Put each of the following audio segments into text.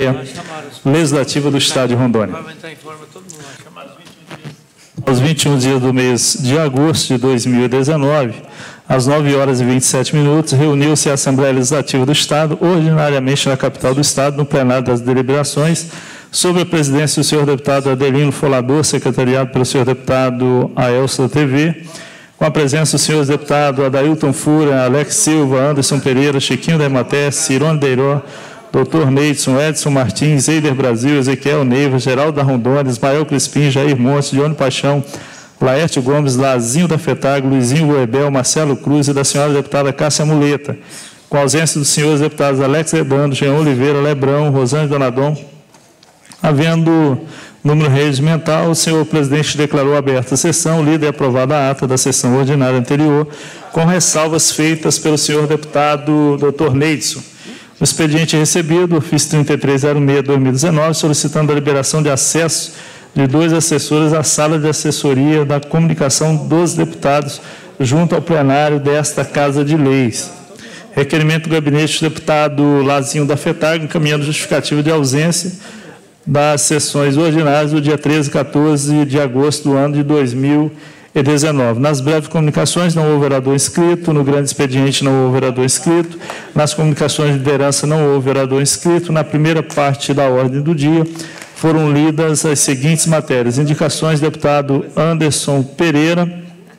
Legislativa do Estado de Rondônia. Aos 21 dias do mês de agosto de 2019, às 9 horas e 27 minutos, reuniu-se a Assembleia Legislativa do Estado, ordinariamente na capital do Estado, no plenário das deliberações, sob a presidência do senhor deputado Adelino Folador, secretariado pelo senhor deputado Aelso da TV, com a presença dos senhores deputados Adailton Fura, Alex Silva, Anderson Pereira, Chiquinho da Ematé, Cirone Deiró, Dr. Neidson, Edson Martins, Eider Brasil, Ezequiel Neiva, Geraldo da Rondônia, Ismael Crispim, Jair Montes, Dione Paixão, Laércio Gomes, Lazinho da Fetag, Luizinho Goebel, Marcelo Cruz e da senhora deputada Cássia Muleta, com a ausência dos senhores deputados Alex Redando, Jean Oliveira, Lebrão, Rosângela Donadon. Havendo número regimental, o senhor presidente declarou aberta a sessão, lida e aprovada a ata da sessão ordinária anterior, com ressalvas feitas pelo senhor deputado Dr. Neidson. O expediente recebido, ofício 3306/2019, solicitando a liberação de acesso de 2 assessores à sala de assessoria da comunicação dos deputados junto ao plenário desta Casa de Leis. Requerimento do gabinete do deputado Lazinho da Fetag, encaminhando justificativa de ausência das sessões ordinárias do dia 13 e 14 de agosto do ano de 2019. Nas breves comunicações não houve vereador inscrito, no grande expediente não houve vereador inscrito, nas comunicações de liderança não houve vereador inscrito. Na primeira parte da ordem do dia foram lidas as seguintes matérias. Indicações do deputado Anderson Pereira,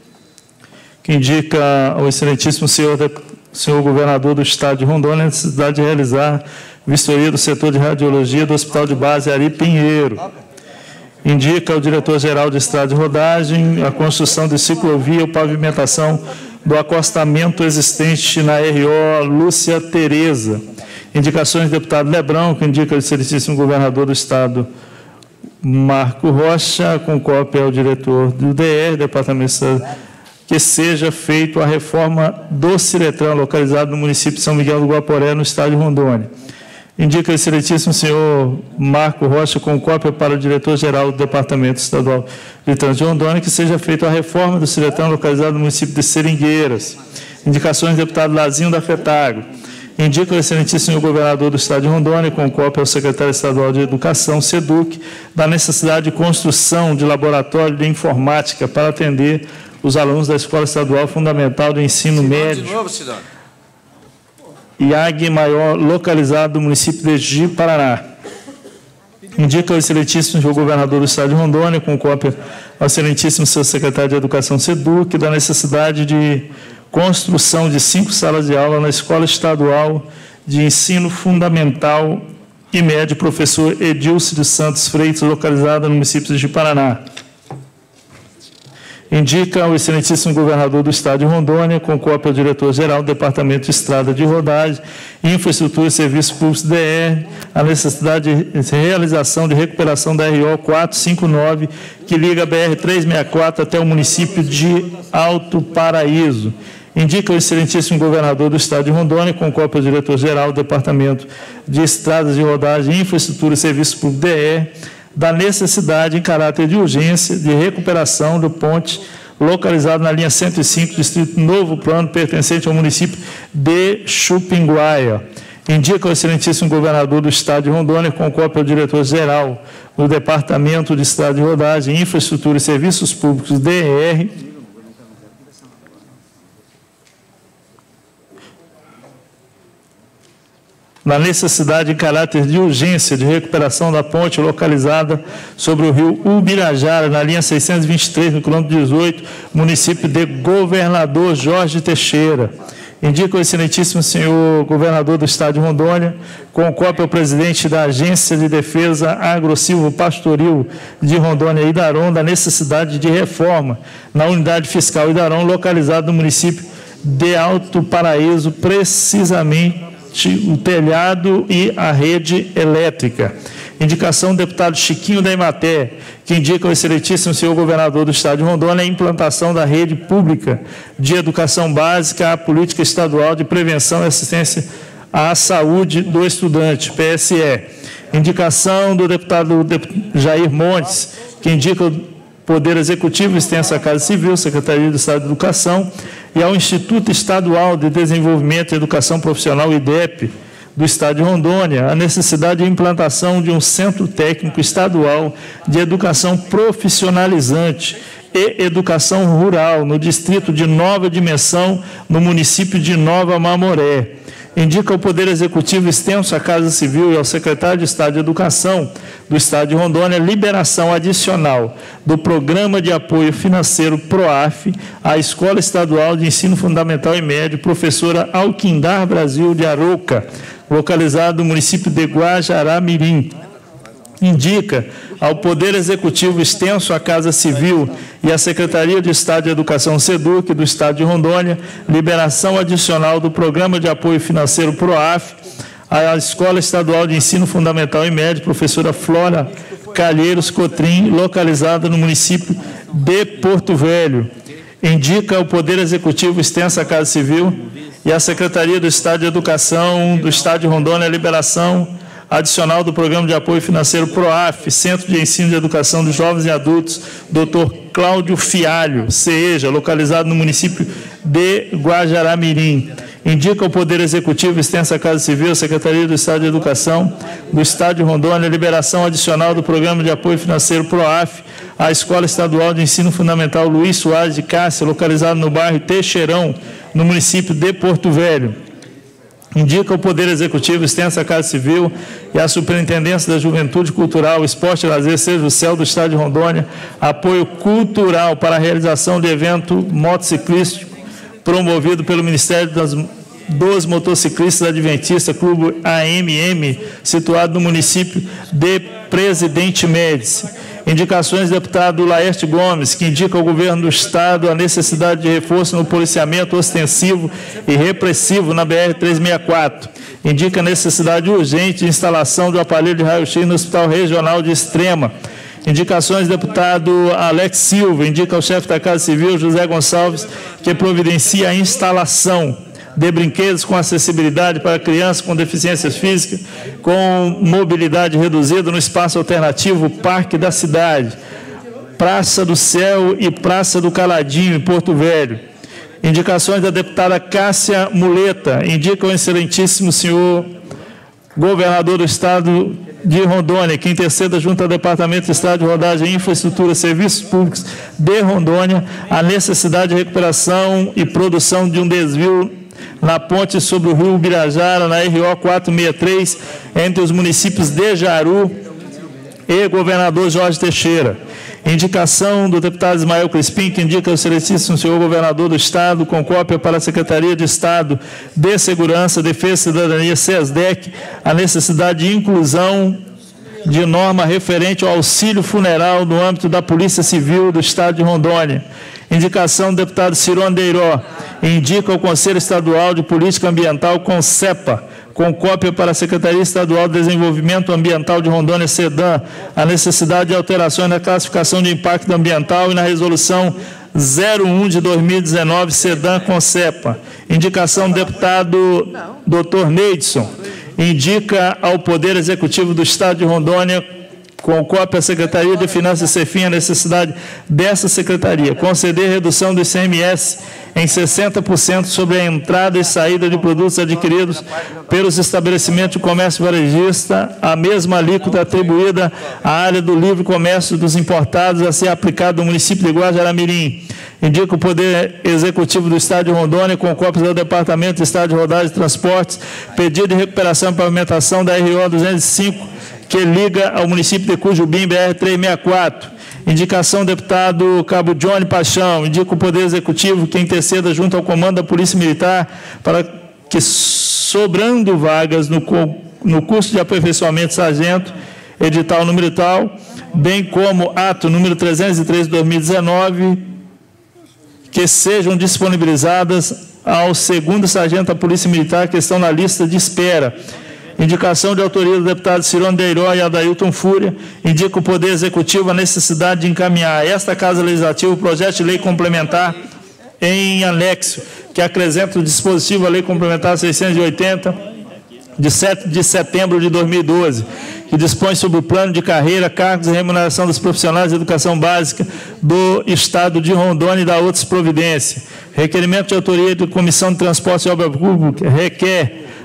que indica ao excelentíssimo senhor governador do Estado de Rondônia a necessidade de realizar vistoria do setor de radiologia do Hospital de Base Ari Pinheiro. Indica ao diretor-geral de Estrada de Rodagem a construção de ciclovia ou pavimentação do acostamento existente na RO Lúcia Tereza. Indicações do deputado Lebrão, que indica ao excelentíssimo governador do Estado, Marco Rocha, com cópia ao diretor do DR, Departamento de Estado, que seja feita a reforma do Ciretran, localizado no município de São Miguel do Guaporé, no Estado de Rondônia. Indica o excelentíssimo senhor Marco Rocha, com cópia para o diretor-geral do Departamento Estadual de Trânsito de Rondônia, que seja feita a reforma do Ciretran, localizado no município de Seringueiras. Indicações do deputado Lazinho da Fetago. Indica o excelentíssimo senhor governador do Estado de Rondônia, com cópia ao secretário estadual de Educação, SEDUC, da necessidade de construção de laboratório de informática para atender os alunos da Escola Estadual Fundamental de Ensino Médio. De novo, Cidadão. IAG Maior, localizado no município de Ji-Paraná. Indica o excelentíssimo senhor governador do Estado de Rondônia, com cópia ao excelentíssimo senhor secretário de Educação, SEDUC, da necessidade de construção de 5 salas de aula na Escola Estadual de Ensino Fundamental e Médio, professor Edilce de Santos Freitas, localizada no município de Ji-Paraná. Indica ao excelentíssimo governador do Estado de Rondônia, com cópia ao diretor-geral do Departamento de Estrada de Rodagem, Infraestrutura e Serviços Públicos DR, a necessidade de realização de recuperação da RO 459, que liga a BR 364 até o município de Alto Paraíso. Indica o excelentíssimo governador do Estado de Rondônia, com cópia ao diretor-geral do Departamento de Estradas de Rodagem, Infraestrutura e Serviços Públicos DR, da necessidade, em caráter de urgência, de recuperação do ponte localizado na linha 105, distrito Novo Plano, pertencente ao município de Chupinguaia. Indica o excelentíssimo governador do Estado de Rondônia, com cópia ao diretor-geral do Departamento de Estrada de Rodagem, Infraestrutura e Serviços Públicos, DR, na necessidade em caráter de urgência de recuperação da ponte localizada sobre o rio Ubirajara, na linha 623, no quilômetro 18, município de Governador Jorge Teixeira. Indica o excelentíssimo senhor governador do Estado de Rondônia, com cópia ao presidente da Agência de Defesa Agrosilvo Pastoril de Rondônia, Idaron, da necessidade de reforma na unidade fiscal Idaron, localizada no município de Alto Paraíso, precisamente o telhado e a rede elétrica. Indicação do deputado Chiquinho da Ematé, que indica ao excelentíssimo senhor governador do Estado de Rondônia a implantação da rede pública de educação básica à política estadual de prevenção e assistência à saúde do estudante, PSE. Indicação do deputado Jair Montes, que indica o Poder Executivo extensa à Casa Civil, Secretaria do Estado de Educação, e ao Instituto Estadual de Desenvolvimento e Educação Profissional, IDEP, do Estado de Rondônia a necessidade de implantação de um Centro Técnico Estadual de Educação Profissionalizante e Educação Rural, no distrito de Nova Dimensão, no município de Nova Mamoré. Indica ao Poder Executivo extenso à Casa Civil e ao Secretário de Estado de Educação do Estado de Rondônia liberação adicional do Programa de Apoio Financeiro PROAF à Escola Estadual de Ensino Fundamental e Médio Professora Alquindar Brasil de Arouca, localizado no município de Guajará-Mirim. Indica ao Poder Executivo extenso à Casa Civil e à Secretaria de Estado de Educação SEDUC do Estado de Rondônia liberação adicional do Programa de Apoio Financeiro PROAF à Escola Estadual de Ensino Fundamental e Médio Professora Flora Calheiros Cotrim, localizada no município de Porto Velho. Indica ao Poder Executivo extenso à Casa Civil e à Secretaria do Estado de Educação do Estado de Rondônia liberação adicional do Programa de Apoio Financeiro PROAF, Centro de Ensino de Educação de Jovens e Adultos, Dr. Cláudio Fialho, CEJA, localizado no município de Guajará-Mirim. Indica ao Poder Executivo extensa Casa Civil, Secretaria do Estado de Educação do Estado de Rondônia, liberação adicional do Programa de Apoio Financeiro PROAF à Escola Estadual de Ensino Fundamental Luiz Soares de Cássia, localizado no bairro Teixeirão, no município de Porto Velho. Indica ao Poder Executivo extensa à Casa Civil e à Superintendência da Juventude Cultural, Esporte e Lazer, Seja o Céu do Estado de Rondônia, apoio cultural para a realização de evento motociclístico promovido pelo Ministério dos Motociclistas Adventistas, Clube AMM, situado no município de Presidente Médici. Indicações do deputado Laerte Gomes, que indica ao governo do Estado a necessidade de reforço no policiamento ostensivo e repressivo na BR-364. Indica a necessidade urgente de instalação do aparelho de raio-x no Hospital Regional de Extrema. Indicações do deputado Alex Silva, indica ao chefe da Casa Civil, José Gonçalves, que providencia a instalação de brinquedos com acessibilidade para crianças com deficiências físicas, com mobilidade reduzida no espaço alternativo Parque da Cidade, Praça do Céu e Praça do Caladinho, em Porto Velho. Indicações da deputada Cássia Muleta, indica o excelentíssimo senhor governador do Estado de Rondônia, que interceda junto ao Departamento de Estado de Rodagem, Infraestrutura e Serviços Públicos de Rondônia a necessidade de recuperação e produção de um desvio na ponte sobre o rio Ubirajara, na RO 463, entre os municípios de Jaru e Governador Jorge Teixeira. Indicação do deputado Ismael Crispim, que indica ao excelentíssimo senhor governador do Estado, com cópia para a Secretaria de Estado de Segurança, Defesa e Cidadania, SESDEC, a necessidade de inclusão de norma referente ao auxílio funeral no âmbito da Polícia Civil do Estado de Rondônia. Indicação do deputado Cirone Deiró, indica ao Conselho Estadual de Política Ambiental, CONCEPA, com cópia para a Secretaria Estadual de Desenvolvimento Ambiental de Rondônia, SEDAM, a necessidade de alterações na classificação de impacto ambiental e na resolução 01 de 2019, SEDAM, CONCEPA. Indicação do deputado Dr. Neidson, indica ao Poder Executivo do Estado de Rondônia, com cópia à Secretaria de Finanças e CEFIM, a necessidade dessa Secretaria conceder redução do ICMS em 60% sobre a entrada e saída de produtos adquiridos pelos estabelecimentos de comércio varejista, a mesma alíquota atribuída à área do livre comércio dos importados a ser aplicada no município de Guajará-Mirim. Indica o Poder Executivo do Estado de Rondônia, com cópias do Departamento de Estado de Rodagem e Transportes, pedido de recuperação e pavimentação da RO 205, que liga ao município de Cujubim, BR-364. Indicação do deputado Cabo Johnny Paixão, indica o Poder Executivo que interceda junto ao Comando da Polícia Militar para que, sobrando vagas no curso de aperfeiçoamento de sargento, edital número tal, bem como ato número 303 de 2019, que sejam disponibilizadas ao 2º sargento da Polícia Militar que estão na lista de espera. Indicação de autoria do deputado Cirone Deiró e Adailton Fúria, indica o Poder Executivo a necessidade de encaminhar a esta Casa Legislativa o projeto de lei complementar em anexo, que acrescenta o dispositivo à Lei Complementar 680, de 7 de setembro de 2012, que dispõe sobre o plano de carreira, cargos e remuneração dos profissionais de educação básica do Estado de Rondônia e da outras providências. Requerimento de autoria da Comissão de Transportes e Obras Públicas requer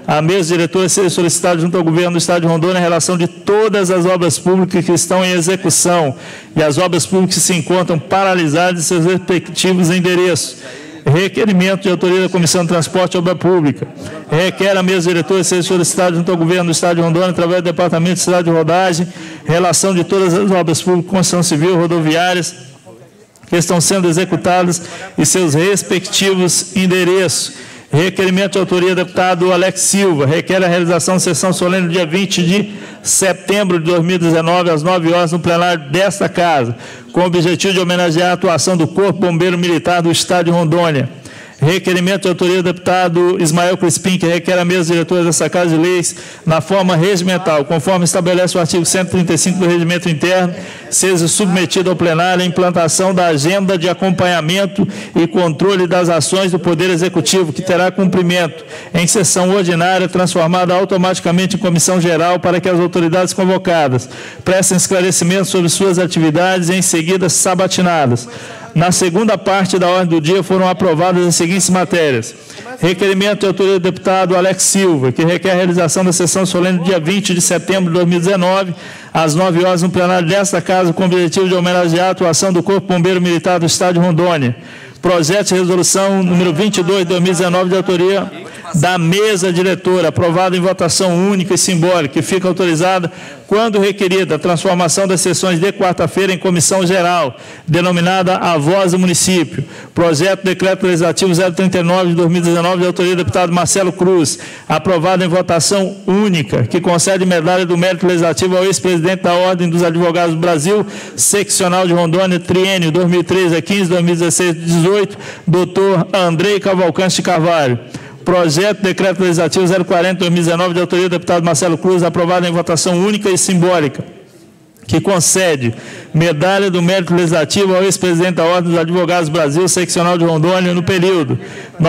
a mesa diretora seja solicitada junto ao governo do Estado de Rondônia a relação de todas as obras públicas que estão em execução e as obras públicas que se encontram paralisadas em seus respectivos endereços. Requerimento de autoria da Comissão de Transporte e Obra Pública. Requer a mesa diretora seja solicitada junto ao governo do Estado de Rondônia, através do Departamento de Cidade de Rodagem, relação de todas as obras públicas, construção civil, rodoviárias, que estão sendo executadas e seus respectivos endereços. Requerimento de autoria do deputado Alex Silva. Requer a realização de sessão solene no dia 20 de setembro de 2019, às 9 horas, no plenário desta Casa, com o objetivo de homenagear a atuação do Corpo Bombeiro Militar do Estado de Rondônia. Requerimento de autoria do deputado Ismael Crispim, que requer a mesa diretora dessa Casa de Leis, na forma regimental, conforme estabelece o artigo 135 do Regimento Interno, seja submetido ao plenário a implantação da agenda de acompanhamento e controle das ações do Poder Executivo, que terá cumprimento em sessão ordinária, transformada automaticamente em comissão geral, para que as autoridades convocadas prestem esclarecimento sobre suas atividades e, em seguida, sabatinadas. Na segunda parte da ordem do dia foram aprovadas as seguintes matérias. Requerimento de autoria do deputado Alex Silva, que requer a realização da sessão solene no dia 20 de setembro de 2019, às 9 horas, no plenário desta Casa, com o objetivo de homenagear a atuação do Corpo Bombeiro Militar do Estado de Rondônia. Projeto de resolução número 22 de 2019, de autoria da mesa diretora, aprovado em votação única e simbólica, que fica autorizada, quando requerida, a transformação das sessões de quarta-feira em comissão geral, denominada A Voz do Município. Projeto de decreto legislativo 039 de 2019, de autoria do deputado Marcelo Cruz, aprovado em votação única, que concede medalha do mérito legislativo ao ex-presidente da Ordem dos Advogados do Brasil, seccional de Rondônia, triênio 2013 a 15, 2016 a 18, doutor Andrei Cavalcante de Carvalho. Projeto de decreto legislativo 040 de 2019, de autoria do deputado Marcelo Cruz, aprovado em votação única e simbólica, que concede medalha do mérito legislativo ao ex-presidente da Ordem dos Advogados do Brasil, seccional de Rondônia, no período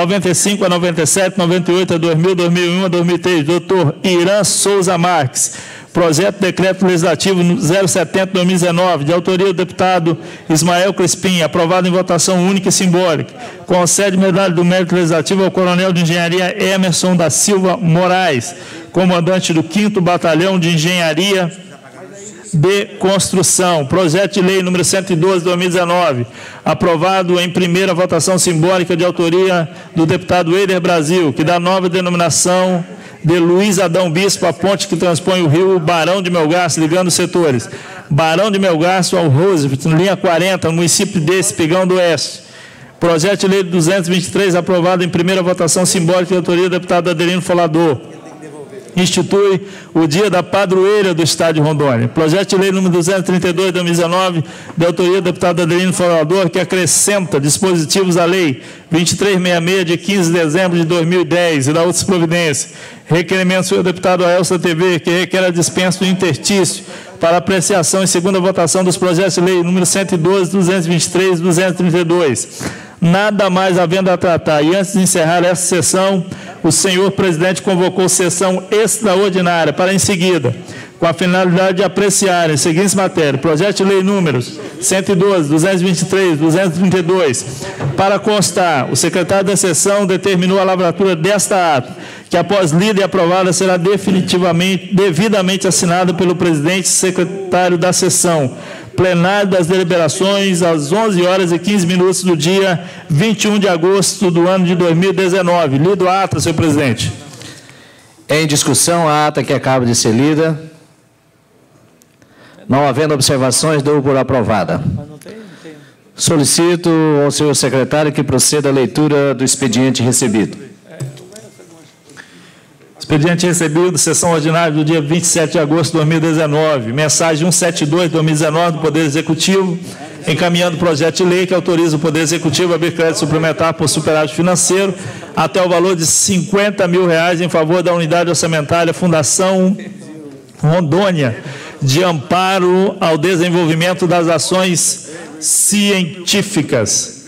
95 a 97, 98 a 2000, 2001 a 2003, doutor Irã Souza Marques. Projeto de decreto legislativo 070 de 2019, de autoria do deputado Ismael Crispim, aprovado em votação única e simbólica, concede medalha do mérito legislativo ao coronel de engenharia Emerson da Silva Moraes, comandante do 5º Batalhão de Engenharia de Construção. Projeto de lei número 112 de 2019, aprovado em primeira votação simbólica, de autoria do deputado Eider Brasil, que dá nova denominação de Luiz Adão Bispo, a ponte que transpõe o rio Barão de Melgaço, ligando os setores Barão de Melgaço ao Roosevelt, linha 40, no município de Espigão do Oeste. Projeto de lei 223, aprovado em primeira votação simbólica, de autoria do deputado Adelino Folador, institui o Dia da Padroeira do Estado de Rondônia. Projeto de lei número 232 de 2019, de autoria do deputado Adelino Folador, que acrescenta dispositivos à lei 2366, de 15 de dezembro de 2010, e da outras providências. Requerimento do senhor deputado Aelson TV, que requer a dispensa do interstício para apreciação em segunda votação dos projetos de lei número 112, 223 e 232. Nada mais havendo a tratar, e antes de encerrar essa sessão, o senhor presidente convocou sessão extraordinária para, em seguida, com a finalidade de apreciar as seguintes matérias: projeto de lei números 112, 223, 232. Para constar, o secretário da sessão determinou a lavratura desta ata, que, após lida e aprovada, será devidamente assinada pelo presidente e secretário da sessão. Plenário das deliberações às 11 horas e 15 minutos do dia 21 de agosto do ano de 2019. Lido a ata, senhor presidente. Em discussão, a ata que acaba de ser lida. Não havendo observações, dou por aprovada. Solicito ao senhor secretário que proceda à leitura do expediente recebido. Expediente recebido, sessão ordinária do dia 27 de agosto de 2019, mensagem 172 de 2019 do Poder Executivo, encaminhando o projeto de lei que autoriza o Poder Executivo a abrir crédito suplementar por superávit financeiro até o valor de R$50 mil em favor da unidade orçamentária Fundação Rondônia, de amparo ao desenvolvimento das ações científicas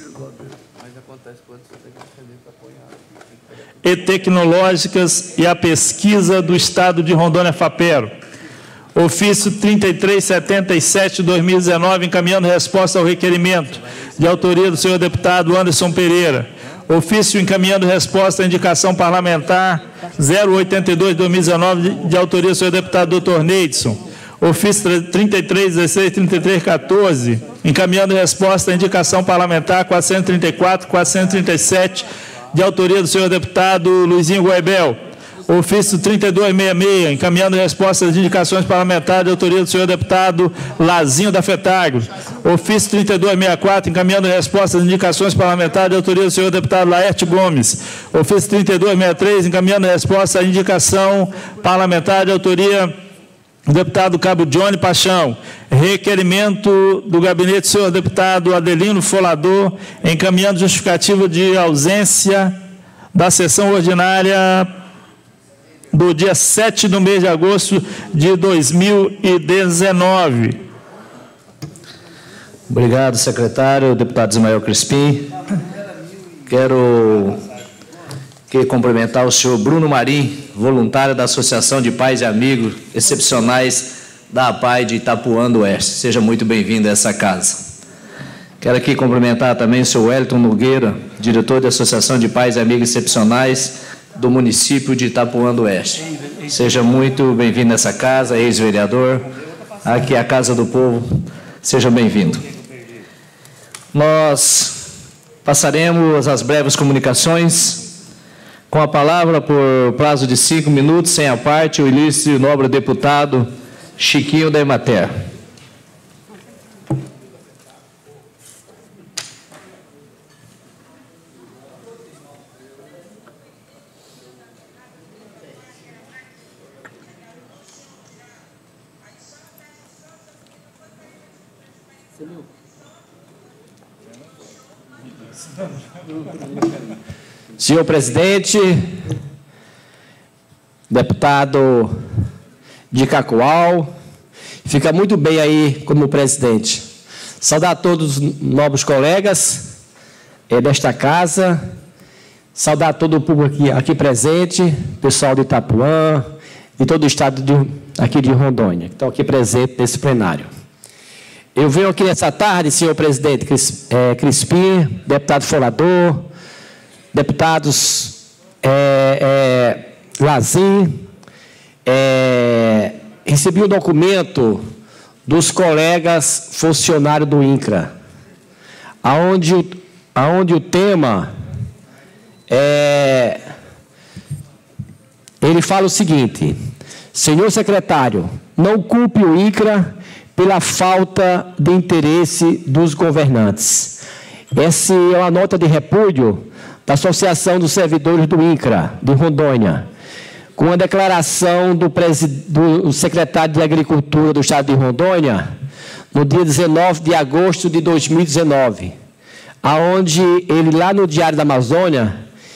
e tecnológicas e a pesquisa do Estado de Rondônia FAPERO. Ofício 3377 de 2019, encaminhando resposta ao requerimento de autoria do senhor deputado Anderson Pereira. Ofício encaminhando resposta à indicação parlamentar 082/2019, de autoria do senhor deputado Dr. Neidson. Ofício 3316-3314, encaminhando resposta à indicação parlamentar 434-437, de autoria do senhor deputado Luizinho Goebel. Ofício 3266, encaminhando resposta às indicações parlamentares, de autoria do senhor deputado Lazinho da FETAGRO. Ofício 3264, encaminhando resposta às indicações parlamentares, de autoria do senhor deputado Laerte Gomes. Ofício 3263, encaminhando resposta à indicação parlamentar, de autoria do deputado Cabo Johnny Paixão. Requerimento do gabinete do senhor deputado Adelino Folador, encaminhando justificativo de ausência da sessão ordinária do dia 7 do mês de agosto de 2019. Obrigado, secretário. Deputado Ismael Crispim. Quero cumprimentar o senhor Bruno Marim, voluntário da Associação de Pais e Amigos Excepcionais da APAI de Itapuã do Oeste. Seja muito bem-vindo a essa casa. Quero aqui cumprimentar também o senhor Wellington Nogueira, diretor da Associação de Pais e Amigos Excepcionais do município de Itapuã do Oeste. Seja muito bem-vindo nessa casa, ex-vereador, aqui é a Casa do Povo. Seja bem-vindo. Nós passaremos as breves comunicações. Com a palavra, por prazo de 5 minutos, sem a parte, o ilustro e nobre deputado Chiquinho da Emater. Senhor presidente, deputado de Cacoal, fica muito bem aí como presidente. Saudar a todos os nobres colegas desta casa, saudar todo o público aqui presente, pessoal de Itapuã e todo o estado aqui de Rondônia, que estão aqui presentes nesse plenário. Eu venho aqui nessa tarde, senhor presidente Crispim, deputado Folador, deputados Lazim, recebi um documento dos colegas funcionários do INCRA, aonde o tema ele fala o seguinte: senhor secretário, não culpe o INCRA pela falta de interesse dos governantes. Essa é uma nota de repúdio da Associação dos Servidores do INCRA, de Rondônia, com a declaração do secretário de Agricultura do Estado de Rondônia, no dia 19 de agosto de 2019, aonde ele, lá no Diário da Amazônia,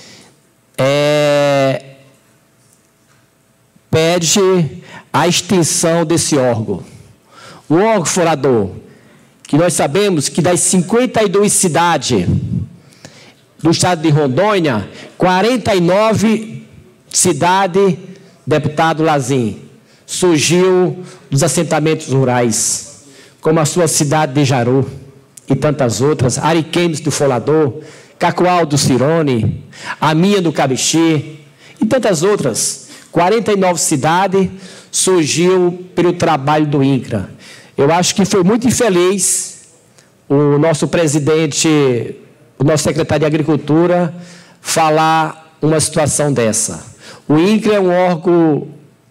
pede a extinção desse órgão. O órgão forador, que nós sabemos que das 52 cidades do estado de Rondônia, 49 cidades, deputado Lazim, surgiu dos assentamentos rurais, como a sua cidade de Jaru e tantas outras, Ariquemes do Folador, Cacoal do Cirone, a minha do Cabixi e tantas outras. 49 cidades surgiu pelo trabalho do INCRA. Eu acho que foi muito infeliz o nosso presidente, o nosso secretário de Agricultura, falar uma situação dessa. O INCRA é um órgão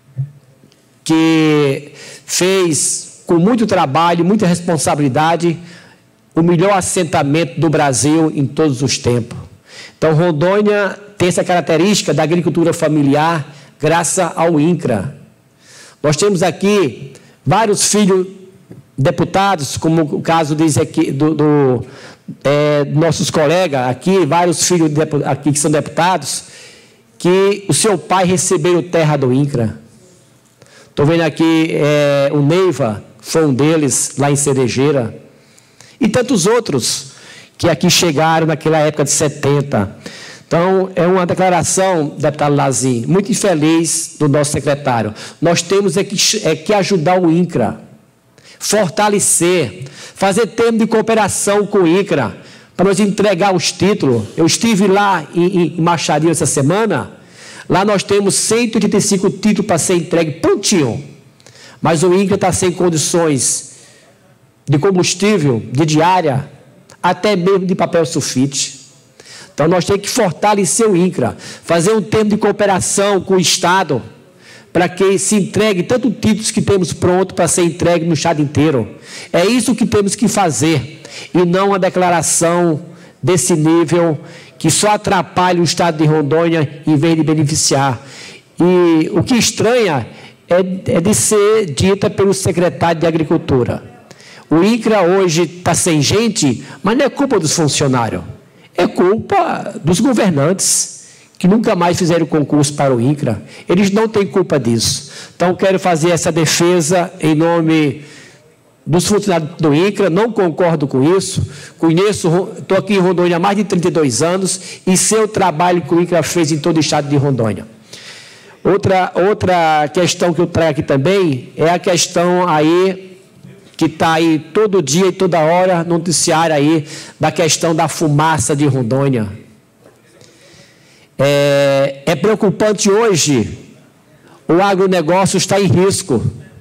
que fez, com muito trabalho, muita responsabilidade, o melhor assentamento do Brasil em todos os tempos. Então, Rondônia tem essa característica da agricultura familiar, graças ao INCRA. Nós temos aqui vários filhos deputados, como o caso diz aqui nossos colegas aqui, vários filhos aqui que são deputados, que o seu pai recebeu terra do INCRA. Estou vendo aqui o Neiva, foi um deles, lá em Cerejeira, e tantos outros que aqui chegaram naquela época de 70. Então, é uma declaração, deputado Lazim, muito infeliz do nosso secretário. Nós temos que ajudar o INCRA, fortalecer, fazer termo de cooperação com o INCRA, para nós entregar os títulos. Eu estive lá em Machadinho essa semana. Lá nós temos 185 títulos para ser entregue prontinho. Mas o INCRA está sem condições de combustível, de diária, até mesmo de papel sulfite. Então nós temos que fortalecer o INCRA, fazer um termo de cooperação com o Estado, para que se entregue tanto títulos que temos pronto para ser entregue no Estado inteiro. É isso que temos que fazer, e não uma declaração desse nível que só atrapalha o Estado de Rondônia em vez de beneficiar. E o que estranha é de ser dita pelo secretário de Agricultura. O INCRA hoje está sem gente, mas não é culpa dos funcionários, é culpa dos governantes, que nunca mais fizeram concurso para o INCRA. Eles não têm culpa disso. Então, quero fazer essa defesa em nome dos funcionários do INCRA, não concordo com isso. Conheço, estou aqui em Rondônia há mais de 32 anos e sei o trabalho que o INCRA fez em todo o estado de Rondônia. Outra questão que eu trago aqui também é a questão aí que está aí todo dia e toda hora no noticiário aí da questão da fumaça de Rondônia. É preocupante hoje, o agronegócio está em risco.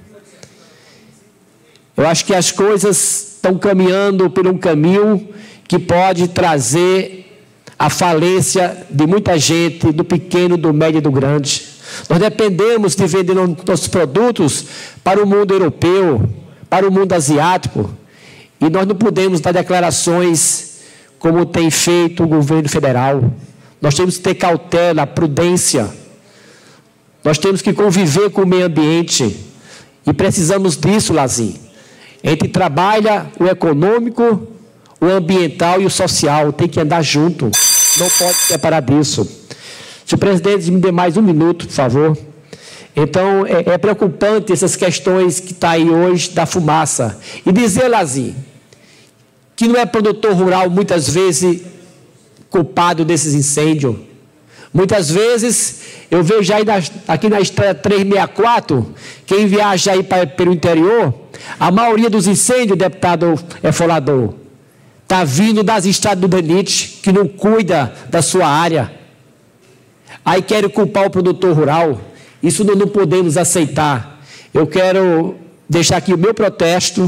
Eu acho que as coisas estão caminhando por um caminho que pode trazer a falência de muita gente, do pequeno, do médio e do grande. Nós dependemos de vender nossos produtos para o mundo europeu, para o mundo asiático, e nós não podemos dar declarações como tem feito o governo federal. Nós temos que ter cautela, prudência. Nós temos que conviver com o meio ambiente. E precisamos disso, Lazinho. A gente trabalha o econômico, o ambiental e o social. Tem que andar junto. Não pode separar disso. Se o presidente me dê mais um minuto, por favor. Então, é preocupante essas questões que estão aí hoje da fumaça. E dizer, Lazinho, que não é produtor rural, muitas vezes, culpado desses incêndios. Muitas vezes, eu vejo aí aqui na estrada 364, quem viaja aí pelo interior, a maioria dos incêndios, deputado Folador, está vindo das estradas do DENIT, que não cuida da sua área. Aí querem culpar o produtor rural. Isso não podemos aceitar. Eu quero deixar aqui o meu protesto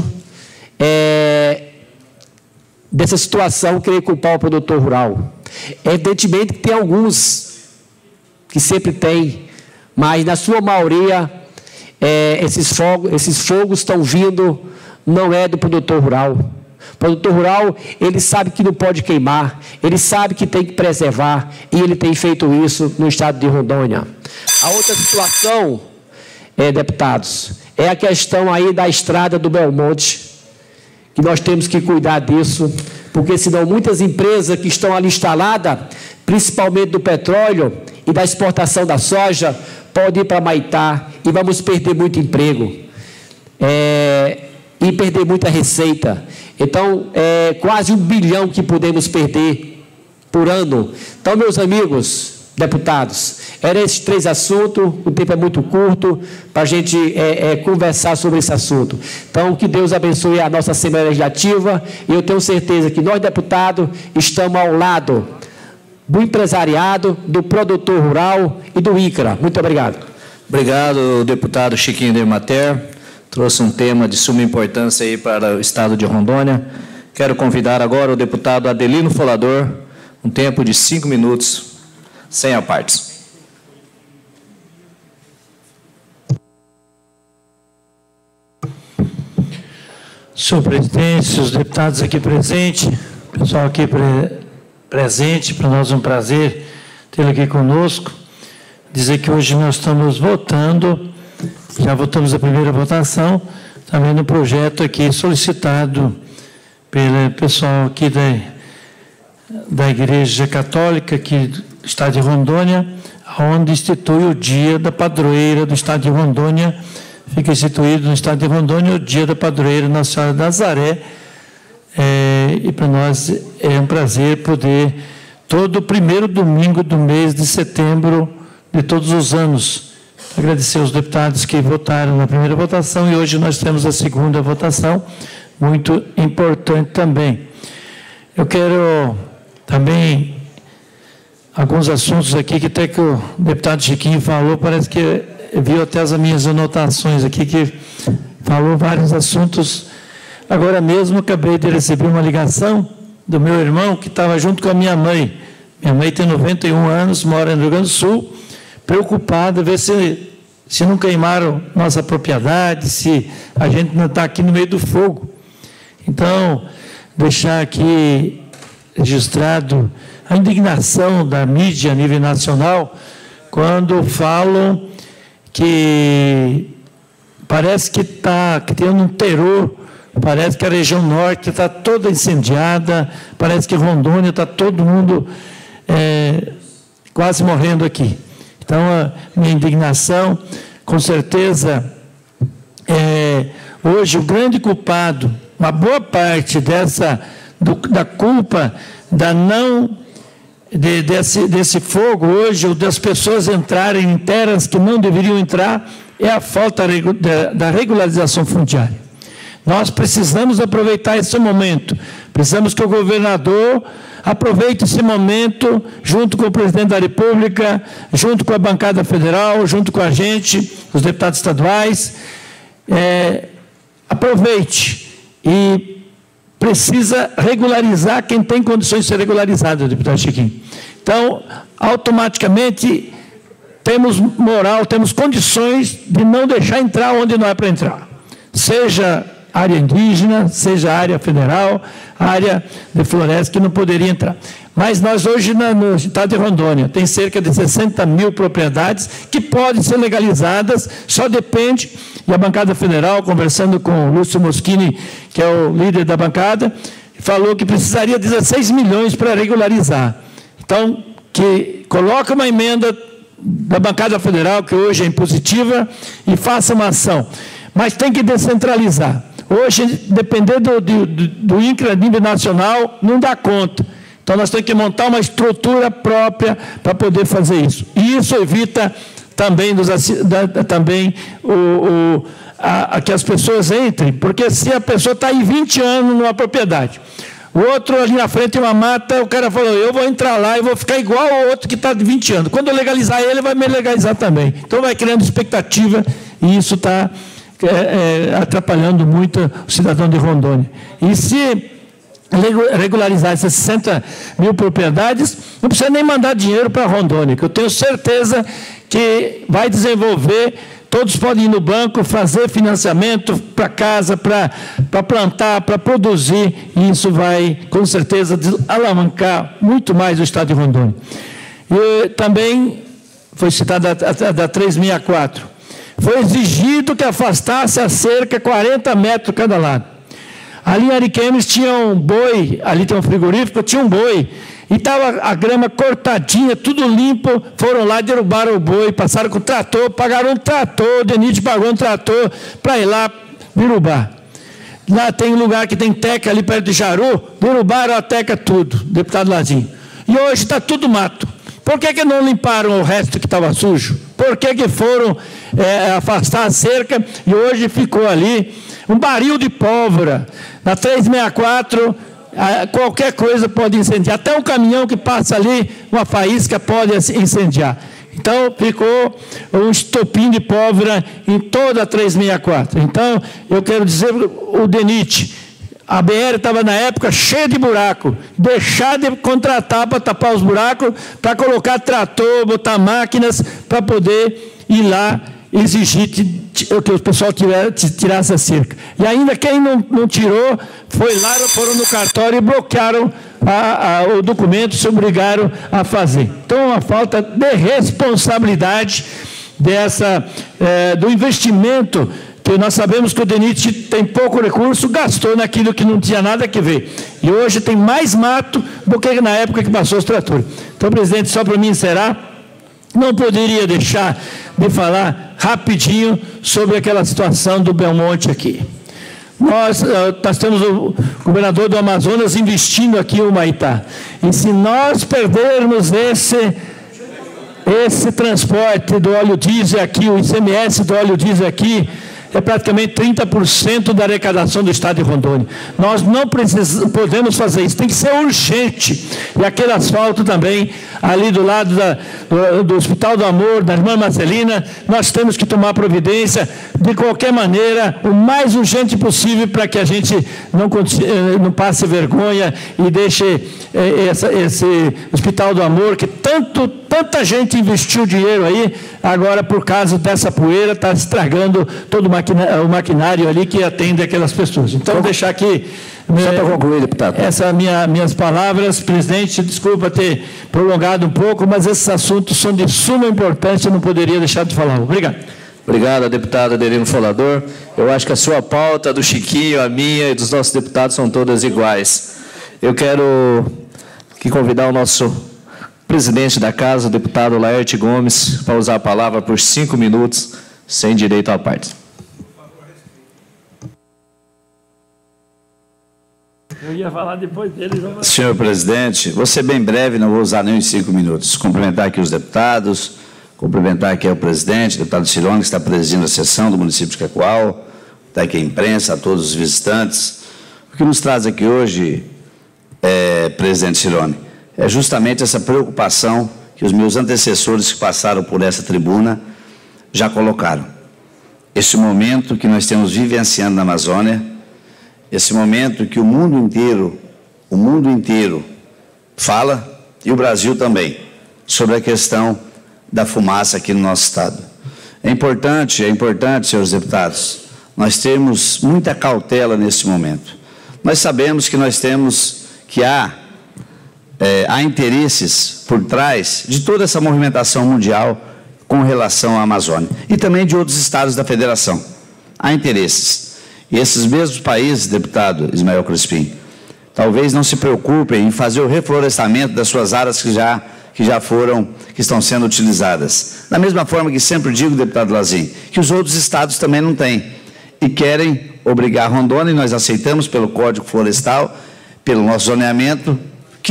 dessa situação, querer culpar o produtor rural. Evidentemente que tem alguns que sempre tem, mas na sua maioria esses fogos estão vindo, não é do produtor rural. O produtor rural, ele sabe que não pode queimar, ele sabe que tem que preservar, e ele tem feito isso no estado de Rondônia. A outra situação, deputados, é a questão aí da estrada do Belmonte, que nós temos que cuidar disso, porque senão muitas empresas que estão ali instaladas, principalmente do petróleo e da exportação da soja, podem ir para Maitá e vamos perder muito emprego e perder muita receita. Então, é quase 1 bilhão que podemos perder por ano. Então, meus amigos deputados, eram esses 3 assuntos, o tempo é muito curto para a gente conversar sobre esse assunto. Então, que Deus abençoe a nossa Assembleia Legislativa, e eu tenho certeza que nós, deputados, estamos ao lado do empresariado, do produtor rural e do INCRA. Muito obrigado. Obrigado, deputado Chiquinho de Mater. Trouxe um tema de suma importância aí para o estado de Rondônia. Quero convidar agora o deputado Adelino Folador, um tempo de 5 minutos, sem apartes. Senhor presidente, os deputados aqui presentes, pessoal aqui presente, para nós é um prazer tê-lo aqui conosco. Dizer que hoje nós estamos votando, já votamos a primeira votação, também no projeto aqui solicitado pelo pessoal aqui da Igreja Católica, aqui do Estado de Rondônia, onde institui o Dia da Padroeira do Estado de Rondônia. Fica instituído no Estado de Rondônia o Dia da Padroeira Nossa Senhora da Nazaré. E para nós é um prazer poder, todo primeiro domingo do mês de setembro de todos os anos, agradecer aos deputados que votaram na primeira votação, e hoje nós temos a segunda votação, muito importante também. Eu quero também alguns assuntos aqui que até que o deputado Chiquinho falou, parece que viu até as minhas anotações aqui, que falou vários assuntos. Agora mesmo acabei de receber uma ligação do meu irmão que estava junto com a minha mãe. Minha mãe tem 91 anos, mora no Rio Grande do Sul, preocupada, ver se não queimaram nossa propriedade, se a gente não está aqui no meio do fogo. Então, deixar aqui registrado a indignação da mídia a nível nacional quando falam que parece que está tendo um terror, parece que a região norte está toda incendiada, parece que Rondônia está todo mundo quase morrendo aqui. Então, a minha indignação, com certeza, hoje o grande culpado, uma boa parte da culpa desse fogo hoje, ou das pessoas entrarem em terras que não deveriam entrar, é a falta da regularização fundiária. Nós precisamos aproveitar esse momento, precisamos que o governador aproveite esse momento, junto com o presidente da República, junto com a bancada federal, junto com a gente, os deputados estaduais, aproveite e precisa regularizar quem tem condições de ser regularizado, deputado Chiquinho. Então, automaticamente, temos moral, temos condições de não deixar entrar onde não é para entrar. Seja área indígena, seja área federal, área de floresta, que não poderia entrar. Mas nós hoje, no estado de Rondônia, tem cerca de 60 mil propriedades que podem ser legalizadas, só depende, e a bancada federal, conversando com o Lúcio Moschini, que é o líder da bancada, falou que precisaria de 16 milhões para regularizar. Então, que coloque uma emenda da bancada federal, que hoje é impositiva, e faça uma ação. Mas tem que descentralizar. Hoje, dependendo do INCRA a nível nacional, não dá conta. Então, nós temos que montar uma estrutura própria para poder fazer isso. E isso evita também, que as pessoas entrem, porque se a pessoa está aí 20 anos numa propriedade, o outro ali na frente tem uma mata, o cara falou, eu vou entrar lá e vou ficar igual ao outro que está de 20 anos. Quando eu legalizar ele, vai me legalizar também. Então, vai criando expectativa e isso está atrapalhando muito o cidadão de Rondônia. E se regularizar essas 60 mil propriedades, não precisa nem mandar dinheiro para Rondônia, que eu tenho certeza que vai desenvolver, todos podem ir no banco, fazer financiamento para casa, para plantar, para produzir, e isso vai, com certeza, alavancar muito mais o estado de Rondônia. E também foi citada a 364. Foi exigido que afastasse a cerca 40 metros cada lado. Ali em Ariquemes tinha um boi, ali tem um frigorífico, tinha um boi, e estava a grama cortadinha, tudo limpo, foram lá, derrubaram o boi, passaram com o trator, pagaram um trator, o DENIT pagou um trator para ir lá derrubar. Lá tem um lugar que tem teca ali perto de Jaru, derrubaram a teca tudo, deputado Lazinho. E hoje está tudo mato. Por que não limparam o resto que estava sujo? Por que foram afastar a cerca e hoje ficou ali um barril de pólvora? Na 364, qualquer coisa pode incendiar. Até um caminhão que passa ali, uma faísca pode incendiar. Então, ficou um estopim de pólvora em toda a 364. Então, eu quero dizer, o DENIT, a BR estava na época cheia de buraco, deixar de contratar para tapar os buracos, para colocar trator, botar máquinas, para poder ir lá exigir que o pessoal tirasse a cerca. E ainda quem não tirou, foram no cartório e bloquearam o documento, se obrigaram a fazer. Então, uma falta de responsabilidade do investimento, que nós sabemos que o DENIT tem pouco recurso, gastou naquilo que não tinha nada a ver. E hoje tem mais mato do que na época que passou os tratores. Então, presidente, só para me encerrar, não poderia deixar de falar rapidinho sobre aquela situação do Belmonte aqui. Nós temos o governador do Amazonas investindo aqui em Humaitá. E se nós perdermos esse transporte do óleo diesel aqui, o ICMS do óleo diesel aqui, é praticamente 30% da arrecadação do estado de Rondônia. Nós não podemos fazer isso, tem que ser urgente. E aquele asfalto também, ali do lado do Hospital do Amor, da irmã Marcelina, nós temos que tomar providência de qualquer maneira, o mais urgente possível, para que a gente não passe vergonha e deixe esse Hospital do Amor, que tanta gente investiu dinheiro aí, agora por causa dessa poeira está estragando todo o maquinário ali que atende aquelas pessoas. Então, vou deixar aqui... Só para concluir, deputado. Essas minhas palavras, presidente, desculpa ter prolongado um pouco, mas esses assuntos são de suma importância, eu não poderia deixar de falar. Obrigado. Obrigado, deputado Adelino Folador. Eu acho que a sua pauta, do Chiquinho, a minha e dos nossos deputados são todas iguais. Eu quero aqui convidar o nosso presidente da casa, o deputado Laerte Gomes, para usar a palavra por 5 minutos, sem direito à parte. Eu ia falar depois dele. Senhor presidente, vou ser bem breve, não vou usar nem os 5 minutos. Cumprimentar aqui os deputados, cumprimentar aqui o presidente, o deputado Cirone, que está presidindo a sessão do município de Cacoal, está aqui a imprensa, a todos os visitantes. O que nos traz aqui hoje, presidente Cirone, é justamente essa preocupação que os meus antecessores que passaram por essa tribuna já colocaram. Esse momento que nós temos vivenciando na Amazônia, esse momento que o mundo inteiro fala, e o Brasil também, sobre a questão da fumaça aqui no nosso estado. É importante, senhores deputados, nós temos muita cautela nesse momento. Nós sabemos que há interesses por trás de toda essa movimentação mundial com relação à Amazônia e também de outros estados da federação. Há interesses. E esses mesmos países, deputado Ismael Crispim, talvez não se preocupem em fazer o reflorestamento das suas áreas que estão sendo utilizadas. Da mesma forma que sempre digo, deputado Lazim, que os outros estados também não têm e querem obrigar Rondônia, e nós aceitamos pelo Código Florestal, pelo nosso zoneamento, que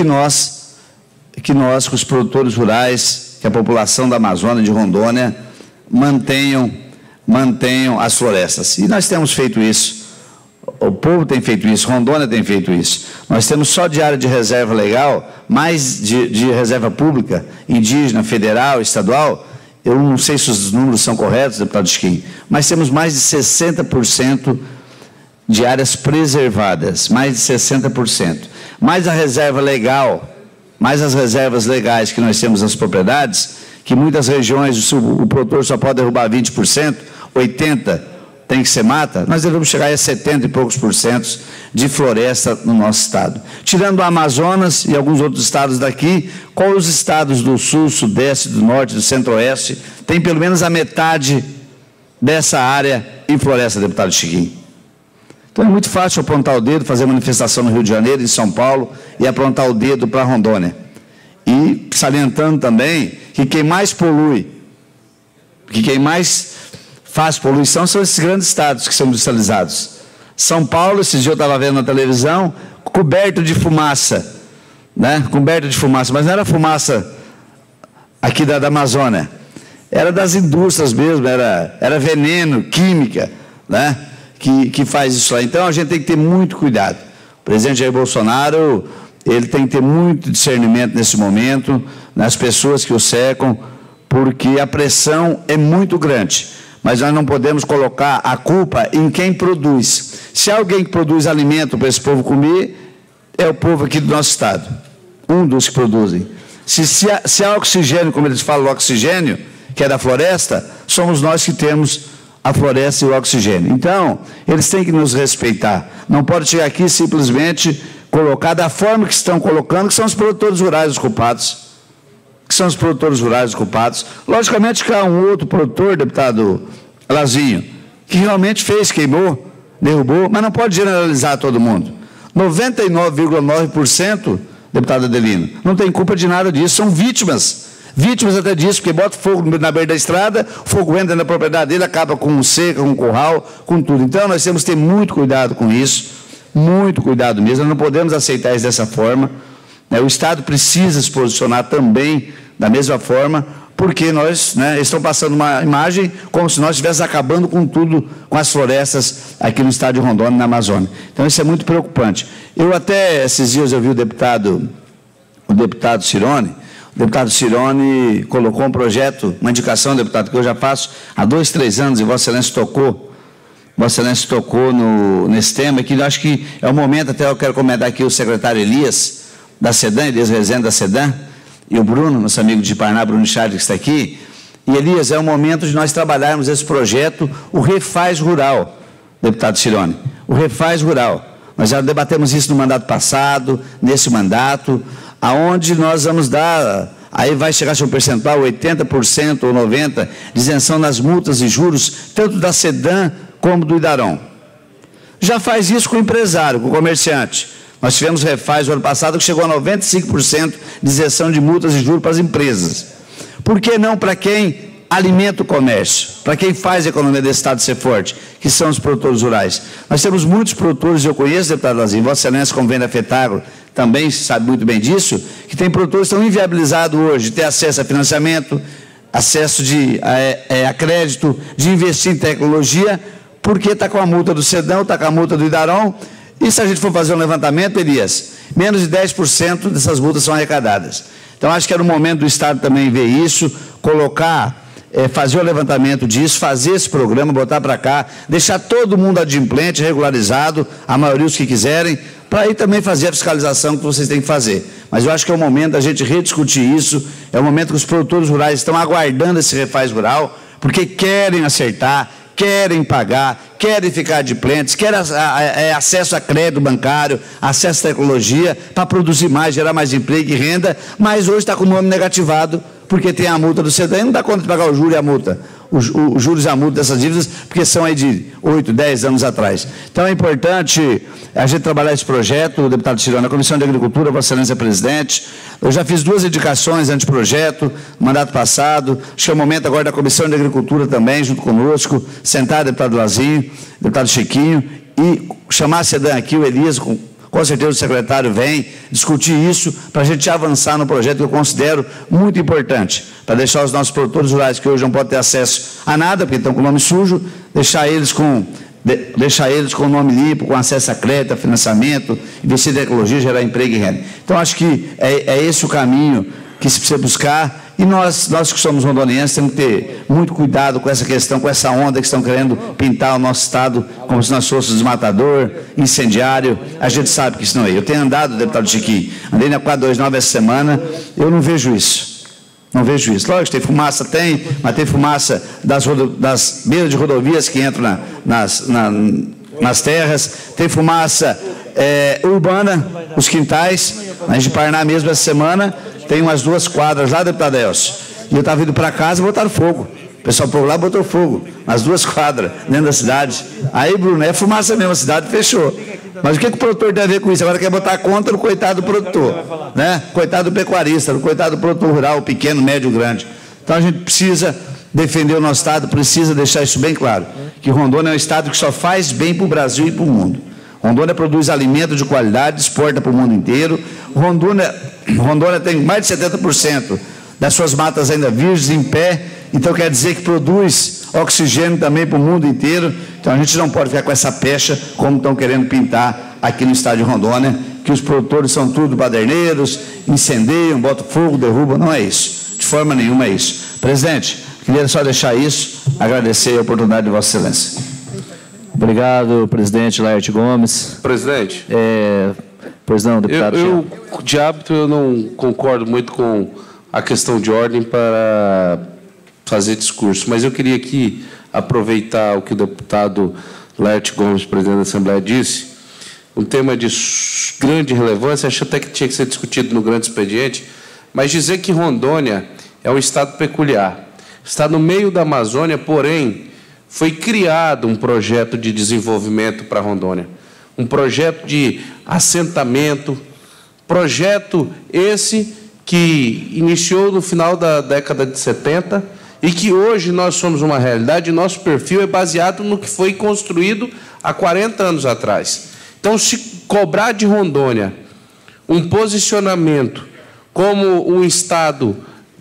os produtores rurais, que a população da Amazônia de Rondônia mantenham as florestas. E nós temos feito isso. O povo tem feito isso, Rondônia tem feito isso. Nós temos só de área de reserva legal, mais de reserva pública, indígena, federal, estadual. Eu não sei se os números são corretos, deputado Chiquinho, mas temos mais de 60% de áreas preservadas, mais de 60%. Mais a reserva legal, mais as reservas legais que nós temos nas propriedades, que muitas regiões o produtor só pode derrubar 20%, 80% tem que ser mata, nós devemos chegar a 70 e poucos % de floresta no nosso estado. Tirando o Amazonas e alguns outros estados daqui, qual os estados do sul, sudeste, do norte, do centro-oeste, tem pelo menos a metade dessa área em floresta, deputado Chiquinho? Então é muito fácil apontar o dedo, fazer manifestação no Rio de Janeiro, em São Paulo, e apontar o dedo para Rondônia. E salientando também que quem mais polui, que quem mais faz poluição são esses grandes estados que são industrializados. São Paulo, esses dias eu estava vendo na televisão, coberto de fumaça, né? Coberto de fumaça, mas não era fumaça aqui da Amazônia, era das indústrias mesmo, era veneno, química, né? Que faz isso lá. Então a gente tem que ter muito cuidado. O presidente Jair Bolsonaro, ele tem que ter muito discernimento nesse momento, nas pessoas que o cercam, porque a pressão é muito grande. Mas nós não podemos colocar a culpa em quem produz. Se alguém que produz alimento para esse povo comer, é o povo aqui do nosso estado, um dos que produzem. Se há oxigênio, como eles falam, o oxigênio, que é da floresta, somos nós que temos a floresta e o oxigênio. Então, eles têm que nos respeitar. Não pode chegar aqui simplesmente colocar da forma que estão colocando, que são os produtores rurais os culpados. Logicamente que há um outro produtor, deputado Lazinho, que realmente queimou, derrubou, mas não pode generalizar todo mundo. 99,9%, deputado Adelino, não tem culpa de nada disso, são vítimas até disso, porque bota fogo na beira da estrada, o fogo entra na propriedade dele, acaba com seca, com curral, com tudo. Então, nós temos que ter muito cuidado com isso, muito cuidado mesmo, nós não podemos aceitar isso dessa forma. O Estado precisa se posicionar também da mesma forma, porque nós, né, estão passando uma imagem como se nós estivéssemos acabando com tudo, com as florestas aqui no estado de Rondônia, na Amazônia. Então, isso é muito preocupante. Eu até, esses dias, eu vi o deputado Cirone. O deputado Cirone colocou um projeto, uma indicação, deputado, que eu já faço há 2, 3 anos, e Vossa Excelência tocou nesse tema, que eu acho que é o momento, até eu quero comentar aqui o secretário Elias, da SEDAN, Elias Rezende, da SEDAN, e o Bruno, nosso amigo de Paraná, Bruno Chade, que está aqui. E, Elias, é o momento de nós trabalharmos esse projeto, o Refaz Rural, deputado Cirone, o Refaz Rural. Nós já debatemos isso no mandato passado, nesse mandato, aonde nós vamos dar, aí vai chegar a ser um percentual, 80% ou 90%, de isenção nas multas e juros, tanto da SEDAN como do Idaron. Já faz isso com o empresário, com o comerciante. Nós tivemos Refaz o ano passado que chegou a 95% de isenção de multas e juros para as empresas. Por que não para quem alimenta o comércio, para quem faz a economia desse estado ser forte, que são os produtores rurais? Nós temos muitos produtores, eu conheço, deputado Lazinho, Vossa Excelência, como vem da FETAGRO, também sabe muito bem disso, que tem produtores que estão inviabilizados hoje de ter acesso a financiamento, acesso a crédito, de investir em tecnologia, porque está com a multa do SEDAN, está com a multa do Idaron. E se a gente for fazer um levantamento, Elias, menos de 10% dessas multas são arrecadadas. Então, acho que era o momento do Estado também ver isso, colocar, fazer o levantamento disso, fazer esse programa, botar para cá, deixar todo mundo adimplente, regularizado, a maioria os que quiserem, para aí também fazer a fiscalização que vocês têm que fazer. Mas eu acho que é o momento da gente rediscutir isso, é o momento que os produtores rurais estão aguardando esse Refaz Rural, porque querem acertar, querem pagar, querem ficar adimplentes, querem acesso a crédito bancário, acesso à tecnologia, para produzir mais, gerar mais emprego e renda, mas hoje está com o nome negativado, porque tem a multa do SEDAN e não dá conta de pagar o juro e a multa, os juros e a multa dessas dívidas, porque são aí de 8, 10 anos atrás. Então é importante a gente trabalhar esse projeto, o deputado Cirone, na Comissão de Agricultura, Vossa Excelência Presidente. Eu já fiz 2 indicações anteprojeto, no mandato passado, acho que é o momento agora da Comissão de Agricultura também, junto conosco, sentar o deputado Lazinho, deputado Chiquinho, e chamar a SEDAN aqui, o Elias, com certeza o secretário vem discutir isso para a gente avançar no projeto que eu considero muito importante, para deixar os nossos produtores rurais, que hoje não podem ter acesso a nada, porque estão com o nome sujo, deixar eles com o nome limpo, com acesso a crédito, a financiamento, investir em tecnologia, gerar emprego e renda. Então, acho que é esse o caminho que se precisa buscar, e nós que somos rondonienses temos que ter muito cuidado com essa questão, com essa onda que estão querendo pintar o nosso estado como se nós fôssemos desmatador, incendiário. A gente sabe que isso não é. Eu tenho andado, deputado Chiquinho, andei na 429 essa semana, eu não vejo isso. Não vejo isso. Lógico, tem fumaça, mas tem fumaça das beiras de rodovias que entram nas terras, tem fumaça urbana, os quintais. A gente de Paraná mesmo essa semana tem umas 2 quadras lá, deputado Elcio, e eu estava indo para casa e botaram fogo. O pessoal por lá botou fogo, as 2 quadras dentro da cidade. Aí, Bruno, é fumaça mesmo, a cidade fechou. Mas o que o produtor tem a ver com isso? Agora quer botar contra o coitado do produtor, né? Coitado do pecuarista, o coitado do produtor rural, pequeno, médio, grande. Então a gente precisa defender o nosso estado, precisa deixar isso bem claro, que Rondônia é um estado que só faz bem para o Brasil e para o mundo. Rondônia produz alimento de qualidade, exporta para o mundo inteiro. Rondônia tem mais de 70% das suas matas ainda virgens, em pé, então quer dizer que produz oxigênio também para o mundo inteiro. Então a gente não pode ficar com essa pecha, como estão querendo pintar aqui no estado de Rondônia, que os produtores são tudo baderneiros, incendeiam, botam fogo, derrubam. Não é isso, de forma nenhuma é isso. Presidente, queria só deixar isso, agradecer a oportunidade de Vossa Excelência. Obrigado, presidente Laerte Gomes. Presidente. Pois não, deputado. De hábito, eu não concordo muito com a questão de ordem para fazer discurso, mas eu queria aqui aproveitar o que o deputado Laerte Gomes, presidente da Assembleia, disse, um tema de grande relevância, acho até que tinha que ser discutido no grande expediente, mas dizer que Rondônia é um estado peculiar. Está no meio da Amazônia, porém, foi criado um projeto de desenvolvimento para Rondônia, um projeto de assentamento, projeto esse que iniciou no final da década de 70 e que hoje nós somos uma realidade, nosso perfil é baseado no que foi construído há 40 anos atrás. Então, se cobrar de Rondônia um posicionamento como um estado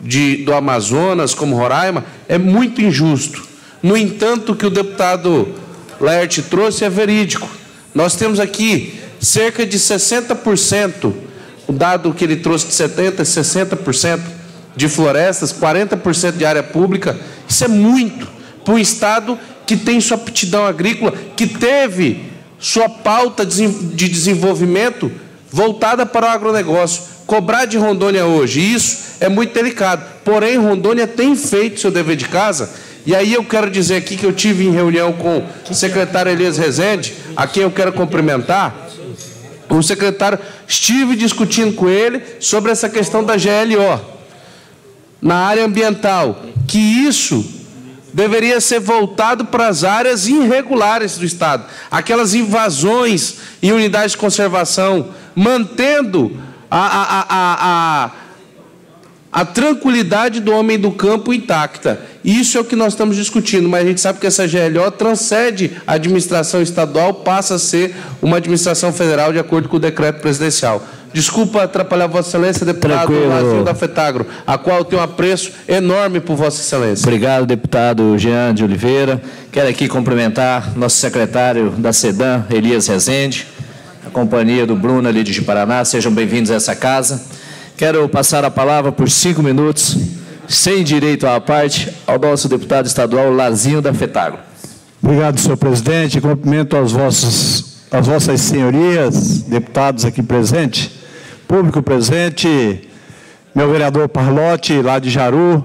do Amazonas, como Roraima, é muito injusto. No entanto, o que o deputado Laerte trouxe é verídico. Nós temos aqui cerca de 60%, o dado que ele trouxe de 70%, 60% de florestas, 40% de área pública. Isso é muito para um estado que tem sua aptidão agrícola, que teve sua pauta de desenvolvimento voltada para o agronegócio. Cobrar de Rondônia hoje, isso é muito delicado. Porém, Rondônia tem feito seu dever de casa. E aí eu quero dizer aqui que eu tive em reunião com o secretário Elias Rezende, a quem eu quero cumprimentar. O secretário, estive discutindo com ele sobre essa questão da GLO na área ambiental, que isso deveria ser voltado para as áreas irregulares do Estado, aquelas invasões em unidades de conservação, mantendo a tranquilidade do homem do campo intacta. Isso é o que nós estamos discutindo, mas a gente sabe que essa GLO transcende a administração estadual, passa a ser uma administração federal de acordo com o decreto presidencial. Desculpa atrapalhar Vossa Excelência, deputado Lazinho da FETAGRO, a qual eu tenho um apreço enorme por Vossa Excelência. Obrigado, deputado Jean de Oliveira. Quero aqui cumprimentar nosso secretário da SEDAM, Elias Rezende, a companhia do Bruno ali de Paraná. Sejam bem-vindos a essa casa. Quero passar a palavra por 5 minutos, sem direito à parte, ao nosso deputado estadual Lazinho da FETAGRO. Obrigado, senhor presidente. Cumprimento as vossas senhorias, deputados aqui presentes, público presente, meu vereador Parlotti, lá de Jaru,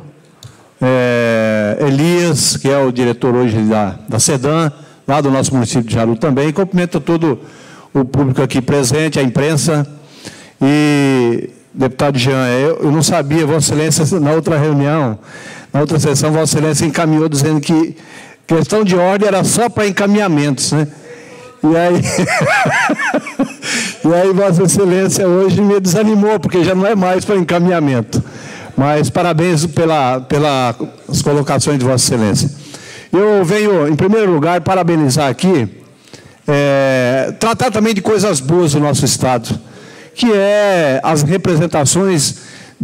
Elias, que é o diretor hoje da SEDAM, lá do nosso município de Jaru também. Cumprimento todo o público aqui presente, a imprensa. E, deputado Jean, eu não sabia, Vossa Excelência, na outra reunião, na outra sessão, Vossa Excelência encaminhou dizendo que questão de ordem era só para encaminhamentos, né? E aí Vossa Excelência hoje me desanimou, porque já não é mais para encaminhamento. Mas parabéns pelas colocações de Vossa Excelência. Eu venho, em primeiro lugar, parabenizar aqui, tratar também de coisas boas do nosso Estado, que é as representações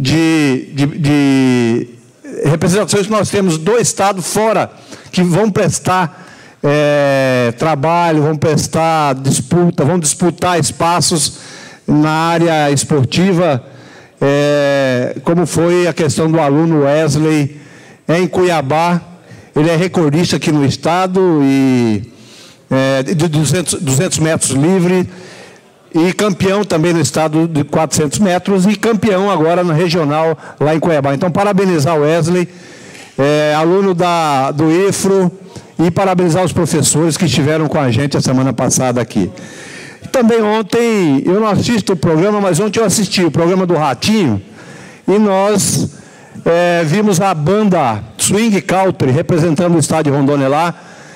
representações que nós temos do Estado fora, que vão prestar trabalho, vão prestar disputa, vão disputar espaços na área esportiva, como foi a questão do aluno Wesley, em Cuiabá. Ele é recordista aqui no Estado, de 200 metros livre, e campeão também no Estado de 400 metros, e campeão agora no regional lá em Cuiabá. Então, parabenizar o Wesley, aluno do IFRO, e parabenizar os professores que estiveram com a gente a semana passada aqui. Também ontem, eu não assisto o programa, mas ontem eu assisti o programa do Ratinho, e nós vimos a banda Swing Country representando o estado de Rondônia lá.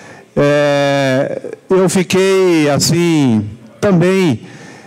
Eu fiquei, assim, também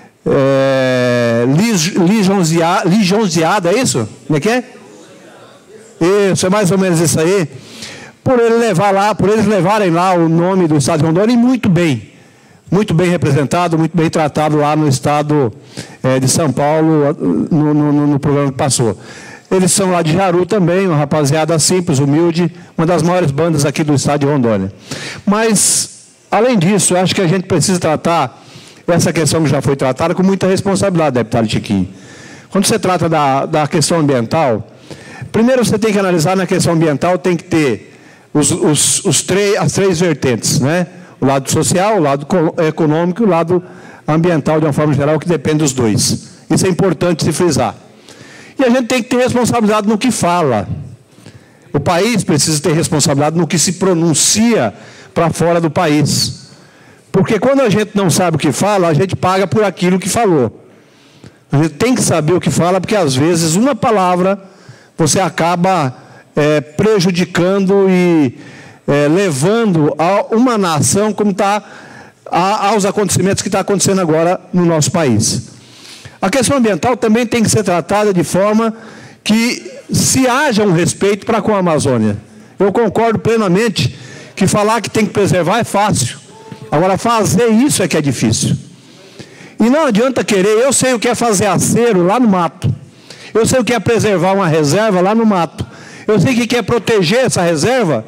lisonjeado, é isso? Como é que é? Isso, é mais ou menos isso aí. Por eles levarem lá o nome do estado de Rondônia, e muito bem representado, muito bem tratado lá no estado de São Paulo, no programa que passou. Eles são lá de Jaru também, uma rapaziada simples, humilde, uma das maiores bandas aqui do estado de Rondônia. Mas, além disso, eu acho que a gente precisa tratar essa questão que já foi tratada com muita responsabilidade, deputado Chiquinho. Quando você trata da questão ambiental, primeiro você tem que analisar na questão ambiental, tem que ter as três vertentes, né? O lado social, o lado econômico e o lado ambiental, de uma forma geral, que depende dos dois. Isso é importante se frisar. E a gente tem que ter responsabilidade no que fala. O país precisa ter responsabilidade no que se pronuncia para fora do país. Porque quando a gente não sabe o que fala, a gente paga por aquilo que falou. A gente tem que saber o que fala, porque às vezes uma palavra você acaba prejudicando e levando a uma nação como aos acontecimentos que está acontecendo agora no nosso país. A questão ambiental também tem que ser tratada de forma que se haja um respeito para com a Amazônia. Eu concordo plenamente que falar que tem que preservar é fácil. Agora, fazer isso é que é difícil. E não adianta querer, eu sei o que é fazer acero lá no mato. Eu sei o que é preservar uma reserva lá no mato. Eu sei o que é proteger essa reserva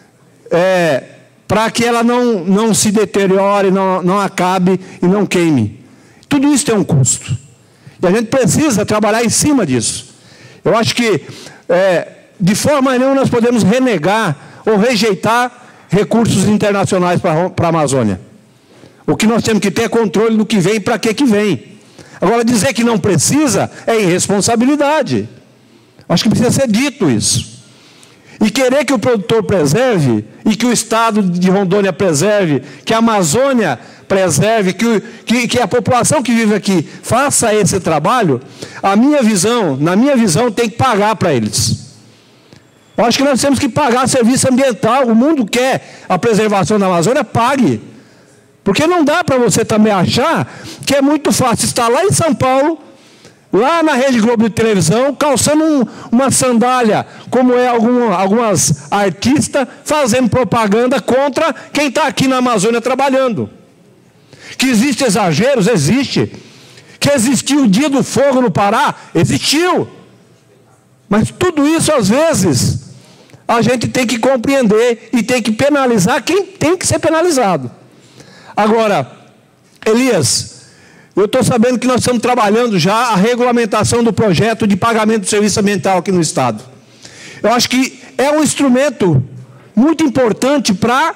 para que ela não se deteriore, não acabe e não queime. Tudo isso tem um custo. E a gente precisa trabalhar em cima disso. Eu acho que, de forma nenhuma, nós podemos renegar ou rejeitar recursos internacionais para a Amazônia. O que nós temos que ter é controle do que vem e para que vem. Agora, dizer que não precisa é irresponsabilidade. Acho que precisa ser dito isso. E querer que o produtor preserve, e que o Estado de Rondônia preserve, que a Amazônia preserve, que a população que vive aqui faça esse trabalho, na minha visão, tem que pagar para eles. Eu acho que nós temos que pagar serviço ambiental. O mundo quer a preservação da Amazônia, pague. Porque não dá para você também achar que é muito fácil estar lá em São Paulo, lá na Rede Globo de televisão, calçando uma sandália, como algumas artistas, fazendo propaganda contra quem está aqui na Amazônia trabalhando. Que existem exageros, existe. Que existiu o dia do fogo no Pará, existiu. Mas tudo isso, às vezes, a gente tem que compreender e tem que penalizar quem tem que ser penalizado. Agora, Elias, eu estou sabendo que nós estamos trabalhando já a regulamentação do projeto de pagamento do serviço ambiental aqui no Estado. Eu acho que é um instrumento muito importante para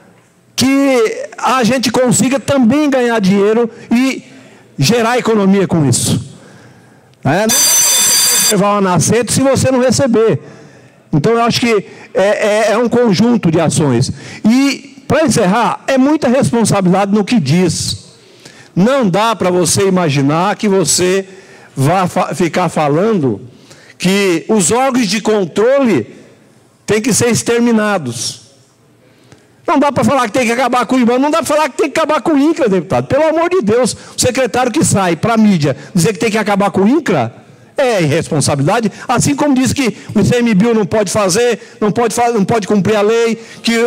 que a gente consiga também ganhar dinheiro e gerar economia com isso. Não dá para você preservar uma nascente se você não receber. Então, eu acho que é um conjunto de ações. E, para encerrar, é muita responsabilidade no que diz. Não dá para você imaginar que você vá ficar falando que os órgãos de controle têm que ser exterminados. Não dá para falar que tem que acabar com o IBAMA, não dá para falar que tem que acabar com o INCRA, deputado. Pelo amor de Deus, o secretário que sai para a mídia dizer que tem que acabar com o INCRA é irresponsabilidade, assim como diz que o ICMBio não pode fazer, não pode cumprir a lei, que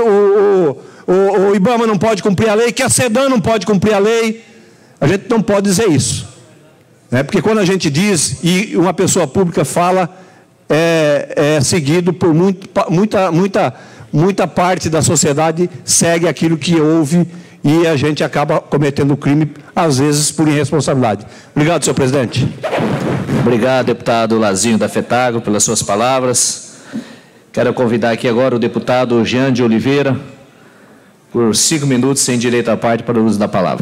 o IBAMA não pode cumprir a lei, que a SEDAN não pode cumprir a lei. A gente não pode dizer isso. Porque quando a gente diz e uma pessoa pública fala, é seguido por muita parte da sociedade segue aquilo que ouve e a gente acaba cometendo crime, às vezes, por irresponsabilidade. Obrigado, senhor presidente. Obrigado, deputado Lazinho da FETAGRO, pelas suas palavras. Quero convidar aqui agora o deputado Jean de Oliveira, por 5 minutos, sem direito à parte, para o uso da palavra.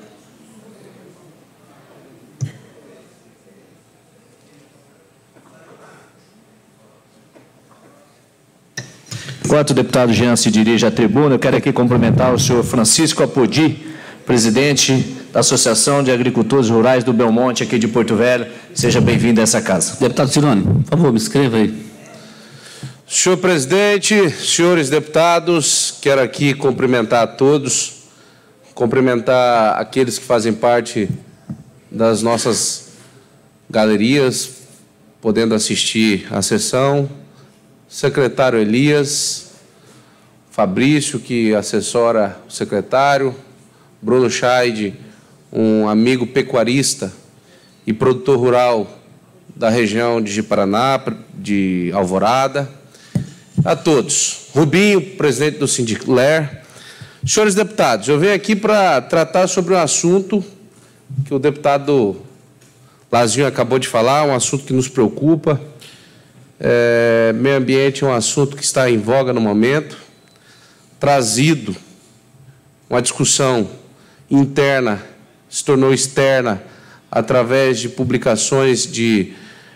Enquanto o deputado Jean se dirige à tribuna, eu quero aqui cumprimentar o senhor Francisco Apodi, presidente da Associação de Agricultores Rurais do Belmonte, aqui de Porto Velho. Seja bem-vindo a essa casa. Deputado Cirone, por favor, me escreva aí. Senhor presidente, senhores deputados, quero aqui cumprimentar a todos, cumprimentar aqueles que fazem parte das nossas galerias, podendo assistir à sessão, secretário Elias, Fabrício, que assessora o secretário, Bruno Scheid, um amigo pecuarista e produtor rural da região de Ji-Paraná, de Alvorada, a todos. Rubinho, presidente do Sindicler. Senhores deputados, eu venho aqui para tratar sobre um assunto que o deputado Lazinho acabou de falar, um assunto que nos preocupa. Meio ambiente é um assunto que está em voga no momento, trazido uma discussão interna, se tornou externa, através de publicações de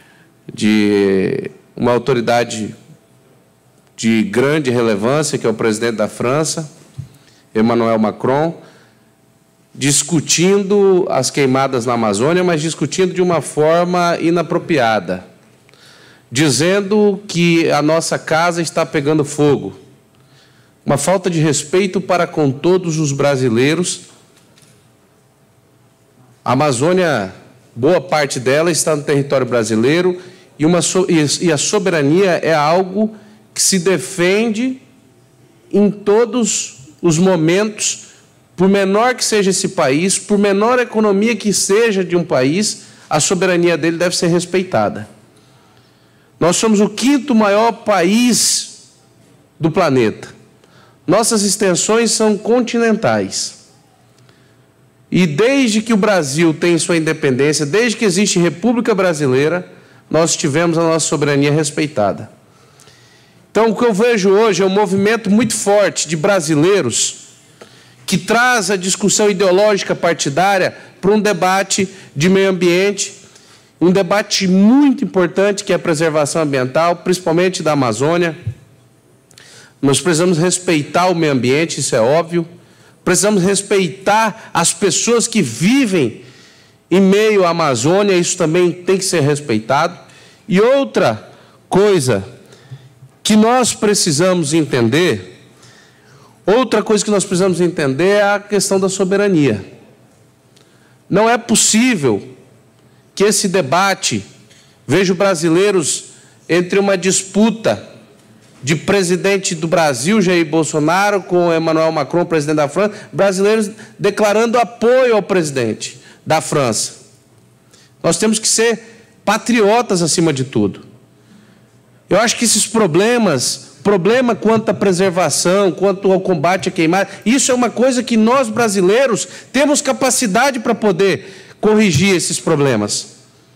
uma autoridade de grande relevância, que é o presidente da França, Emmanuel Macron, discutindo as queimadas na Amazônia, mas discutindo de uma forma inapropriada, dizendo que a nossa casa está pegando fogo. Uma falta de respeito para com todos os brasileiros. A Amazônia, boa parte dela está no território brasileiro e a soberania é algo que se defende em todos os momentos, por menor que seja esse país, por menor economia que seja de um país, a soberania dele deve ser respeitada. Nós somos o 5º maior país do planeta. Nossas extensões são continentais. E desde que o Brasil tem sua independência, desde que existe República Brasileira, nós tivemos a nossa soberania respeitada. Então, o que eu vejo hoje é um movimento muito forte de brasileiros que traz a discussão ideológica partidária para um debate de meio ambiente, um debate muito importante que é a preservação ambiental, principalmente da Amazônia. Nós precisamos respeitar o meio ambiente, isso é óbvio. Precisamos respeitar as pessoas que vivem em meio à Amazônia, isso também tem que ser respeitado. E outra coisa que nós precisamos entender, é a questão da soberania. Não é possível que esse debate, vejo brasileiros entre uma disputa de presidente do Brasil, Jair Bolsonaro, com Emmanuel Macron, presidente da França, brasileiros declarando apoio ao presidente da França. Nós temos que ser patriotas acima de tudo. Eu acho que esses problema quanto à preservação, quanto ao combate à queimada, isso é uma coisa que nós brasileiros temos capacidade para poder corrigir esses problemas.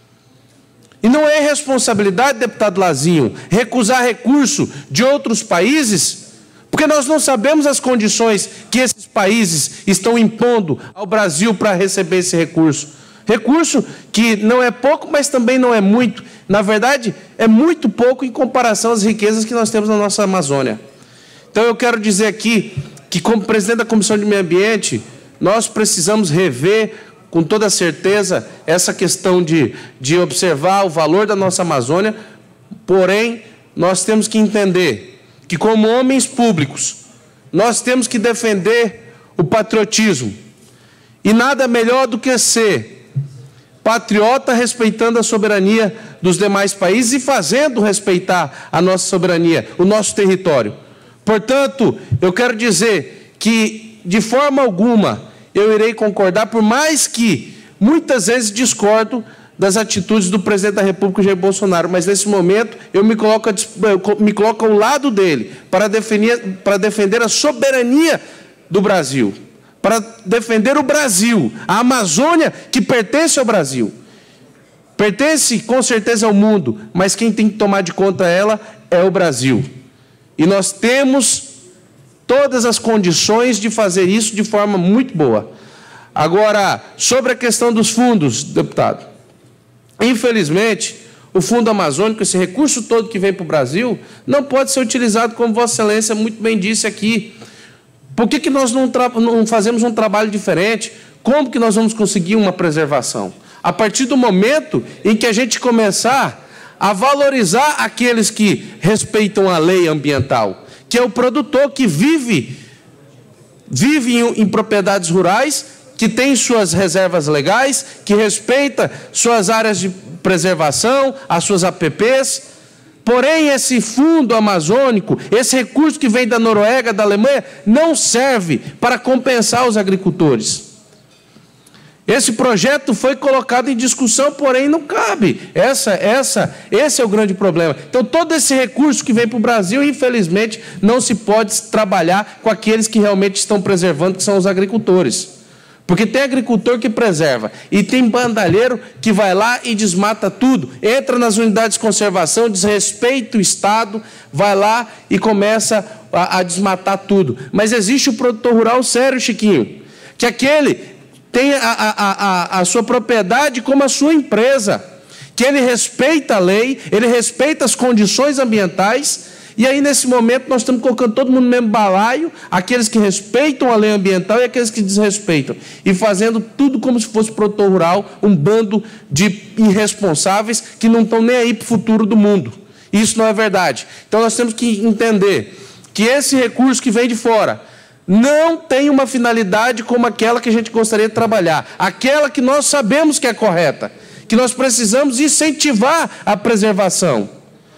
E não é irresponsabilidade, deputado Lazinho, recusar recurso de outros países, porque nós não sabemos as condições que esses países estão impondo ao Brasil para receber esse recurso. Recurso que não é pouco, mas também não é muito. Na verdade, é muito pouco em comparação às riquezas que nós temos na nossa Amazônia. Então, eu quero dizer aqui que, como presidente da Comissão de Meio Ambiente, nós precisamos rever, com toda certeza, essa questão de observar o valor da nossa Amazônia. Porém, nós temos que entender que, como homens públicos, nós temos que defender o patriotismo. E nada melhor do que ser patriota respeitando a soberania dos demais países e fazendo respeitar a nossa soberania, o nosso território. Portanto, eu quero dizer que, de forma alguma, eu irei concordar, por mais que muitas vezes discordo das atitudes do presidente da República, Jair Bolsonaro, mas nesse momento eu me coloco ao lado dele para defender a soberania do Brasil, para defender o Brasil, a Amazônia que pertence ao Brasil. Pertence com certeza ao mundo, mas quem tem que tomar de conta ela é o Brasil. E nós temos todas as condições de fazer isso de forma muito boa. Agora, sobre a questão dos fundos, deputado, infelizmente, o Fundo Amazônico, esse recurso todo que vem para o Brasil, não pode ser utilizado, como Vossa Excelência muito bem disse aqui. Por que nós não fazemos um trabalho diferente? Como que nós vamos conseguir uma preservação? A partir do momento em que a gente começar a valorizar aqueles que respeitam a lei ambiental, que é o produtor que vive em propriedades rurais, que tem suas reservas legais, que respeita suas áreas de preservação, as suas APPs. Porém, esse fundo amazônico, esse recurso que vem da Noruega, da Alemanha, não serve para compensar os agricultores. Esse projeto foi colocado em discussão, porém não cabe. Esse é o grande problema. Então, todo esse recurso que vem para o Brasil, infelizmente, não se pode trabalhar com aqueles que realmente estão preservando, que são os agricultores. Porque tem agricultor que preserva e tem bandalheiro que vai lá e desmata tudo. Entra nas unidades de conservação, desrespeita o Estado, vai lá e começa a desmatar tudo. Mas existe o produtor rural sério, Chiquinho, que aquele tem a sua propriedade como a sua empresa, que ele respeita a lei, ele respeita as condições ambientais. E aí, nesse momento, nós estamos colocando todo mundo no mesmo balaio, aqueles que respeitam a lei ambiental e aqueles que desrespeitam, e fazendo tudo como se fosse produtor rural, um bando de irresponsáveis que não estão nem aí para o futuro do mundo. Isso não é verdade. Então, nós temos que entender que esse recurso que vem de fora não tem uma finalidade como aquela que a gente gostaria de trabalhar, aquela que nós sabemos que é correta, que nós precisamos incentivar a preservação.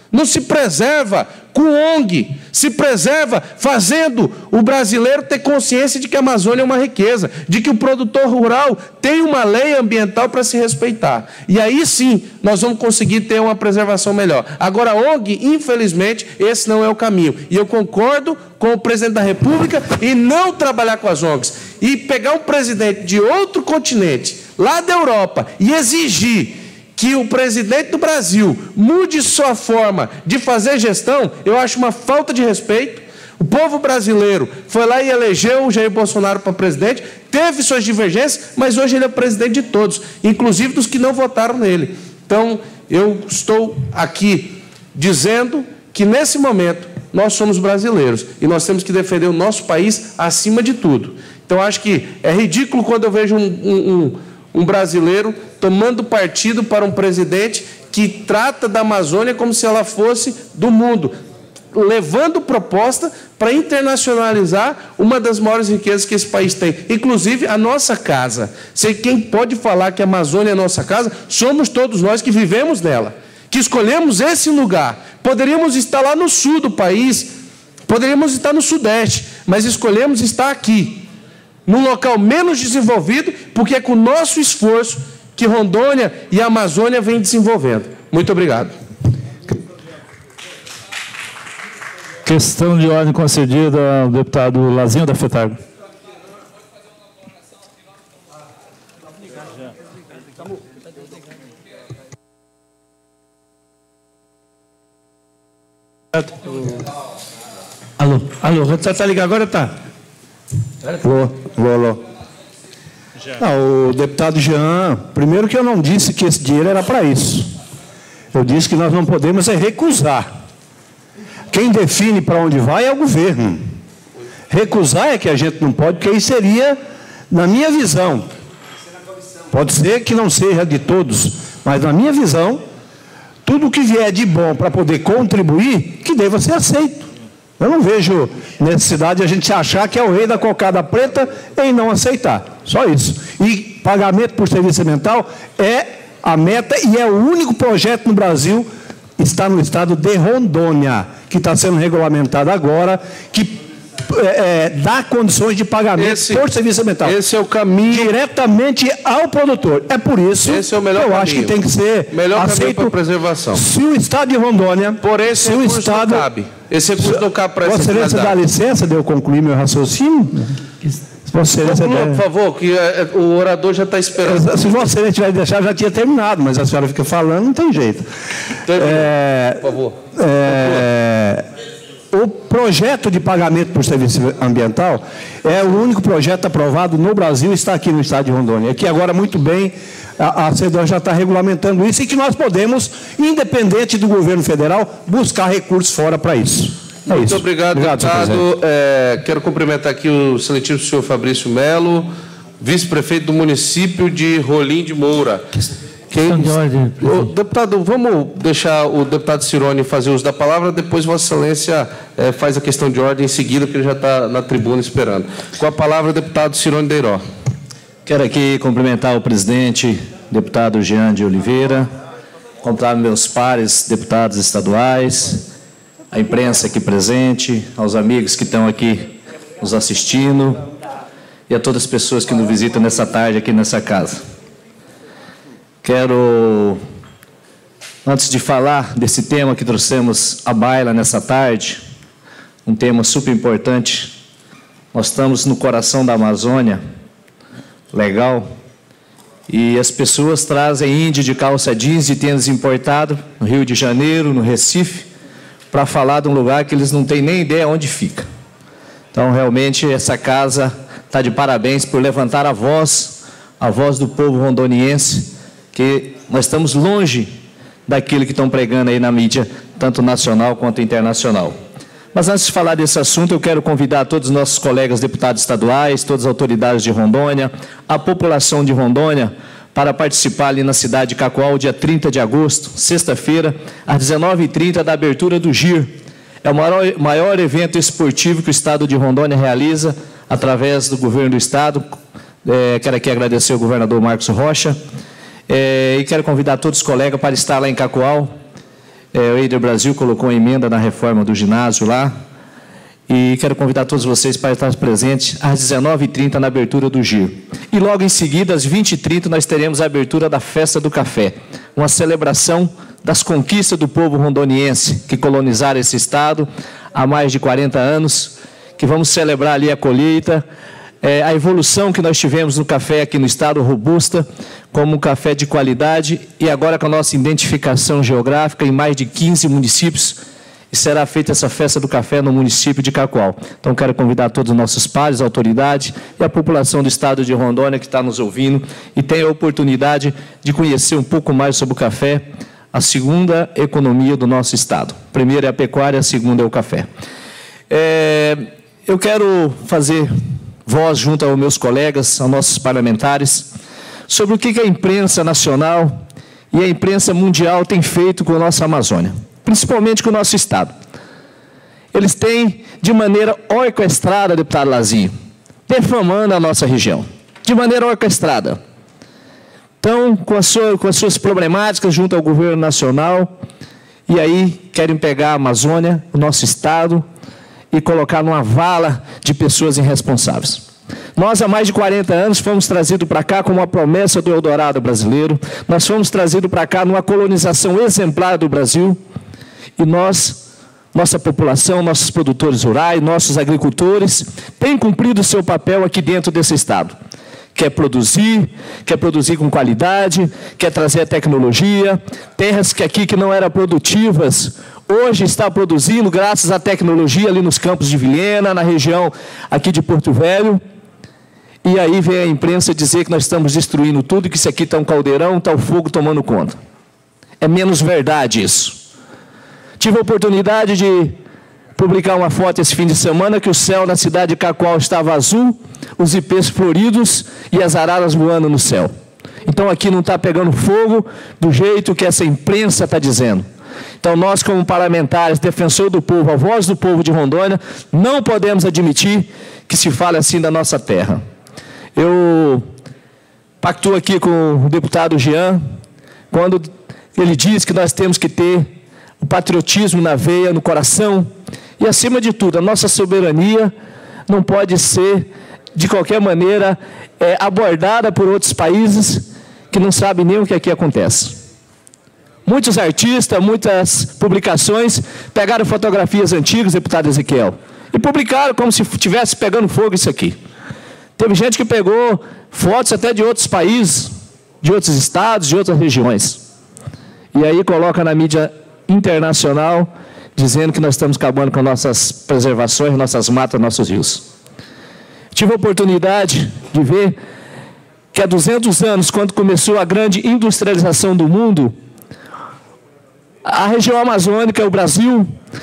Não se preserva com ONG, se preserva fazendo o brasileiro ter consciência de que a Amazônia é uma riqueza, de que o produtor rural tem uma lei ambiental para se respeitar. E aí sim nós vamos conseguir ter uma preservação melhor. Agora, a ONG, infelizmente, esse não é o caminho. E eu concordo com o presidente da República em não trabalhar com as ONGs. E pegar um presidente de outro continente, lá da Europa, e exigir que o presidente do Brasil mude sua forma de fazer gestão, eu acho uma falta de respeito. O povo brasileiro foi lá e elegeu o Jair Bolsonaro para presidente, teve suas divergências, mas hoje ele é presidente de todos, inclusive dos que não votaram nele. Então, eu estou aqui dizendo que, nesse momento, nós somos brasileiros e nós temos que defender o nosso país acima de tudo. Então, acho que é ridículo quando eu vejo um brasileiro tomando partido para um presidente que trata da Amazônia como se ela fosse do mundo, levando proposta para internacionalizar uma das maiores riquezas que esse país tem, inclusive a nossa casa. Quem pode falar que a Amazônia é a nossa casa, somos todos nós que vivemos nela, que escolhemos esse lugar. Poderíamos estar lá no sul do país, poderíamos estar no sudeste, mas escolhemos estar aqui, num local menos desenvolvido, porque é com o nosso esforço que Rondônia e a Amazônia vêm desenvolvendo. Muito obrigado. Questão de ordem concedida ao deputado Lazinho da FETAG. Alô, você está ligado agora? Tá. Alô. Não, o deputado Jean, primeiro que eu não disse que esse dinheiro era para isso. Eu disse que nós não podemos recusar. Quem define para onde vai é o governo. Recusar é que a gente não pode, porque aí seria, na minha visão, pode ser que não seja de todos, mas na minha visão, tudo que vier de bom para poder contribuir, que deva ser aceito. Eu não vejo necessidade de a gente achar que é o rei da cocada preta em não aceitar. Só isso. E pagamento por serviço ambiental é a meta e é o único projeto no Brasil, está no estado de Rondônia, que está sendo regulamentado agora, que dá condições de pagamento por serviço ambiental. Esse é o caminho. Diretamente ao produtor. É por isso esse é o melhor que eu caminho. acho que tem que ser melhor aceito para preservação. Se o estado de Rondônia... Por esse recurso não cabe. Esse recurso não cabe para essa Vossa Excelência dá licença de eu concluir meu raciocínio? Vossa Excelência por favor, que o orador já está esperando. Se Vossa Excelência tivesse deixado, já tinha terminado, mas a senhora fica falando, não tem jeito. Por favor. O projeto de pagamento por serviço ambiental é o único projeto aprovado no Brasil, está aqui no estado de Rondônia. Aqui agora, muito bem, a CEDOR já está regulamentando isso e que nós podemos, independente do governo federal, buscar recursos fora para isso. Muito obrigado, deputado. Quero cumprimentar aqui o excelentíssimo senhor Fabrício Melo, vice-prefeito do município de Rolim de Moura. Deputado, vamos deixar o deputado Cirone fazer uso da palavra, depois Vossa Excelência faz a questão de ordem em seguida, porque ele já está na tribuna esperando. Com a palavra, o deputado Cirone Deiró. Quero aqui cumprimentar o presidente, deputado Jean de Oliveira, cumprimentar meus pares, deputados estaduais, a imprensa aqui presente, aos amigos que estão aqui nos assistindo e a todas as pessoas que nos visitam nessa tarde aqui nessa casa. Quero, antes de falar desse tema que trouxemos à baila nessa tarde, um tema super importante, nós estamos no coração da Amazônia, legal, e as pessoas trazem índio de calça jeans e tênis importado no Rio de Janeiro, no Recife, para falar de um lugar que eles não têm nem ideia onde fica. Então, realmente, essa casa está de parabéns por levantar a voz do povo rondoniense, que nós estamos longe daquilo que estão pregando aí na mídia, tanto nacional quanto internacional. Mas antes de falar desse assunto, eu quero convidar todos os nossos colegas deputados estaduais, todas as autoridades de Rondônia, a população de Rondônia, para participar ali na cidade de Cacoal, dia 30 de agosto, sexta-feira, às 19h30, da abertura do GIR. É o maior evento esportivo que o estado de Rondônia realiza, através do governo do estado. Quero aqui agradecer ao governador Marcos Rocha. E quero convidar todos os colegas para estar lá em Cacoal. O Eider Brasil colocou a emenda na reforma do ginásio lá. E quero convidar todos vocês para estar presentes às 19h30 na abertura do GIR. E logo em seguida, às 20h30, nós teremos a abertura da Festa do Café, uma celebração das conquistas do povo rondoniense que colonizaram esse estado há mais de 40 anos, que vamos celebrar ali a colheita, a evolução que nós tivemos no café aqui no estado, robusta, como um café de qualidade, e agora com a nossa identificação geográfica em mais de 15 municípios, e será feita essa festa do café no município de Cacoal. Então, quero convidar todos os nossos pares, autoridades e a população do estado de Rondônia que está nos ouvindo e tem a oportunidade de conhecer um pouco mais sobre o café, a segunda economia do nosso estado. A primeira é a pecuária, a segunda é o café. Eu quero fazer voz junto aos meus colegas, aos nossos parlamentares, sobre o que a imprensa nacional e a imprensa mundial tem feito com a nossa Amazônia, principalmente com o nosso estado. Eles têm, de maneira orquestrada, deputado Lazinho, defamando a nossa região, de maneira orquestrada. Então, com as suas problemáticas junto ao governo nacional, e aí querem pegar a Amazônia, o nosso estado, e colocar numa vala de pessoas irresponsáveis. Nós, há mais de 40 anos, fomos trazidos para cá como uma promessa do Eldorado brasileiro, nós fomos trazidos para cá numa colonização exemplar do Brasil, e nossa população, nossos produtores rurais, nossos agricultores, têm cumprido o seu papel aqui dentro desse estado. Quer produzir com qualidade, quer trazer a tecnologia, terras que aqui que não eram produtivas, hoje está produzindo graças à tecnologia ali nos campos de Vilhena, na região aqui de Porto Velho. E aí vem a imprensa dizer que nós estamos destruindo tudo, que isso aqui está um caldeirão, está o fogo tomando conta. É menos verdade isso. Tive a oportunidade de publicar uma foto esse fim de semana que o céu na cidade de Cacoal estava azul, os ipês floridos e as araras voando no céu. Então aqui não está pegando fogo do jeito que essa imprensa está dizendo. Então nós, como parlamentares, defensores do povo, a voz do povo de Rondônia, não podemos admitir que se fale assim da nossa terra. Eu pactuo aqui com o deputado Jean, quando ele diz que nós temos que ter o patriotismo na veia, no coração, e acima de tudo, a nossa soberania não pode ser, de qualquer maneira, abordada por outros países que não sabem nem o que aqui acontece. Muitos artistas, muitas publicações, pegaram fotografias antigas, deputado Ezequiel, e publicaram como se estivesse pegando fogo isso aqui. Teve gente que pegou fotos até de outros países, de outros estados, de outras regiões. E aí coloca na mídia internacional, dizendo que nós estamos acabando com nossas preservações, nossas matas, nossos rios. Tive a oportunidade de ver que há 200 anos, quando começou a grande industrialização do mundo, a região amazônica, o Brasil,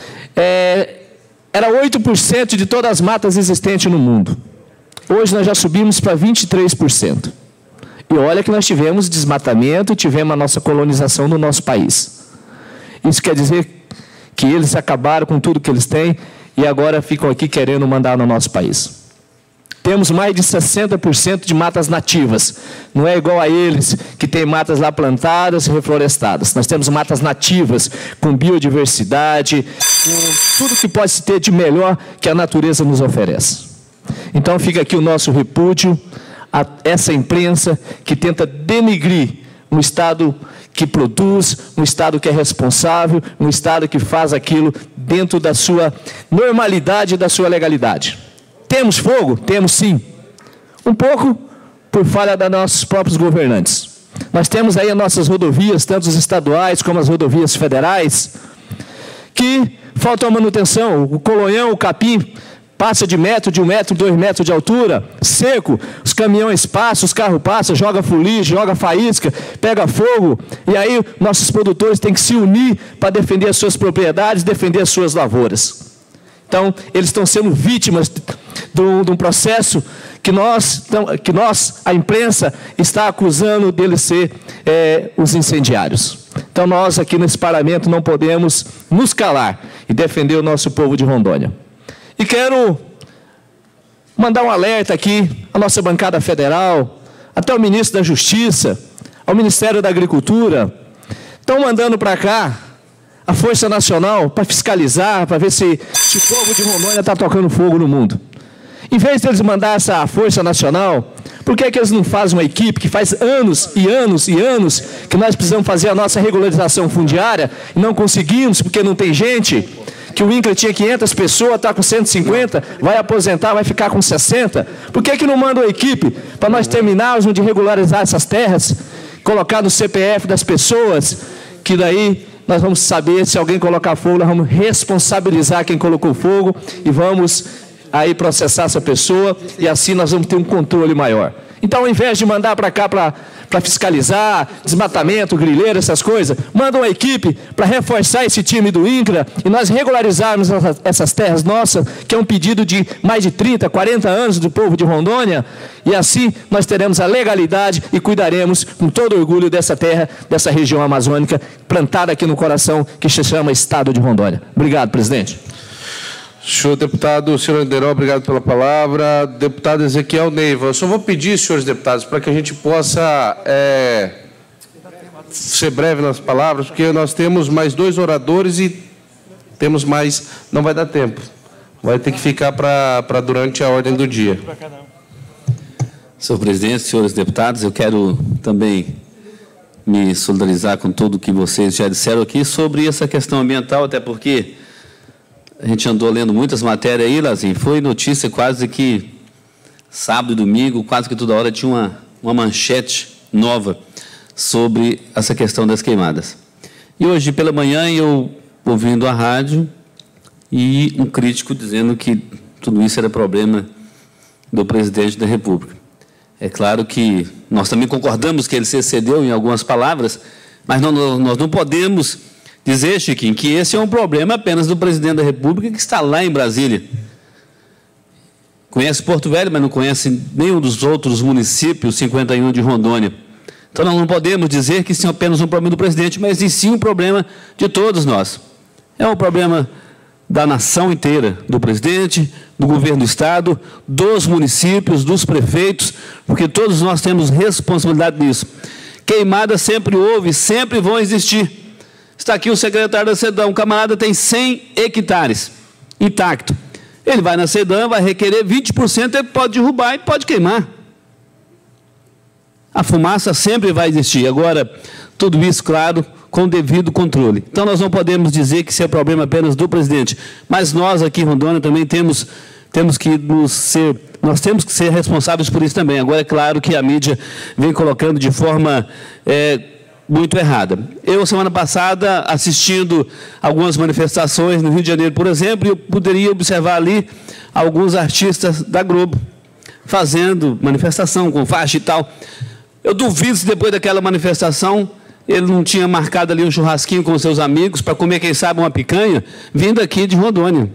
era 8% de todas as matas existentes no mundo. Hoje nós já subimos para 23%. E olha que nós tivemos desmatamento, tivemos a nossa colonização no nosso país. Isso quer dizer que eles acabaram com tudo que eles têm e agora ficam aqui querendo mandar no nosso país. Temos mais de 60% de matas nativas. Não é igual a eles, que tem matas lá plantadas e reflorestadas. Nós temos matas nativas, com biodiversidade, com tudo que pode se ter de melhor que a natureza nos oferece. Então fica aqui o nosso repúdio a essa imprensa que tenta denigrir um Estado que produz, um Estado que é responsável, um Estado que faz aquilo dentro da sua normalidade e da sua legalidade. Temos fogo? Temos sim. Um pouco por falha dos nossos próprios governantes. Nós temos aí as nossas rodovias, tanto as estaduais como as rodovias federais, que faltam manutenção. O Colonhão, o Capim, passa de 1 metro, 2 metros de altura, seco, os caminhões passam, os carros passam, joga fuligem, joga faísca, pega fogo, e aí nossos produtores têm que se unir para defender as suas propriedades, defender as suas lavouras. Então, eles estão sendo vítimas de um processo que nós, a imprensa, está acusando deles ser os incendiários. Então, nós aqui nesse parlamento não podemos nos calar e defender o nosso povo de Rondônia. E quero mandar um alerta aqui à nossa bancada federal, até ao ministro da Justiça, ao Ministério da Agricultura. Estão mandando para cá a Força Nacional para fiscalizar, para ver se o povo de Rondônia está tocando fogo no mundo. Em vez de eles mandar essa Força Nacional, por que eles não fazem uma equipe que faz anos e anos e anos que nós precisamos fazer a nossa regularização fundiária e não conseguimos porque não tem gente? Que o INCRA tinha 500 pessoas, está com 150, vai aposentar, vai ficar com 60. Por que não manda uma equipe para nós terminarmos de regularizar essas terras, colocar no CPF das pessoas, que daí nós vamos saber se alguém colocar fogo, nós vamos responsabilizar quem colocou fogo e vamos aí processar essa pessoa e assim nós vamos ter um controle maior. Então, ao invés de mandar para cá para fiscalizar, desmatamento, grileiro, essas coisas, manda uma equipe para reforçar esse time do INCRA e nós regularizarmos essas terras nossas, que é um pedido de mais de 30, 40 anos do povo de Rondônia, e assim nós teremos a legalidade e cuidaremos com todo orgulho dessa terra, dessa região amazônica, plantada aqui no coração, que se chama Estado de Rondônia. Obrigado, presidente. Senhor deputado, senhor Anderol, obrigado pela palavra. Deputado Ezequiel Neiva, eu só vou pedir, senhores deputados, para que a gente possa ser breve nas palavras, porque nós temos mais 2 oradores e temos mais... Não vai dar tempo. Vai ter que ficar para durante a ordem do dia. Senhor presidente, senhores deputados, eu quero também me solidarizar com tudo que vocês já disseram aqui sobre essa questão ambiental, até porque a gente andou lendo muitas matérias aí, Lazinho, foi notícia quase que sábado e domingo, quase que toda hora tinha uma manchete nova sobre essa questão das queimadas. E hoje pela manhã eu ouvindo a rádio e um crítico dizendo que tudo isso era problema do presidente da República. É claro que nós também concordamos que ele se excedeu em algumas palavras, mas nós não podemos dizer, Chiquinho, que esse é um problema apenas do presidente da República que está lá em Brasília. Conhece Porto Velho, mas não conhece nenhum dos outros municípios, 51 de Rondônia. Então, nós não podemos dizer que isso é apenas um problema do presidente, mas sim um problema de todos nós. É um problema da nação inteira, do presidente, do governo do Estado, dos municípios, dos prefeitos, porque todos nós temos responsabilidade nisso. Queimadas sempre houve, sempre vão existir. Está aqui o secretário da SEDAM, um camarada tem 100 hectares, intacto. Ele vai na SEDAM, vai requerer 20%, ele pode derrubar e pode queimar. A fumaça sempre vai existir. Agora, tudo isso, claro, com devido controle. Então, nós não podemos dizer que isso é problema apenas do presidente, mas nós aqui em Rondônia também temos que ser responsáveis por isso também. Agora, é claro que a mídia vem colocando de forma muito errada. Eu, semana passada, assistindo algumas manifestações no Rio de Janeiro, por exemplo, eu poderia observar ali alguns artistas da Globo fazendo manifestação com faixa e tal. Eu duvido se depois daquela manifestação ele não tinha marcado ali um churrasquinho com seus amigos para comer, quem sabe, uma picanha, vindo aqui de Rondônia.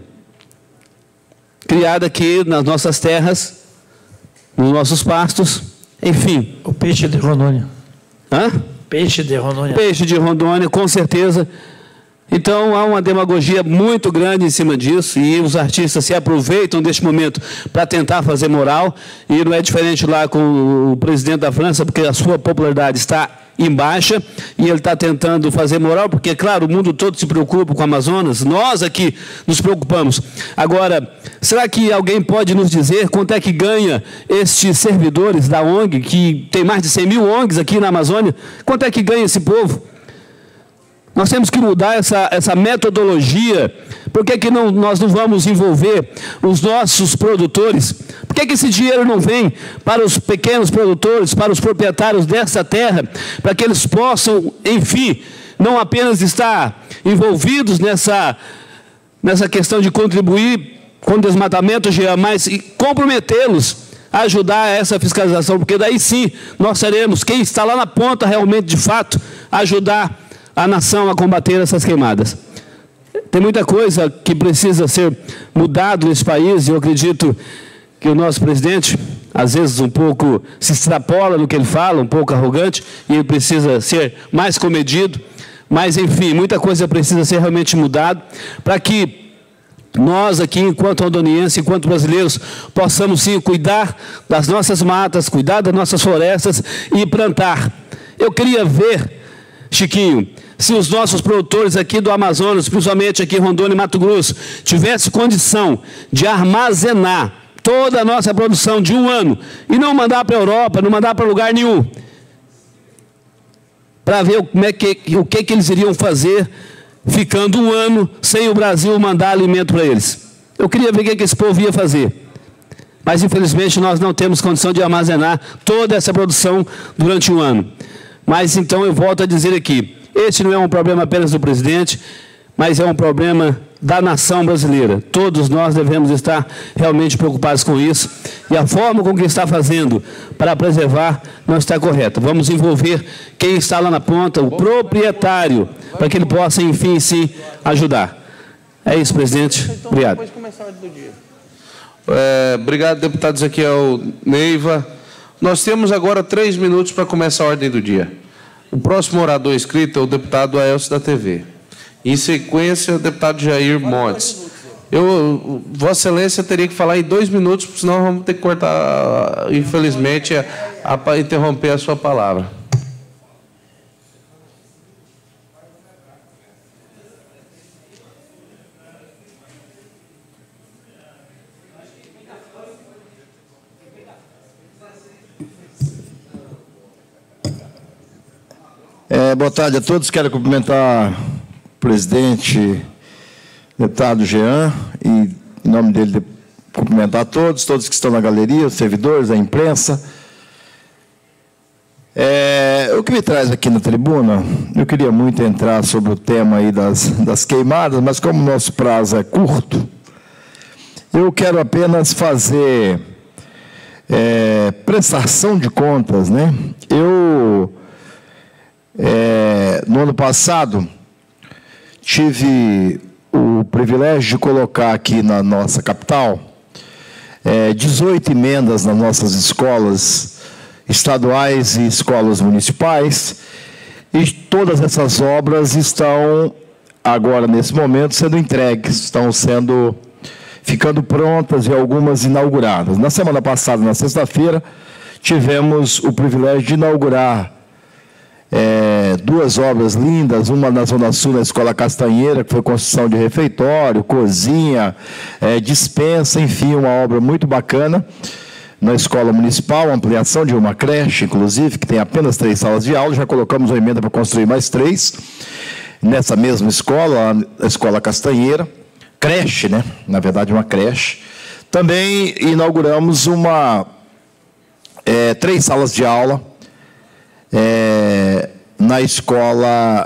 Criada aqui nas nossas terras, nos nossos pastos, enfim. O peixe de Rondônia. Hã? Peixe de Rondônia. Peixe de Rondônia, com certeza. Então, há uma demagogia muito grande em cima disso e os artistas se aproveitam deste momento para tentar fazer moral, e não é diferente lá com o presidente da França, porque a sua popularidade está em baixa e ele está tentando fazer moral, porque, claro, o mundo todo se preocupa com o Amazonas, nós aqui nos preocupamos. Agora, será que alguém pode nos dizer quanto é que ganha estes servidores da ONG, que tem mais de 100 mil ONGs aqui na Amazônia, quanto é que ganha esse povo? Nós temos que mudar essa metodologia. Por que nós não vamos envolver os nossos produtores? Por que esse dinheiro não vem para os pequenos produtores, para os proprietários dessa terra, para que eles possam, enfim, não apenas estar envolvidos nessa questão de contribuir com o desmatamento, mas comprometê-los a ajudar essa fiscalização, porque daí sim nós seremos quem está lá na ponta realmente, de fato, ajudar a nação a combater essas queimadas. Tem muita coisa que precisa ser mudado nesse país, e eu acredito que o nosso presidente, às vezes um pouco se extrapola no que ele fala, um pouco arrogante, e ele precisa ser mais comedido, mas enfim, muita coisa precisa ser realmente mudada, para que nós aqui, enquanto rondonienses, enquanto brasileiros, possamos sim cuidar das nossas matas, cuidar das nossas florestas e plantar. Eu queria ver Chiquinho, se os nossos produtores aqui do Amazonas, principalmente aqui em Rondônia e Mato Grosso, tivessem condição de armazenar toda a nossa produção de um ano e não mandar para a Europa, não mandar para lugar nenhum, para ver o que eles iriam fazer ficando um ano sem o Brasil mandar alimento para eles. Eu queria ver o que esse povo ia fazer. Mas, infelizmente, nós não temos condição de armazenar toda essa produção durante um ano. Mas, então, eu volto a dizer aqui, esse não é um problema apenas do presidente, mas é um problema da nação brasileira. Todos nós devemos estar realmente preocupados com isso. E a forma com que está fazendo para preservar não está correta. Vamos envolver quem está lá na ponta, o proprietário, para que ele possa, enfim, sim, ajudar. É isso, presidente. Obrigado. Depois começar a ordem do dia. Obrigado, deputado Ezequiel Neiva. Nós temos agora 3 minutos para começar a ordem do dia. O próximo orador inscrito é o deputado Aelcio da TV. Em sequência, o deputado Jair Montes. Vossa Excelência teria que falar em 2 minutos, senão vamos ter que cortar, infelizmente, para interromper a sua palavra. Boa tarde a todos. Quero cumprimentar o presidente, deputado Jean, e, em nome dele, cumprimentar todos que estão na galeria, os servidores, a imprensa. O que me traz aqui na tribuna, eu queria muito entrar sobre o tema aí das queimadas, mas como o nosso prazo é curto, eu quero apenas fazer prestação de contas, né? No ano passado, tive o privilégio de colocar aqui na nossa capital 18 emendas nas nossas escolas estaduais e escolas municipais, e todas essas obras estão, agora, nesse momento, sendo entregues, estão ficando prontas e algumas inauguradas. Na semana passada, na sexta-feira, tivemos o privilégio de inaugurar 2 obras lindas, uma na Zona Sul, na Escola Castanheira, que foi construção de refeitório, cozinha, dispensa, enfim, uma obra muito bacana. Na Escola Municipal, ampliação de uma creche, inclusive, que tem apenas 3 salas de aula, já colocamos uma emenda para construir mais 3. Nessa mesma escola, a Escola Castanheira, creche, né? Na verdade, uma creche. Também inauguramos 3 salas de aula, na escola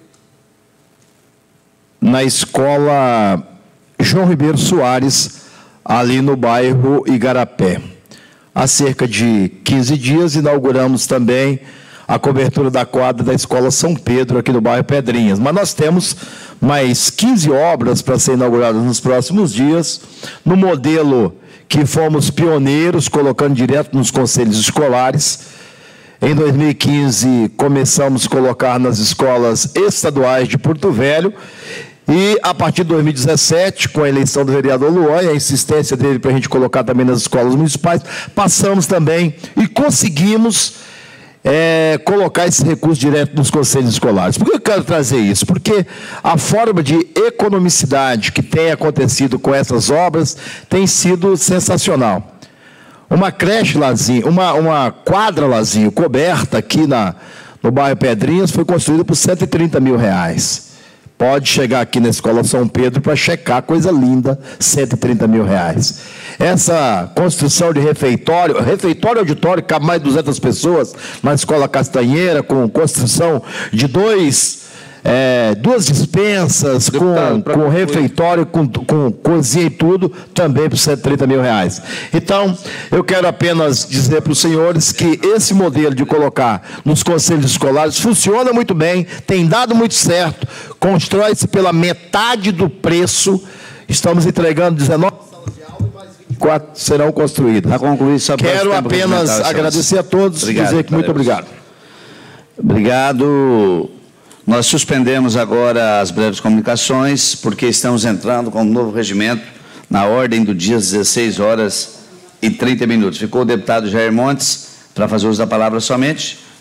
João Ribeiro Soares, ali no bairro Igarapé. Há cerca de 15 dias, inauguramos também a cobertura da quadra da Escola São Pedro, aqui no bairro Pedrinhas. Mas nós temos mais 15 obras para ser inauguradas nos próximos dias, no modelo que fomos pioneiros, colocando direto nos conselhos escolares. Em 2015, começamos a colocar nas escolas estaduais de Porto Velho, e a partir de 2017, com a eleição do vereador Luan e a insistência dele para a gente colocar também nas escolas municipais, passamos também e conseguimos colocar esse recurso direto nos conselhos escolares. Por que eu quero trazer isso? Porque a forma de economicidade que tem acontecido com essas obras tem sido sensacional. Uma creche Lazinho, uma quadra Lazinho coberta aqui no bairro Pedrinhas foi construída por R$130 mil. Pode chegar aqui na Escola São Pedro para checar, coisa linda, R$130 mil. Essa construção de refeitório auditório, cabe mais de 200 pessoas, na Escola Castanheira, com construção de 2 dispensas, com refeitório, com cozinha e tudo, também por R$130 mil. Então, eu quero apenas dizer para os senhores que esse modelo de colocar nos conselhos escolares funciona muito bem, tem dado muito certo, constrói-se pela metade do preço, estamos entregando 19 salas de aula e mais 24 serão construídas. Para concluir, só quero apenas agradecer a todos e dizer que muito obrigado. Obrigado. Nós suspendemos agora as breves comunicações, porque estamos entrando com um novo regimento na ordem do dia, 16h30. Ficou o deputado Jair Montes para fazer uso da palavra somente.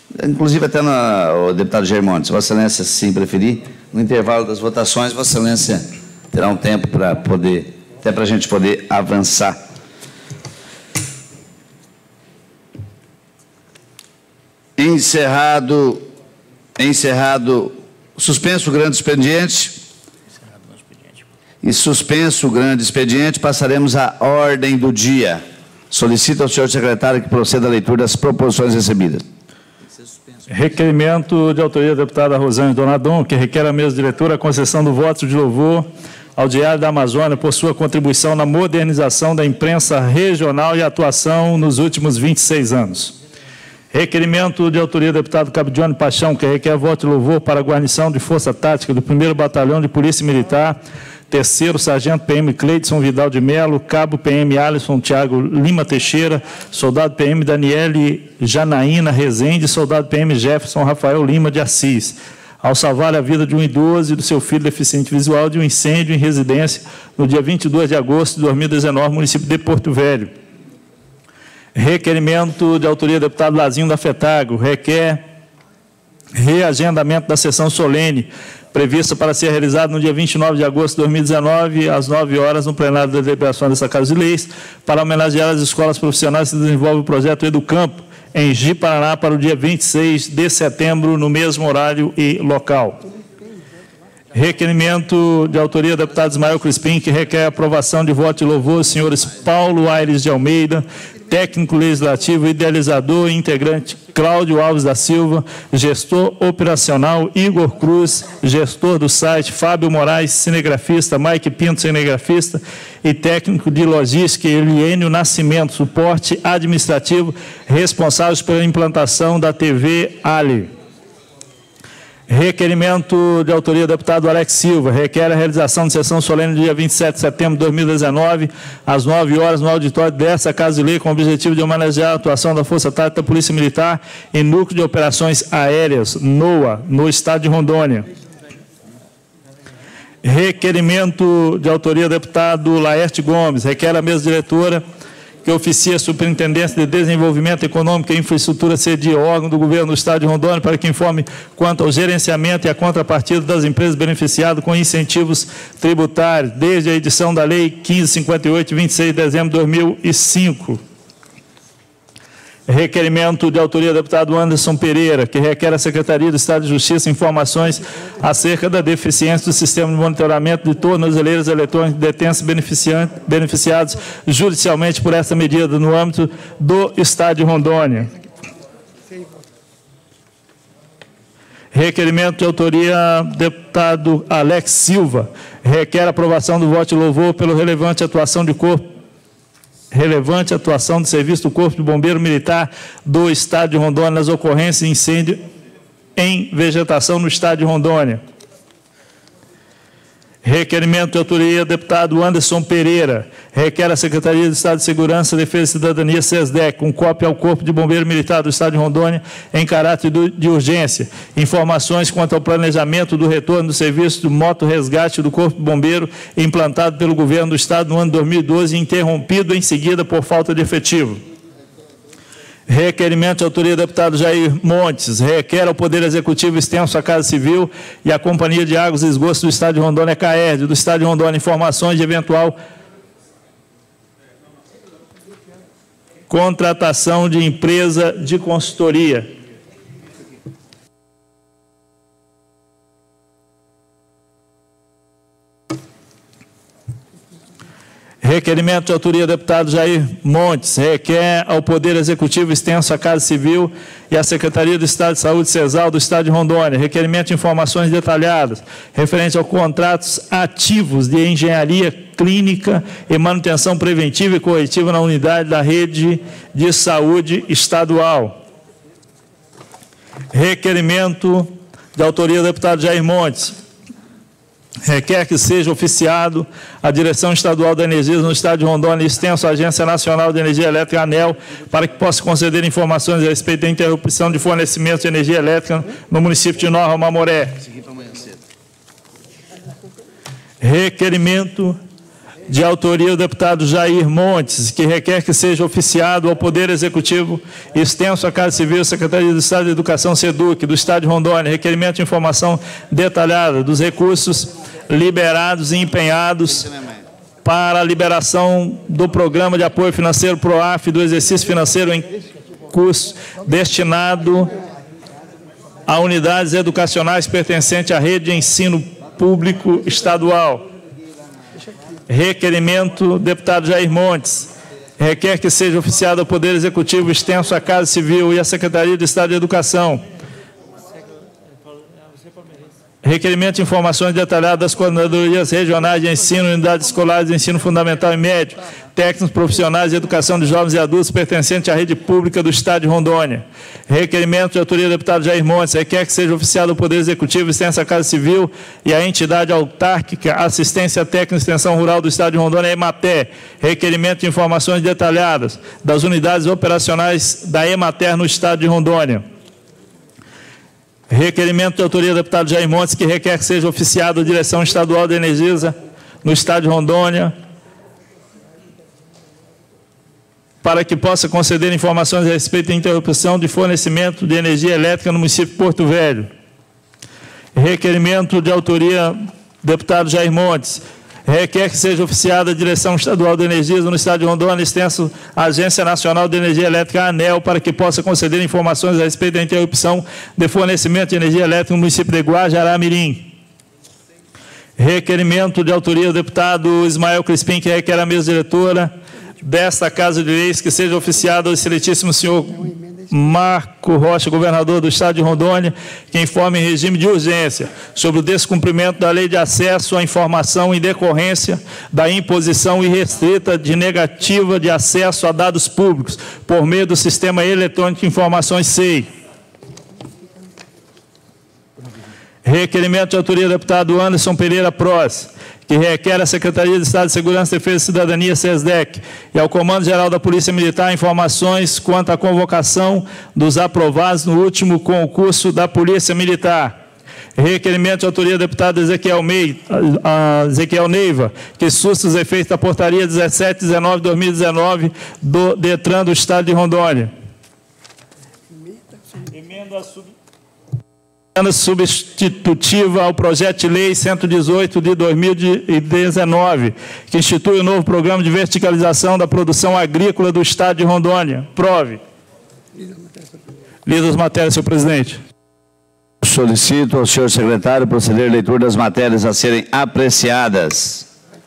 inclusive até o deputado Germontes, Vossa Excelência, se preferir, no intervalo das votações, Vossa Excelência terá um tempo para poder, até para a gente poder avançar. Encerrado, suspenso o grande expediente. E suspenso o grande expediente, passaremos à ordem do dia. Solicito ao senhor secretário que proceda à leitura das proposições recebidas. Requerimento de autoria da deputada Rosane Donadon, que requer à mesa diretora a concessão do voto de louvor ao Diário da Amazônia por sua contribuição na modernização da imprensa regional e atuação nos últimos 26 anos. Requerimento de autoria do deputado Cabidione Paixão, que requer voto de louvor para a guarnição de Força Tática do 1º Batalhão de Polícia Militar, 3º Sargento PM Cleidson Vidal de Melo, Cabo PM Alisson Thiago Lima Teixeira, Soldado PM Daniele Janaína Rezende, Soldado PM Jefferson Rafael Lima de Assis, ao salvar a vida de um idoso e do seu filho deficiente visual de um incêndio em residência no dia 22 de agosto de 2019, no município de Porto Velho. Requerimento de autoria do deputado Lazinho da FETAGO, requer reagendamento da sessão solene, prevista para ser realizada no dia 29 de agosto de 2019, às 9 horas, no plenário da deliberação dessa Casa de Leis, para homenagear as escolas profissionais que desenvolvem o projeto Educampo, em Ji-Paraná, para o dia 26 de setembro, no mesmo horário e local. Requerimento de autoria do deputado Ismael Crispim, que requer a aprovação de voto de louvor aos senhores Paulo Aires de Almeida, técnico legislativo, idealizador e integrante Cláudio Alves da Silva, gestor operacional Igor Cruz, gestor do site Fábio Moraes, cinegrafista, Mike Pinto, cinegrafista, e técnico de logística Eliênio Nascimento, suporte administrativo, responsáveis pela implantação da TV Ali. Requerimento de autoria do deputado Alex Silva, requer a realização de sessão solene no dia 27 de setembro de 2019, às 9 horas, no auditório dessa Casa de Lei, com o objetivo de homenagear a atuação da Força Tática da Polícia Militar em Núcleo de Operações Aéreas, NOA, no estado de Rondônia. Requerimento de autoria do deputado Laerte Gomes, requer a mesa diretora que oficia a Superintendência de Desenvolvimento Econômico e Infraestrutura cedia órgão do Governo do Estado de Rondônia para que informe quanto ao gerenciamento e a contrapartida das empresas beneficiadas com incentivos tributários, desde a edição da Lei 1558, de 26 de dezembro de 2005. Requerimento de autoria do deputado Anderson Pereira, que requer à Secretaria do Estado de Justiça informações acerca da deficiência do sistema de monitoramento de tornozeleiras eletrônicas de detentos beneficiados judicialmente por essa medida no âmbito do Estado de Rondônia. Requerimento de autoria do deputado Alex Silva, requer a aprovação do voto de louvor pelo relevante atuação do serviço do Corpo de Bombeiro Militar do Estado de Rondônia nas ocorrências de incêndio em vegetação no Estado de Rondônia. Requerimento de autoria do deputado Anderson Pereira, requer a Secretaria de Estado de Segurança, Defesa e Cidadania, SESDEC, com cópia ao Corpo de Bombeiro Militar do Estado de Rondônia, em caráter de urgência, informações quanto ao planejamento do retorno do serviço do moto-resgate do Corpo de Bombeiro, implantado pelo Governo do Estado no ano 2012 e interrompido em seguida por falta de efetivo. Requerimento de autoria do deputado Jair Montes, requer ao Poder Executivo extenso à Casa Civil e à Companhia de Águas e Esgotos do Estado de Rondônia, CAERD, do Estado de Rondônia, informações de eventual contratação de empresa de consultoria. Requerimento de autoria do deputado Jair Montes, requer ao Poder Executivo extenso à Casa Civil e à Secretaria do Estado de Saúde, CESAL, do Estado de Rondônia, requerimento de informações detalhadas referente aos contratos ativos de engenharia clínica e manutenção preventiva e corretiva na unidade da rede de saúde estadual. Requerimento de autoria do deputado Jair Montes, requer que seja oficiado a Direção Estadual da Energia no Estado de Rondônia e extenso à Agência Nacional de Energia Elétrica, ANEEL, para que possa conceder informações a respeito da interrupção de fornecimento de energia elétrica no município de Nova Mamoré. Requerimento de autoria do deputado Jair Montes, que requer que seja oficiado ao Poder Executivo extenso à Casa Civil, Secretaria do Estado de Educação, SEDUC, do Estado de Rondônia, requerimento de informação detalhada dos recursos liberados e empenhados para a liberação do Programa de Apoio Financeiro PROAF do exercício financeiro em curso destinado a unidades educacionais pertencentes à rede de ensino público estadual. Requerimento, deputado Jair Montes, requer que seja oficiado ao Poder Executivo extenso à Casa Civil e à Secretaria de Estado de Educação. Requerimento de informações detalhadas das coordenadorias regionais de ensino, unidades escolares de ensino fundamental e médio, técnicos profissionais de educação de jovens e adultos pertencentes à rede pública do Estado de Rondônia. Requerimento de autoria do deputado Jair Montes, requer que seja oficiado ao Poder Executivo extenso à Casa Civil e à entidade autárquica Assistência Técnica e Extensão Rural do Estado de Rondônia, EMATER. Requerimento de informações detalhadas das unidades operacionais da EMATER no Estado de Rondônia. Requerimento de autoria do deputado Jair Montes, que requer que seja oficiado a Direção Estadual de Energisa no Estado de Rondônia, para que possa conceder informações a respeito da interrupção de fornecimento de energia elétrica no município de Porto Velho. Requerimento de autoria do deputado Jair Montes, requer que seja oficiada a Direção Estadual de Energisa no Estado de Rondônia, extenso à Agência Nacional de Energia Elétrica, ANEEL, para que possa conceder informações a respeito da interrupção de fornecimento de energia elétrica no município de Guajará-Mirim. Requerimento de autoria do deputado Ismael Crispim, que requer a mesa diretora desta Casa de Leis que seja oficiado ao excelentíssimo senhor Marco Rocha, governador do Estado de Rondônia, que informe em regime de urgência sobre o descumprimento da Lei de Acesso à Informação em decorrência da imposição irrestrita de negativa de acesso a dados públicos por meio do Sistema Eletrônico de Informações SEI. Requerimento de autoria do deputado Anderson Pereira Pross, que requer à Secretaria de Estado de Segurança, Defesa e Cidadania, SESDEC, e ao Comando-Geral da Polícia Militar informações quanto à convocação dos aprovados no último concurso da Polícia Militar. Requerimento de autoria do deputado Ezequiel Neiva, que suscita os efeitos da portaria 1719/2019 do DETRAN do Estado de Rondônia. Emenda substitutiva ao projeto de lei 118 de 2019, que institui o novo programa de verticalização da produção agrícola do Estado de Rondônia. Prove. Lida as matérias, senhor presidente. Solicito ao senhor secretário proceder à leitura das matérias a serem apreciadas.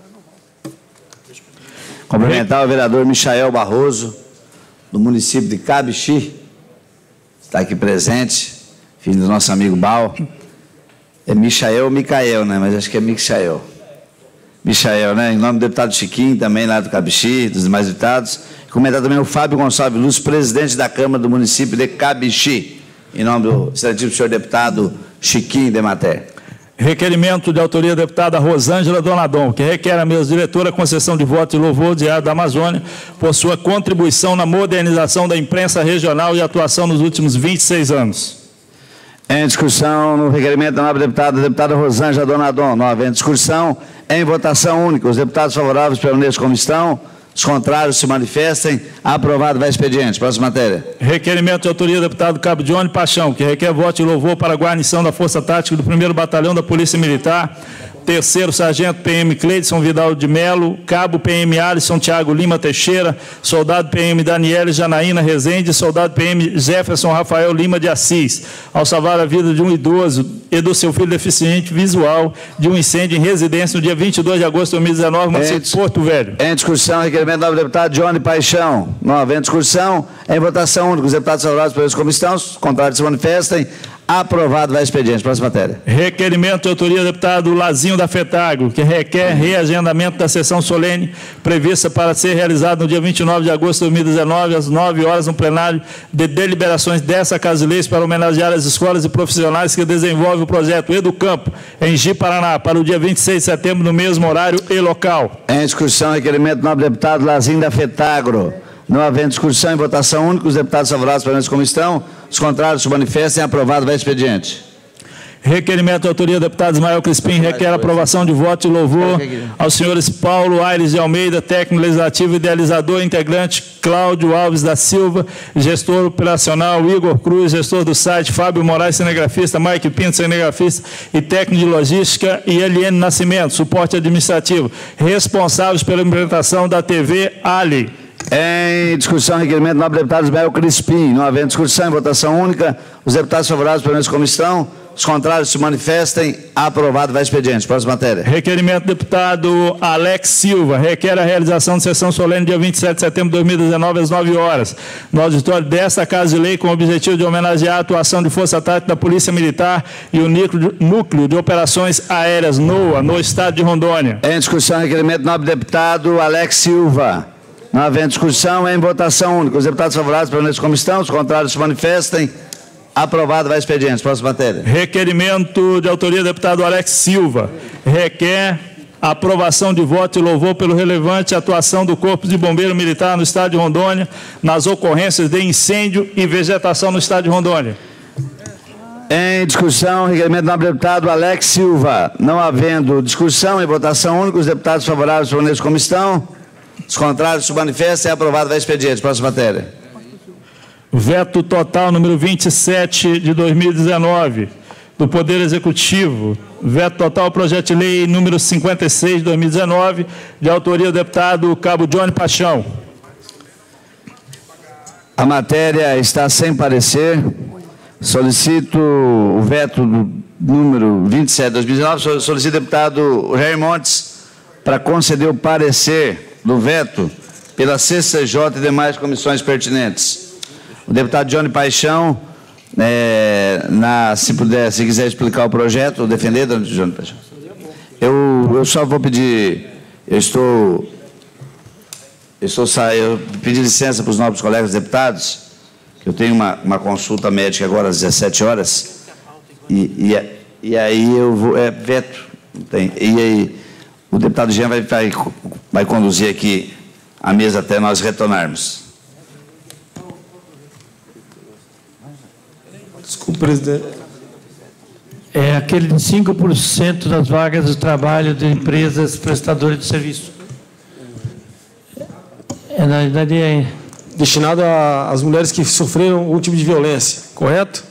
Cumprimentar o vereador Michael Barroso, do município de Cabixi, está aqui presente, filho do nosso amigo Bal. É Michael ou Micael, né? Mas acho que é Michael. Michael, né? Em nome do deputado Chiquinho, também lá do Cabixi, dos demais deputados. Comentar também o Fábio Gonçalves Luz, presidente da Câmara do município de Cabixi, em nome do excelentíssimo senhor deputado Chiquinho de Maté. Requerimento de autoria da deputada Rosângela Donadon, que requer à mesa diretora a concessão de voto e louvor ao Diário da Amazônia por sua contribuição na modernização da imprensa regional e atuação nos últimos 26 anos. Em discussão, no requerimento da nobre deputada Rosângela Donadon, não havendo discussão, em votação única. Os deputados favoráveis permaneçam como estão, os contrários se manifestem. Aprovado, vai expediente. Próxima matéria. Requerimento de autoria do deputado Cabo Johnny Paixão, que requer voto e louvor para a guarnição da Força Tática do 1º Batalhão da Polícia Militar, 3º Sargento PM Cleidson Vidal de Melo, Cabo PM Alisson Thiago Lima Teixeira, Soldado PM Daniele Janaína Rezende, Soldado PM Jefferson Rafael Lima de Assis, ao salvar a vida de um idoso e do seu filho deficiente visual de um incêndio em residência no dia 22 de agosto de 2019, no município de Porto Velho. Em discussão, requerimento do deputado Johnny Paixão. Não havendo discussão, em votação única. Os deputados favoráveis pelos como estão, os contrários se manifestem. Aprovado, vai expediente. Próxima matéria. Requerimento de autoria do deputado Lazinho da FETAGRO, que requer reagendamento da sessão solene prevista para ser realizada no dia 29 de agosto de 2019, às 9 horas, no plenário de deliberações dessa Casa de Leis, para homenagear as escolas e profissionais que desenvolvem o projeto Educampo, em Ji-Paraná, para o dia 26 de setembro, no mesmo horário e local. Em discussão, requerimento do nobre deputado Lazinho da FETAGRO. Não havendo discussão, em votação única, os deputados favoráveis permanecem como estão, os contrários se manifestem. Aprovado, vai expediente. Requerimento de autoria do deputado Ismael Crispim requer a aprovação de voto de louvor aos senhores Paulo Aires de Almeida, técnico legislativo, idealizador, integrante Cláudio Alves da Silva, gestor operacional Igor Cruz, gestor do site Fábio Moraes, cinegrafista, Mike Pinto, cinegrafista e técnico de logística, e Eliane Nascimento, suporte administrativo, responsáveis pela implementação da TV Ali. Em discussão, requerimento do nobre deputado Ismael Crispim. Não havendo discussão, em votação única, os deputados favoráveis pela mesma comissão, os contrários se manifestem. Aprovado. Vai expediente. Próxima matéria. Requerimento do deputado Alex Silva. Requer a realização de sessão solene dia 27 de setembro de 2019, às 9 horas, no auditório desta Casa de Lei, com o objetivo de homenagear a atuação de Força Tática da Polícia Militar e o Núcleo de Operações Aéreas NOA, no estado de Rondônia. Em discussão, requerimento do nobre deputado Alex Silva. Não havendo discussão, em votação única. Os deputados favoráveis pela mesma comissão, os contrários se manifestem. Aprovado. Vai expediente. Próxima matéria. Requerimento de autoria do deputado Alex Silva. Requer a aprovação de voto e louvor pelo relevante atuação do Corpo de Bombeiro Militar no estado de Rondônia, nas ocorrências de incêndio e vegetação no estado de Rondônia. Em discussão, requerimento do nobre deputado Alex Silva. Não havendo discussão, em votação única, os deputados favoráveis pela mesma comissão, os contrários se manifestam. É aprovado. Vai expediente. Próxima matéria. Veto total número 27 de 2019 do Poder Executivo. Veto total projeto de lei número 56 de 2019, de autoria do deputado Cabo Johnny Paixão. A matéria está sem parecer. Solicito o veto do número 27 de 2019. Solicito ao deputado Jair Montes para conceder o parecer do veto pela CCJ e demais comissões pertinentes. O deputado Johnny Paixão, se quiser explicar o projeto, defender, Johnny Paixão. Eu só vou pedir, eu pedi licença para os nobres colegas deputados, que eu tenho uma consulta médica agora às 17 horas, e aí eu vou, veto, tem, e aí o deputado Jean vai conduzir aqui a mesa até nós retornarmos. Desculpa, presidente. É aquele de 5% das vagas de trabalho de empresas prestadoras de serviço. Na verdade, é destinado às mulheres que sofreram algum tipo de violência, correto?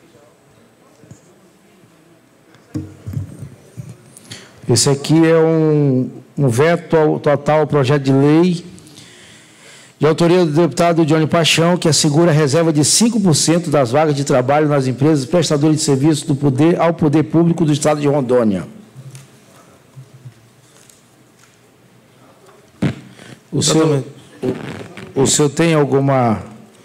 Esse aqui é um veto ao total ao projeto de lei de autoria do deputado Johnny Paixão, que assegura a reserva de 5% das vagas de trabalho nas empresas prestadoras de serviço ao poder público do estado de Rondônia. O senhor tem alguma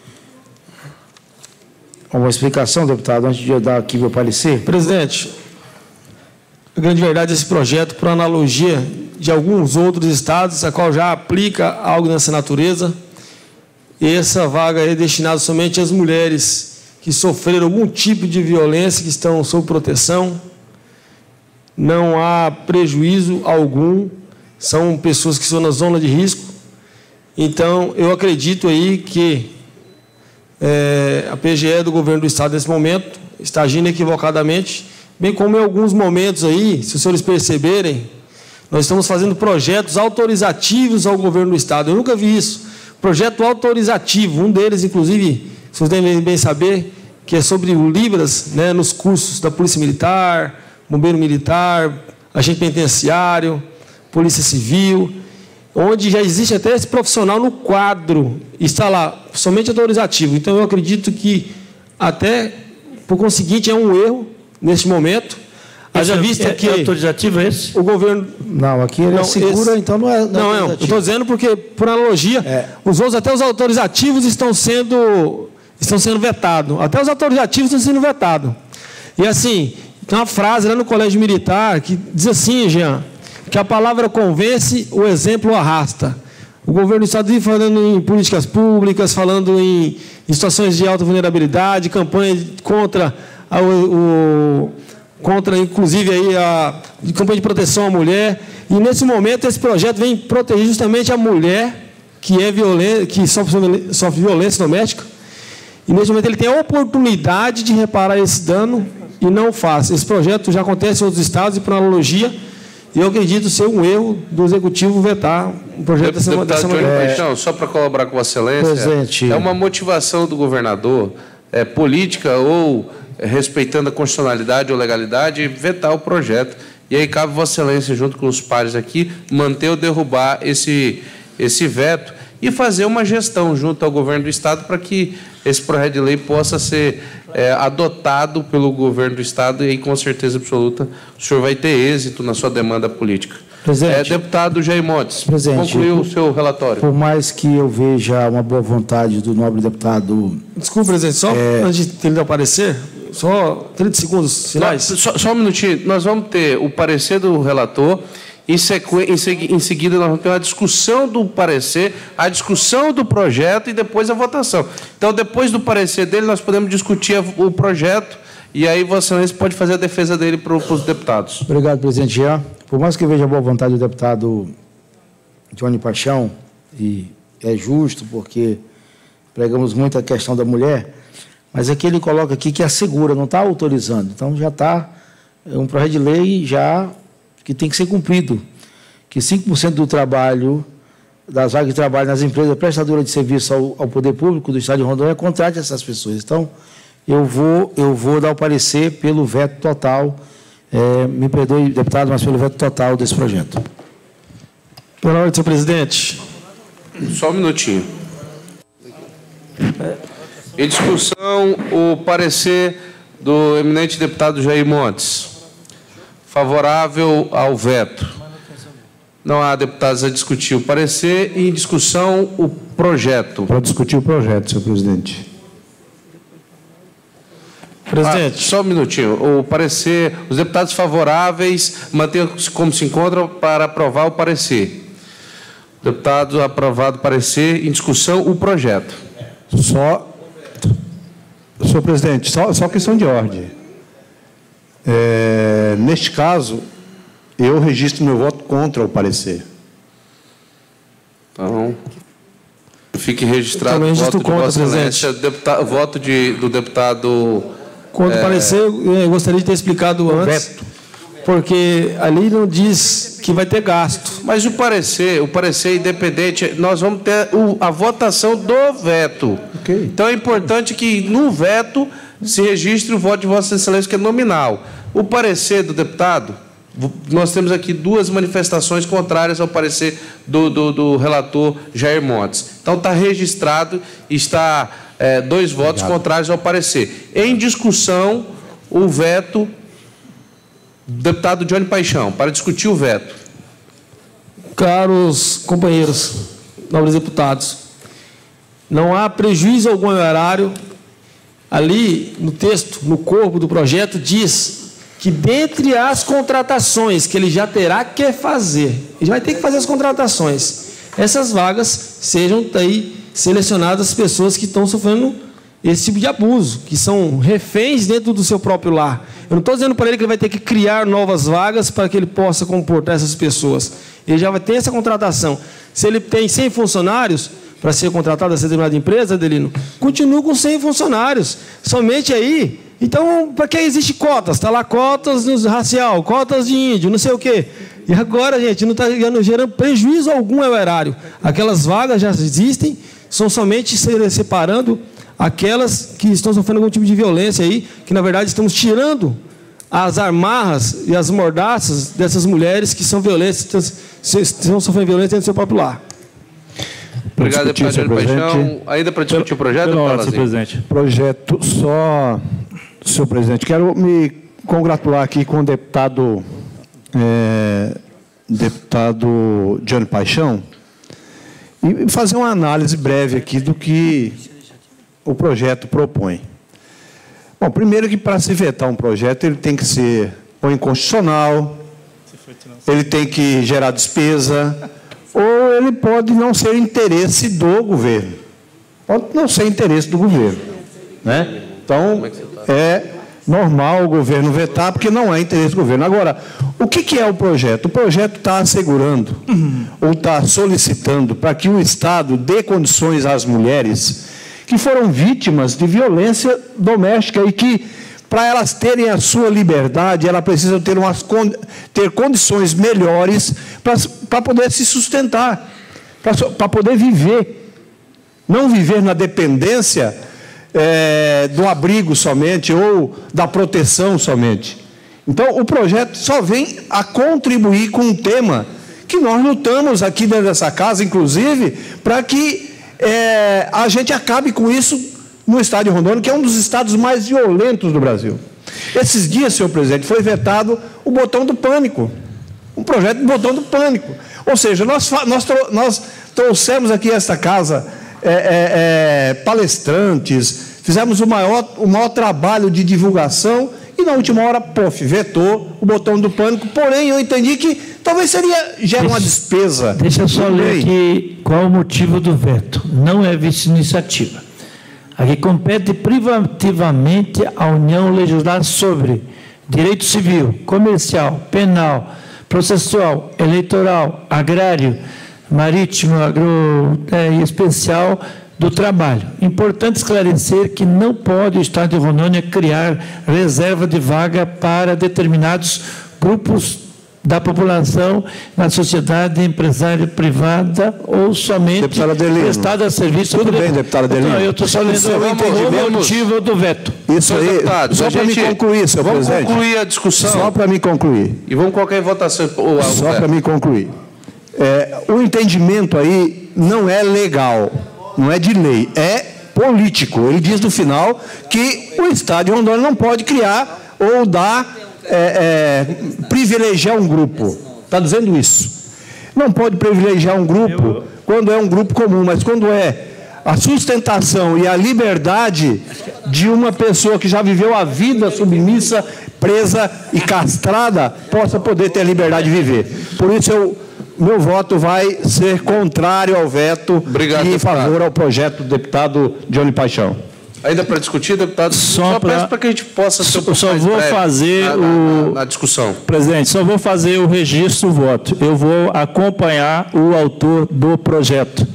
explicação, deputado, antes de eu dar aqui meu parecer? Presidente, a grande verdade é esse projeto, por analogia de alguns outros estados, a qual já aplica algo nessa natureza, e essa vaga é destinada somente às mulheres que sofreram algum tipo de violência, que estão sob proteção. Não há prejuízo algum, são pessoas que estão na zona de risco. Então, eu acredito aí que a PGE do governo do estado, nesse momento, está agindo equivocadamente, bem como em alguns momentos aí, se os senhores perceberem, nós estamos fazendo projetos autorizativos ao governo do estado. Eu nunca vi isso. Projeto autorizativo, um deles, inclusive, vocês devem bem saber, que é sobre o Libras, né, nos cursos da Polícia Militar, Bombeiro Militar, Agente Penitenciário, Polícia Civil, onde já existe até esse profissional no quadro, está lá, somente autorizativo. Então, eu acredito que, até, por conseguinte, é um erro, neste momento. Haja vista que... É autorizativo esse? O governo... Não, aqui ele segura, então não é... Não, eu estou dizendo porque, por analogia, até os autorizativos estão sendo vetados. Até os autorizativos estão sendo vetados. E, assim, tem uma frase lá no Colégio Militar que diz assim, Jean, que a palavra convence, o exemplo arrasta. O governo do estado vive falando em políticas públicas, falando em situações de alta vulnerabilidade, campanha contra inclusive, aí a campanha de proteção à mulher. E, nesse momento, esse projeto vem proteger justamente a mulher que sofre violência doméstica. E, nesse momento, ele tem a oportunidade de reparar esse dano e não faz. Esse projeto já acontece em outros estados e, por analogia, eu acredito ser um erro do Executivo vetar um projeto dessa maneira. Só para colaborar com Vossa Excelência, presente. É uma motivação do governador, política ou respeitando a constitucionalidade ou legalidade, vetar o projeto. E aí cabe Vossa Excelência, junto com os pares aqui, manter ou derrubar esse veto e fazer uma gestão junto ao governo do Estado para que esse projeto de lei possa ser adotado pelo governo do Estado e aí, com certeza absoluta, o senhor vai ter êxito na sua demanda política. Presidente. Deputado Jair Montes, presidente, concluiu o seu relatório. Por mais que eu veja uma boa vontade do nobre deputado... Desculpe, presidente, só antes de ele aparecer, só 30 segundos finais. Só um minutinho. Nós vamos ter o parecer do relator. Em seguida, nós vamos ter uma discussão do parecer, a discussão do projeto e depois a votação. Então, depois do parecer dele, nós podemos discutir o projeto e aí Vossa Excelência pode fazer a defesa dele para os deputados. Obrigado, presidente Jean. Por mais que eu veja a boa vontade do deputado Johnny Paixão, e é justo porque pregamos muito a questão da mulher, mas aqui ele coloca aqui que assegura, não está autorizando. Então, já está um projeto de lei já que tem que ser cumprido, que 5% do trabalho, das vagas de trabalho nas empresas prestadoras de serviço ao poder público do Estado de Rondônia, contrate essas pessoas. Então, eu vou dar o parecer pelo veto total, me perdoe, deputado, mas pelo veto total desse projeto. Pela ordem, senhor presidente. Só um minutinho. Em discussão, o parecer do eminente deputado Jair Montes. Favorável ao veto. Não há deputados a discutir o parecer. E em discussão, o projeto. Para discutir o projeto, senhor presidente. Presidente. Só um minutinho. O parecer, os deputados favoráveis mantenham-se como se encontram para aprovar o parecer. Deputado aprovado o parecer. Em discussão, o projeto. Senhor presidente, só questão de ordem. Neste caso, eu registro meu voto contra o parecer. Então, fique registrado o voto de Vossa Excelência, voto do deputado... Quanto ao parecer, eu gostaria de ter explicado antes, porque ali não diz que vai ter gasto. Mas o parecer independente, nós vamos ter a votação do veto. Okay. Então, é importante que no veto se registre o voto de Vossa Excelência, que é nominal. O parecer do deputado, nós temos aqui duas manifestações contrárias ao parecer do relator Jair Montes. Então, está registrado, está 2 votos contrários ao parecer. Em discussão, o veto do deputado Johnny Paixão, para discutir o veto. Caros companheiros, nobres deputados, não há prejuízo algum ao erário. Ali, no texto, no corpo do projeto, diz que dentre as contratações que ele já terá que fazer, ele vai ter que fazer as contratações, essas vagas sejam aí selecionadas pessoas que estão sofrendo esse tipo de abuso, que são reféns dentro do seu próprio lar. Eu não estou dizendo para ele que ele vai ter que criar novas vagas para que ele possa comportar essas pessoas. Ele já vai ter essa contratação. Se ele tem 100 funcionários para ser contratado essa determinada empresa, Adelino, continua com 100 funcionários. Somente aí. Então, para que existe cotas? Está lá cotas racial, cotas de índio, não sei o quê. E agora, gente, não está gerando prejuízo algum ao erário. Aquelas vagas já existem, são somente separando aquelas que estão sofrendo algum tipo de violência aí, que na verdade estamos tirando as amarras e as mordaças dessas mulheres que são violentas, estão sofrendo violência dentro do seu próprio lar. Obrigado, deputado Johnny Paixão. Ainda para discutir o projeto, senhor presidente. Projeto só, senhor presidente, quero me congratular aqui com o deputado Johnny Paixão e fazer uma análise breve aqui do que o projeto propõe. Bom, primeiro que para se vetar um projeto, ele tem que ser ou inconstitucional, ele tem que gerar despesa, ou ele pode não ser interesse do governo. Pode não ser interesse do governo, né? Então, é normal o governo vetar, porque não é interesse do governo. Agora, o que é o projeto? O projeto está assegurando, ou está solicitando, para que o Estado dê condições às mulheres que foram vítimas de violência doméstica e que para elas terem a sua liberdade, elas precisam ter condições melhores para poder se sustentar, para poder viver. Não viver na dependência do abrigo somente ou da proteção somente. Então, o projeto só vem a contribuir com um tema que nós lutamos aqui dentro dessa casa, inclusive, para que a gente acabe com isso no estado de Rondônia, que é um dos estados mais violentos do Brasil. Esses dias, senhor presidente, foi vetado o botão do pânico, um projeto do botão do pânico. Ou seja, nós trouxemos aqui a esta casa palestrantes, fizemos o maior trabalho de divulgação e, na última hora, vetou o botão do pânico. Porém, eu entendi que talvez gera uma despesa. Deixa eu só ler aqui qual o motivo do veto. Não é vice-iniciativa. Aqui compete privativamente à União legislar sobre direito civil, comercial, penal, processual, eleitoral, agrário, marítimo, e especial do trabalho. Importante esclarecer que não pode o Estado de Rondônia criar reserva de vaga para determinados grupos da população na sociedade empresária privada ou somente prestada a serviço. Tudo bem, deputado Adelino. Eu estou só lendo o motivo do veto. Isso aí, só para me concluir, senhor presidente. Vamos concluir a discussão. Só para me concluir. E vamos colocar em votação. Só para me concluir. O entendimento aí não é legal, não é de lei, é político. Ele diz no final que o Estado de Rondônia não pode criar ou dar, privilegiar um grupo. Está dizendo isso. Não pode privilegiar um grupo quando é um grupo comum, mas quando é a sustentação e a liberdade de uma pessoa que já viveu a vida submissa, presa e castrada, possa poder ter a liberdade de viver. Por isso, meu voto vai ser contrário ao veto. Obrigado, e em favor ao projeto do deputado Johnny Paixão. Ainda para discutir, deputado, só peço para que a gente possa ser um pouco só mais vou breve fazer na discussão. Presidente, só vou fazer o registro do voto. Eu vou acompanhar o autor do projeto.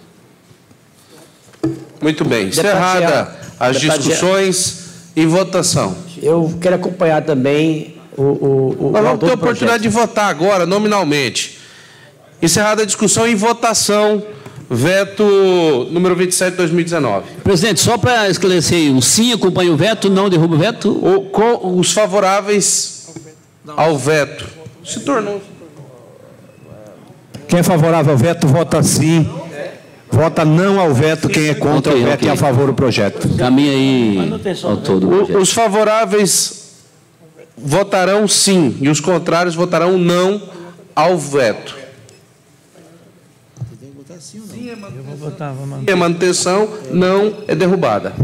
Muito bem. Encerrada as discussões e votação. Eu quero acompanhar também Nós vamos ter a oportunidade de votar agora, nominalmente. Encerrada a discussão e votação, veto número 27 de 2019. Presidente, só para esclarecer, o sim acompanha o veto, não derruba o veto? Os favoráveis ao veto. Se tornou. Quem é favorável ao veto, vota sim. Vota não ao veto. Quem é contra o veto e a favor do projeto. Caminha aí ao todo. Os favoráveis votarão sim e os contrários votarão não ao veto. Sim é manutenção. Eu vou votar, vou manter. Sim é manutenção, não é derrubada.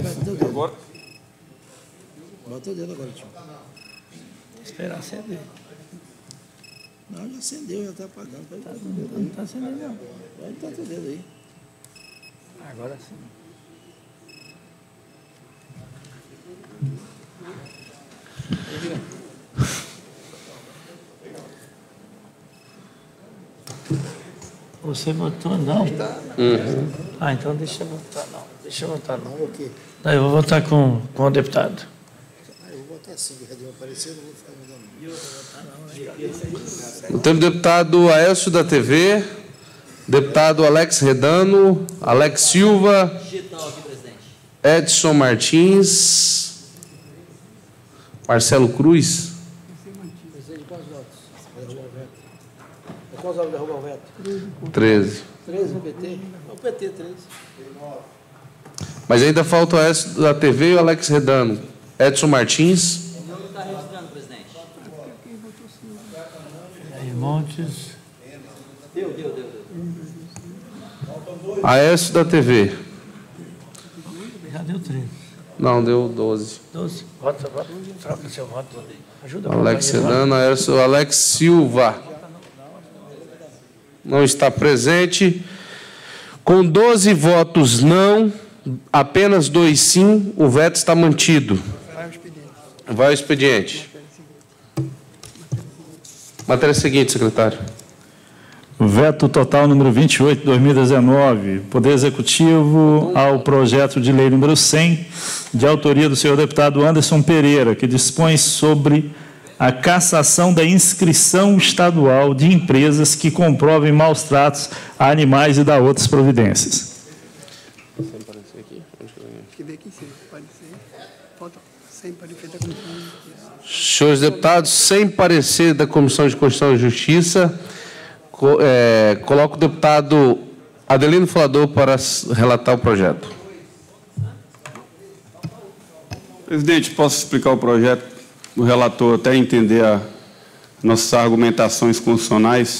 Bota o dedo agora, tio. Esperar acender. Não, já acendeu, já está apagando. Não está acendendo, não. Vai botar o dedo aí. Agora sim. Você votou não? Uhum. Ah, então deixa eu votar não. Deixa eu votar não. O quê? Não, eu vou votar com o deputado. Eu vou votar sim, que já apareceu, não vou ficar mandando. Eu vou votar não. No tempo, deputado Aécio da TV, deputado Alex Redano, Alex Silva, Edson Martins, Marcelo Cruz. Quantos votos derrubar o veto? 13. 13 no PT? O PT, 13. Mas ainda falta o Aécio da TV e o Alex Redano. Edson Martins. Não está registrando, presidente. Aí, Montes. Deu. Aécio da TV. Já deu 13. Não, deu 12. 12. Vota. Troca seu voto. Ajuda. Alex Redano, Aécio, Alex Silva. Não está presente. Com 12 votos não, apenas 2 sim, o veto está mantido. Vai ao expediente. Matéria seguinte, secretário. Veto total número 28, 2019. Poder Executivo ao projeto de lei número 100, de autoria do senhor deputado Anderson Pereira, que dispõe sobre a cassação da inscrição estadual de empresas que comprovem maus tratos a animais e da outras providências. Senhores deputados, sem parecer da Comissão de Constituição e Justiça, coloco o deputado Adelino Folador para relatar o projeto. Presidente, posso explicar o projeto? O relator até entender nossas argumentações constitucionais.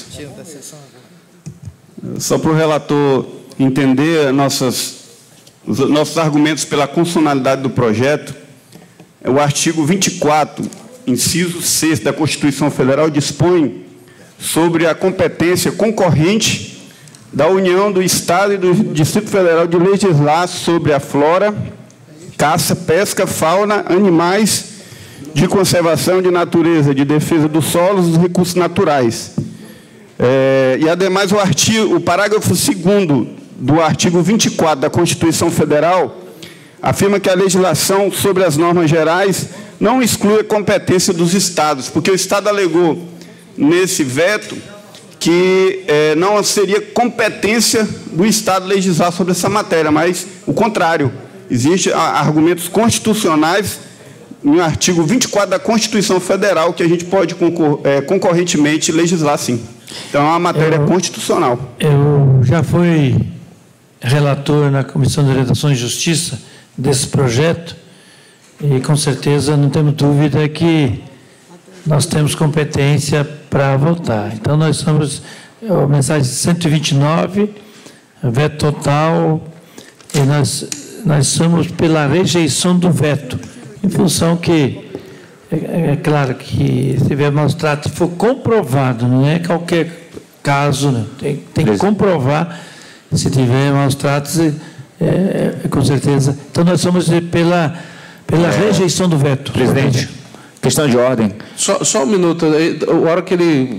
Só para o relator entender os nossos argumentos pela constitucionalidade do projeto, o artigo 24, inciso 6 da Constituição Federal dispõe sobre a competência concorrente da União, do Estado e do Distrito Federal de legislar sobre a flora, caça, pesca, fauna, animais, de conservação de natureza, de defesa dos solos e dos recursos naturais. E, ademais, o parágrafo 2º do artigo 24 da Constituição Federal afirma que a legislação sobre as normas gerais não exclui a competência dos Estados, porque o Estado alegou nesse veto que não seria competência do Estado legislar sobre essa matéria, mas o contrário. Existem argumentos constitucionais no artigo 24 da Constituição Federal que a gente pode concorrentemente legislar, sim. Então, é uma matéria constitucional. Eu já fui relator na Comissão de Orientação e Justiça desse projeto e, com certeza, não temos dúvida que nós temos competência para votar. Então, nós somos a mensagem 129, veto total, e nós somos pela rejeição do veto, em função que, é claro que se tiver maus tratos, for comprovado, não é qualquer caso, não. Tem que comprovar se tiver maus tratos, com certeza. Então, nós somos pela rejeição do veto. Presidente, questão de ordem. Só um minuto. A hora que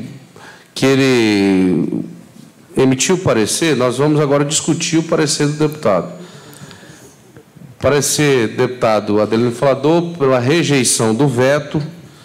ele emitiu o parecer, nós vamos agora discutir o parecer do deputado. Parecer, deputado Adelino Folador, pela rejeição do veto,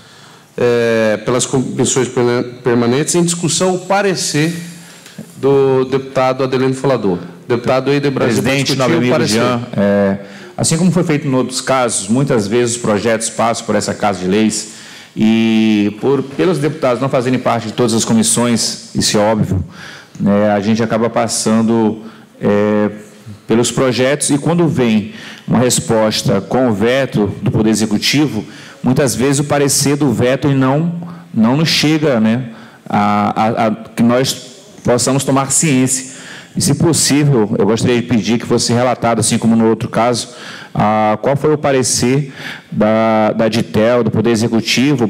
pelas comissões permanentes, em discussão o parecer do deputado Adelino Folador. Deputado Eider Brasil, presidente, nobre amigo Jean, assim como foi feito em outros casos, muitas vezes os projetos passam por essa casa de leis e, pelos deputados não fazerem parte de todas as comissões, isso é óbvio, né, a gente acaba passando pelos projetos e, quando vem uma resposta com o veto do Poder Executivo, muitas vezes o parecer do veto não nos chega, né, a que nós possamos tomar ciência. E, se possível, eu gostaria de pedir que fosse relatado, assim como no outro caso, qual foi o parecer da DITEL, do Poder Executivo.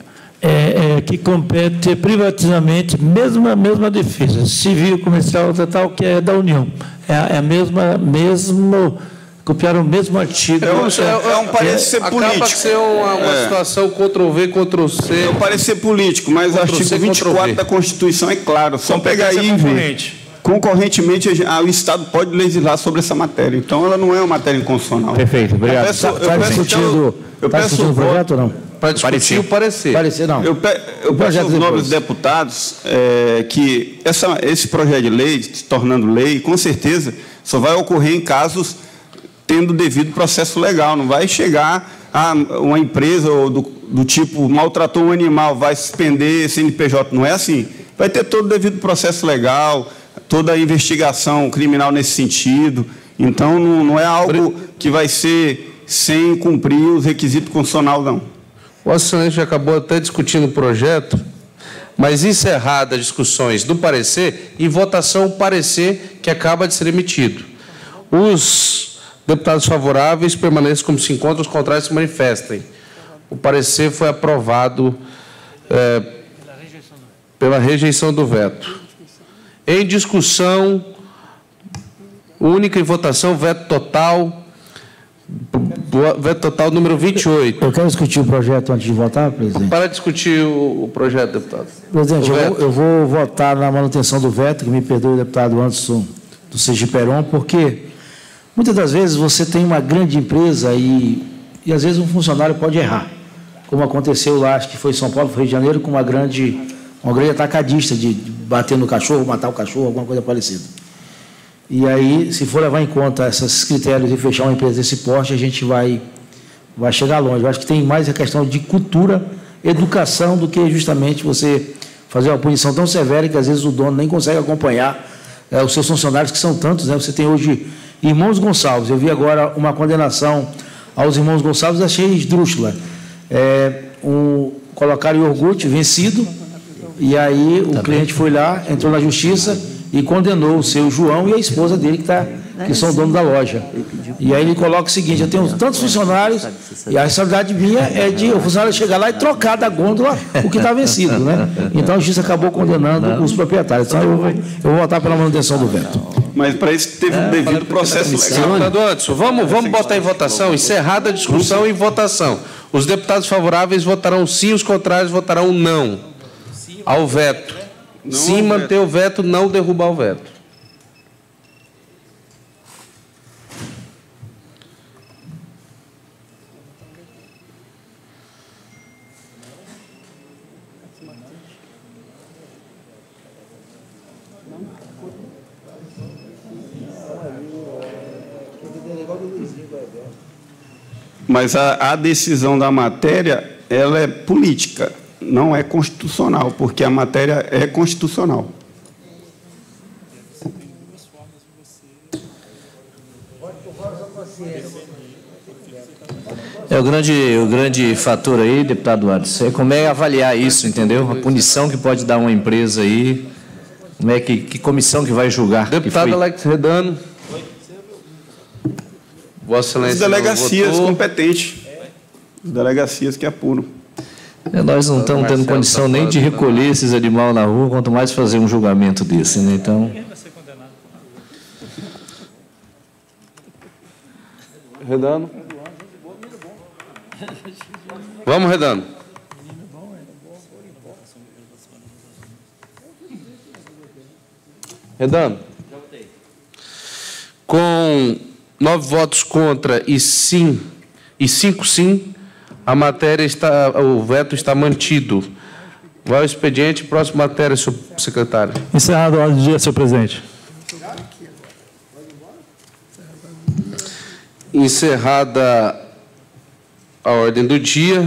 Que compete privativamente, mesma defesa, civil, comercial, tal, que é da União. É a mesmo copiaram o mesmo artigo. É um parecer político. Acaba de ser uma situação Ctrl-V, Ctrl-C. É um parecer político, mas o artigo 24 da Constituição é claro. Só pegar aí e ver. Concorrentemente, o Estado pode legislar sobre essa matéria. Então, ela não é uma matéria inconstitucional. Perfeito, obrigado. Eu peço o projeto ou não? Para discutir o parecer. Parecer não. Eu peço aos nobres deputados que esse projeto de lei, se tornando lei, com certeza, só vai ocorrer em casos tendo devido processo legal. Não vai chegar a uma empresa ou do tipo maltratou um animal, vai suspender CNPJ. Não é assim. Vai ter todo o devido processo legal, toda a investigação criminal nesse sentido. Então, não é algo que vai ser sem cumprir os requisitos constitucionais, não. Vossa Excelência já acabou até discutindo o projeto, mas encerradas as discussões do parecer, em votação o parecer que acaba de ser emitido. Os deputados favoráveis permaneçam como se encontram, os contrários se manifestem. O parecer foi aprovado pela rejeição do veto. Em discussão, única em votação, veto total. Veto total número 28. Eu quero discutir o projeto antes de votar, presidente. Para discutir o projeto, deputado. Presidente, eu vou votar na manutenção do veto, que me perdoe o deputado Anderson do Sergiperon, porque muitas das vezes você tem uma grande empresa e às vezes um funcionário pode errar, como aconteceu lá, acho que foi em São Paulo, foi Rio de Janeiro, com uma grande atacadista de bater no cachorro, matar o cachorro, alguma coisa parecida. E aí, se for levar em conta esses critérios e fechar uma empresa desse porte, a gente vai chegar longe. Eu acho que tem mais a questão de cultura, educação, do que justamente você fazer uma punição tão severa que às vezes o dono nem consegue acompanhar os seus funcionários, que são tantos, né? Você tem hoje irmãos Gonçalves. Eu vi agora uma condenação aos irmãos Gonçalves, achei esdrúxula. Colocaram iogurte vencido, e aí o cliente foi lá, entrou na justiça e condenou o seu João e a esposa dele, que são dono da loja. E aí ele coloca o seguinte: eu tenho tantos funcionários, e a responsabilidade minha é de o funcionário chegar lá e trocar da gôndola o que está vencido, né? Então a justiça acabou condenando os proprietários. Então eu vou votar pela manutenção do veto. Mas para isso teve um devido processo legal. Deputado Anderson, vamos botar em votação, encerrada a discussão e votação. Os deputados favoráveis votarão sim, os contrários votarão não ao veto. Sim, manter o veto, não derrubar o veto. Mas a decisão da matéria, ela é política, não é constitucional, porque a matéria é constitucional. O grande fator aí, deputado Anderson, é como é avaliar isso, entendeu? A punição que pode dar uma empresa aí, como é que comissão que vai julgar? Deputado Alex Redano. Vossa Excelência. As delegacias competentes. As delegacias que apuram. Nós não estamos tendo condição nem de recolher esses animais na rua, quanto mais fazer um julgamento desse, né? Então. Redano. Vamos, Redano. Redano. Com 9 votos contra e 5 sim, a matéria o veto está mantido. Vai ao expediente. Próxima matéria, senhor secretário. Encerrado a ordem do dia, senhor presidente. Encerrada a ordem do dia.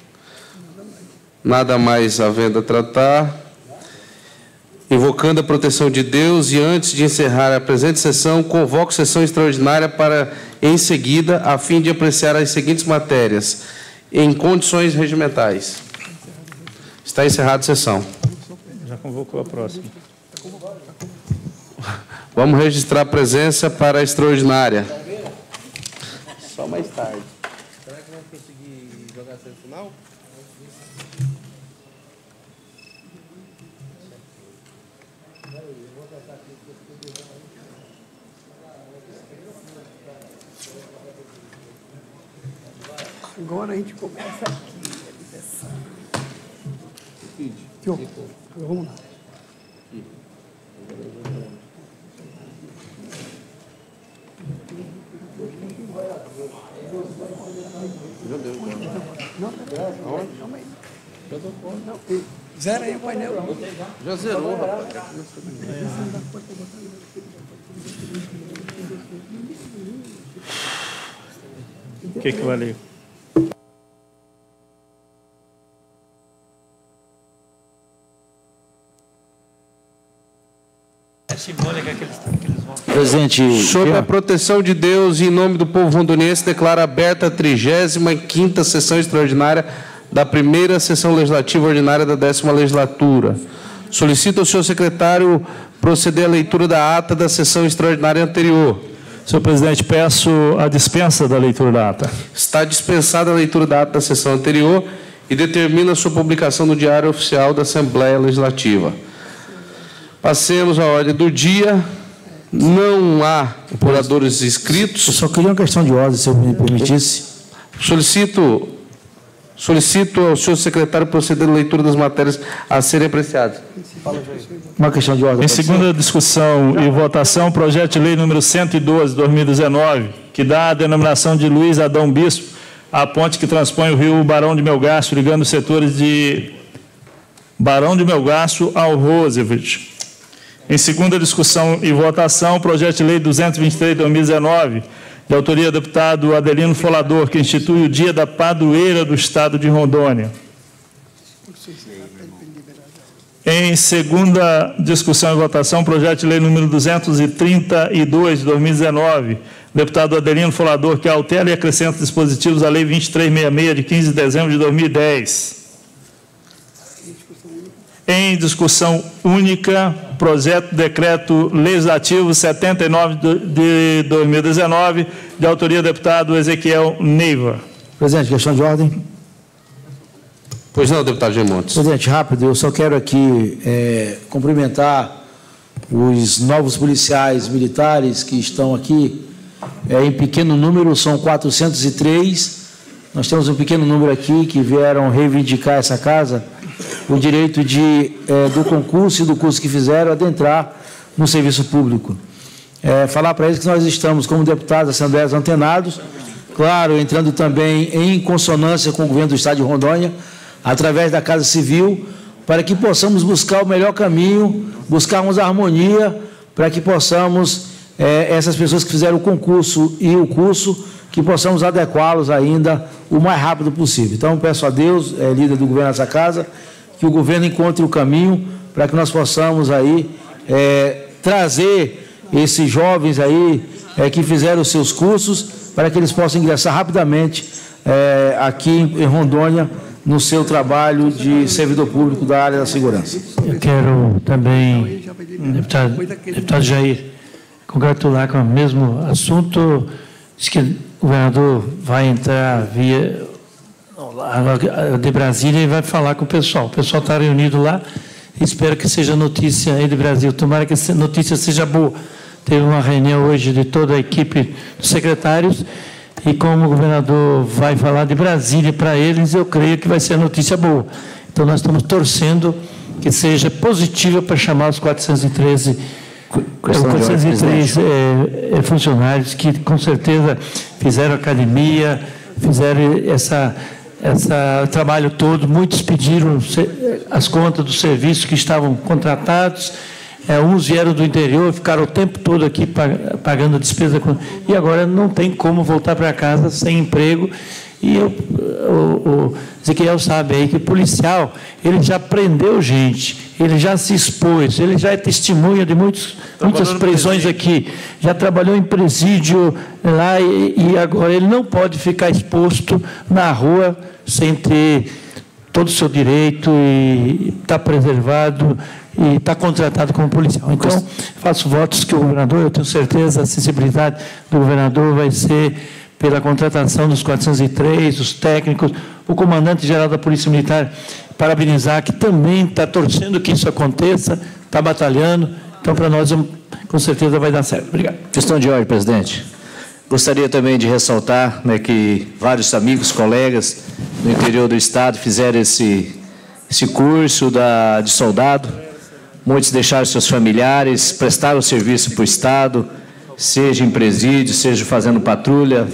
Nada mais havendo a tratar. Invocando a proteção de Deus e antes de encerrar a presente sessão, convoco sessão extraordinária para, em seguida, a fim de apreciar as seguintes matérias, em condições regimentais. Está encerrada a sessão. Já convocou a próxima. Vamos registrar a presença para a extraordinária. Só mais tarde. Será que vamos conseguir jogar a semifinal? Agora a gente começa aqui, a sessão. Aqui, ó. Vamos lá. Já deu. Não, calma aí. Já tô fora. Não, zera aí o painel. Já zerou, rapaz. O que valeu? É simbólica que eles vão. Presidente, sob a proteção de Deus e em nome do povo rondoniense, declaro aberta a 35ª sessão extraordinária da primeira sessão legislativa ordinária da 10ª legislatura. Solicito ao senhor secretário proceder à leitura da ata da sessão extraordinária anterior. Senhor presidente, peço a dispensa da leitura da ata. Está dispensada a leitura da ata da sessão anterior e determina a sua publicação no Diário Oficial da Assembleia Legislativa. Passemos à ordem do dia. Não há oradores inscritos. Eu só queria uma questão de ordem, se eu me permitisse. Solicito ao senhor secretário proceder à leitura das matérias a serem apreciadas. Uma questão de ordem. Em segunda discussão e votação, projeto de lei número 112, 2019, que dá a denominação de Luiz Adão Bispo à ponte que transpõe o rio Barão de Melgaço, ligando os setores de Barão de Melgaço ao Roosevelt. Em segunda discussão e votação, projeto de lei 223, 2019, de autoria do deputado Adelino Folador, que institui o Dia da Padroeira do Estado de Rondônia. Em segunda discussão e votação, projeto de lei número 232, de 2019, deputado Adelino Folador, que altera e acrescenta dispositivos à lei 2366, de 15 de dezembro de 2010. Em discussão única, projeto de decreto legislativo 79 de 2019, de autoria do deputado Ezequiel Neiva. Presidente, questão de ordem. Pois não, deputado Gemontes. Presidente, rápido, eu só quero aqui cumprimentar os novos policiais militares que estão aqui em pequeno número, são 403. Nós temos um pequeno número aqui que vieram reivindicar essa casa, o direito do concurso e do curso que fizeram adentrar no serviço público. Falar para eles que nós estamos, como deputados assembleias antenados, claro, entrando também em consonância com o governo do Estado de Rondônia, através da Casa Civil, para que possamos buscar o melhor caminho, buscarmos a harmonia, para que possamos, essas pessoas que fizeram o concurso e o curso, que possamos adequá-los ainda o mais rápido possível. Então, peço a Deus, líder do governo dessa casa, que o governo encontre o caminho para que nós possamos aí trazer esses jovens aí que fizeram os seus cursos, para que eles possam ingressar rapidamente aqui em Rondônia, no seu trabalho de servidor público da área da segurança. Eu quero também, deputado Jair, congratular com o mesmo assunto. Diz que o governador vai entrar via de Brasília e vai falar com o pessoal. O pessoal está reunido lá. Espero que seja notícia aí de Brasil. Tomara que essa notícia seja boa. Teve uma reunião hoje de toda a equipe dos secretários e como o governador vai falar de Brasília para eles, eu creio que vai ser notícia boa. Então, nós estamos torcendo que seja positiva para chamar os 403 funcionários que, com certeza, fizeram academia, fizeram esse trabalho todo. Muitos pediram as contas dos serviços que estavam contratados. Uns vieram do interior, ficaram o tempo todo aqui pagando a despesa. E agora não tem como voltar para casa sem emprego. E o Ezequiel sabe aí que o policial, ele já prendeu gente, ele já se expôs, ele já é testemunha de muitas prisões aqui. Já trabalhou em presídio lá e agora ele não pode ficar exposto na rua sem ter todo o seu direito e estar preservado e está contratado como policial. Então, faço votos que o governador, eu tenho certeza, a sensibilidade do governador vai ser pela contratação dos 403, os técnicos, o comandante-geral da Polícia Militar, parabenizar, que também está torcendo que isso aconteça, está batalhando. Então, para nós, com certeza vai dar certo. Obrigado. Questão de ordem, presidente. Gostaria também de ressaltar que vários amigos, colegas do interior do Estado fizeram esse curso de soldado. Muitos deixaram seus familiares, prestaram serviço para o Estado, seja em presídio, seja fazendo patrulha.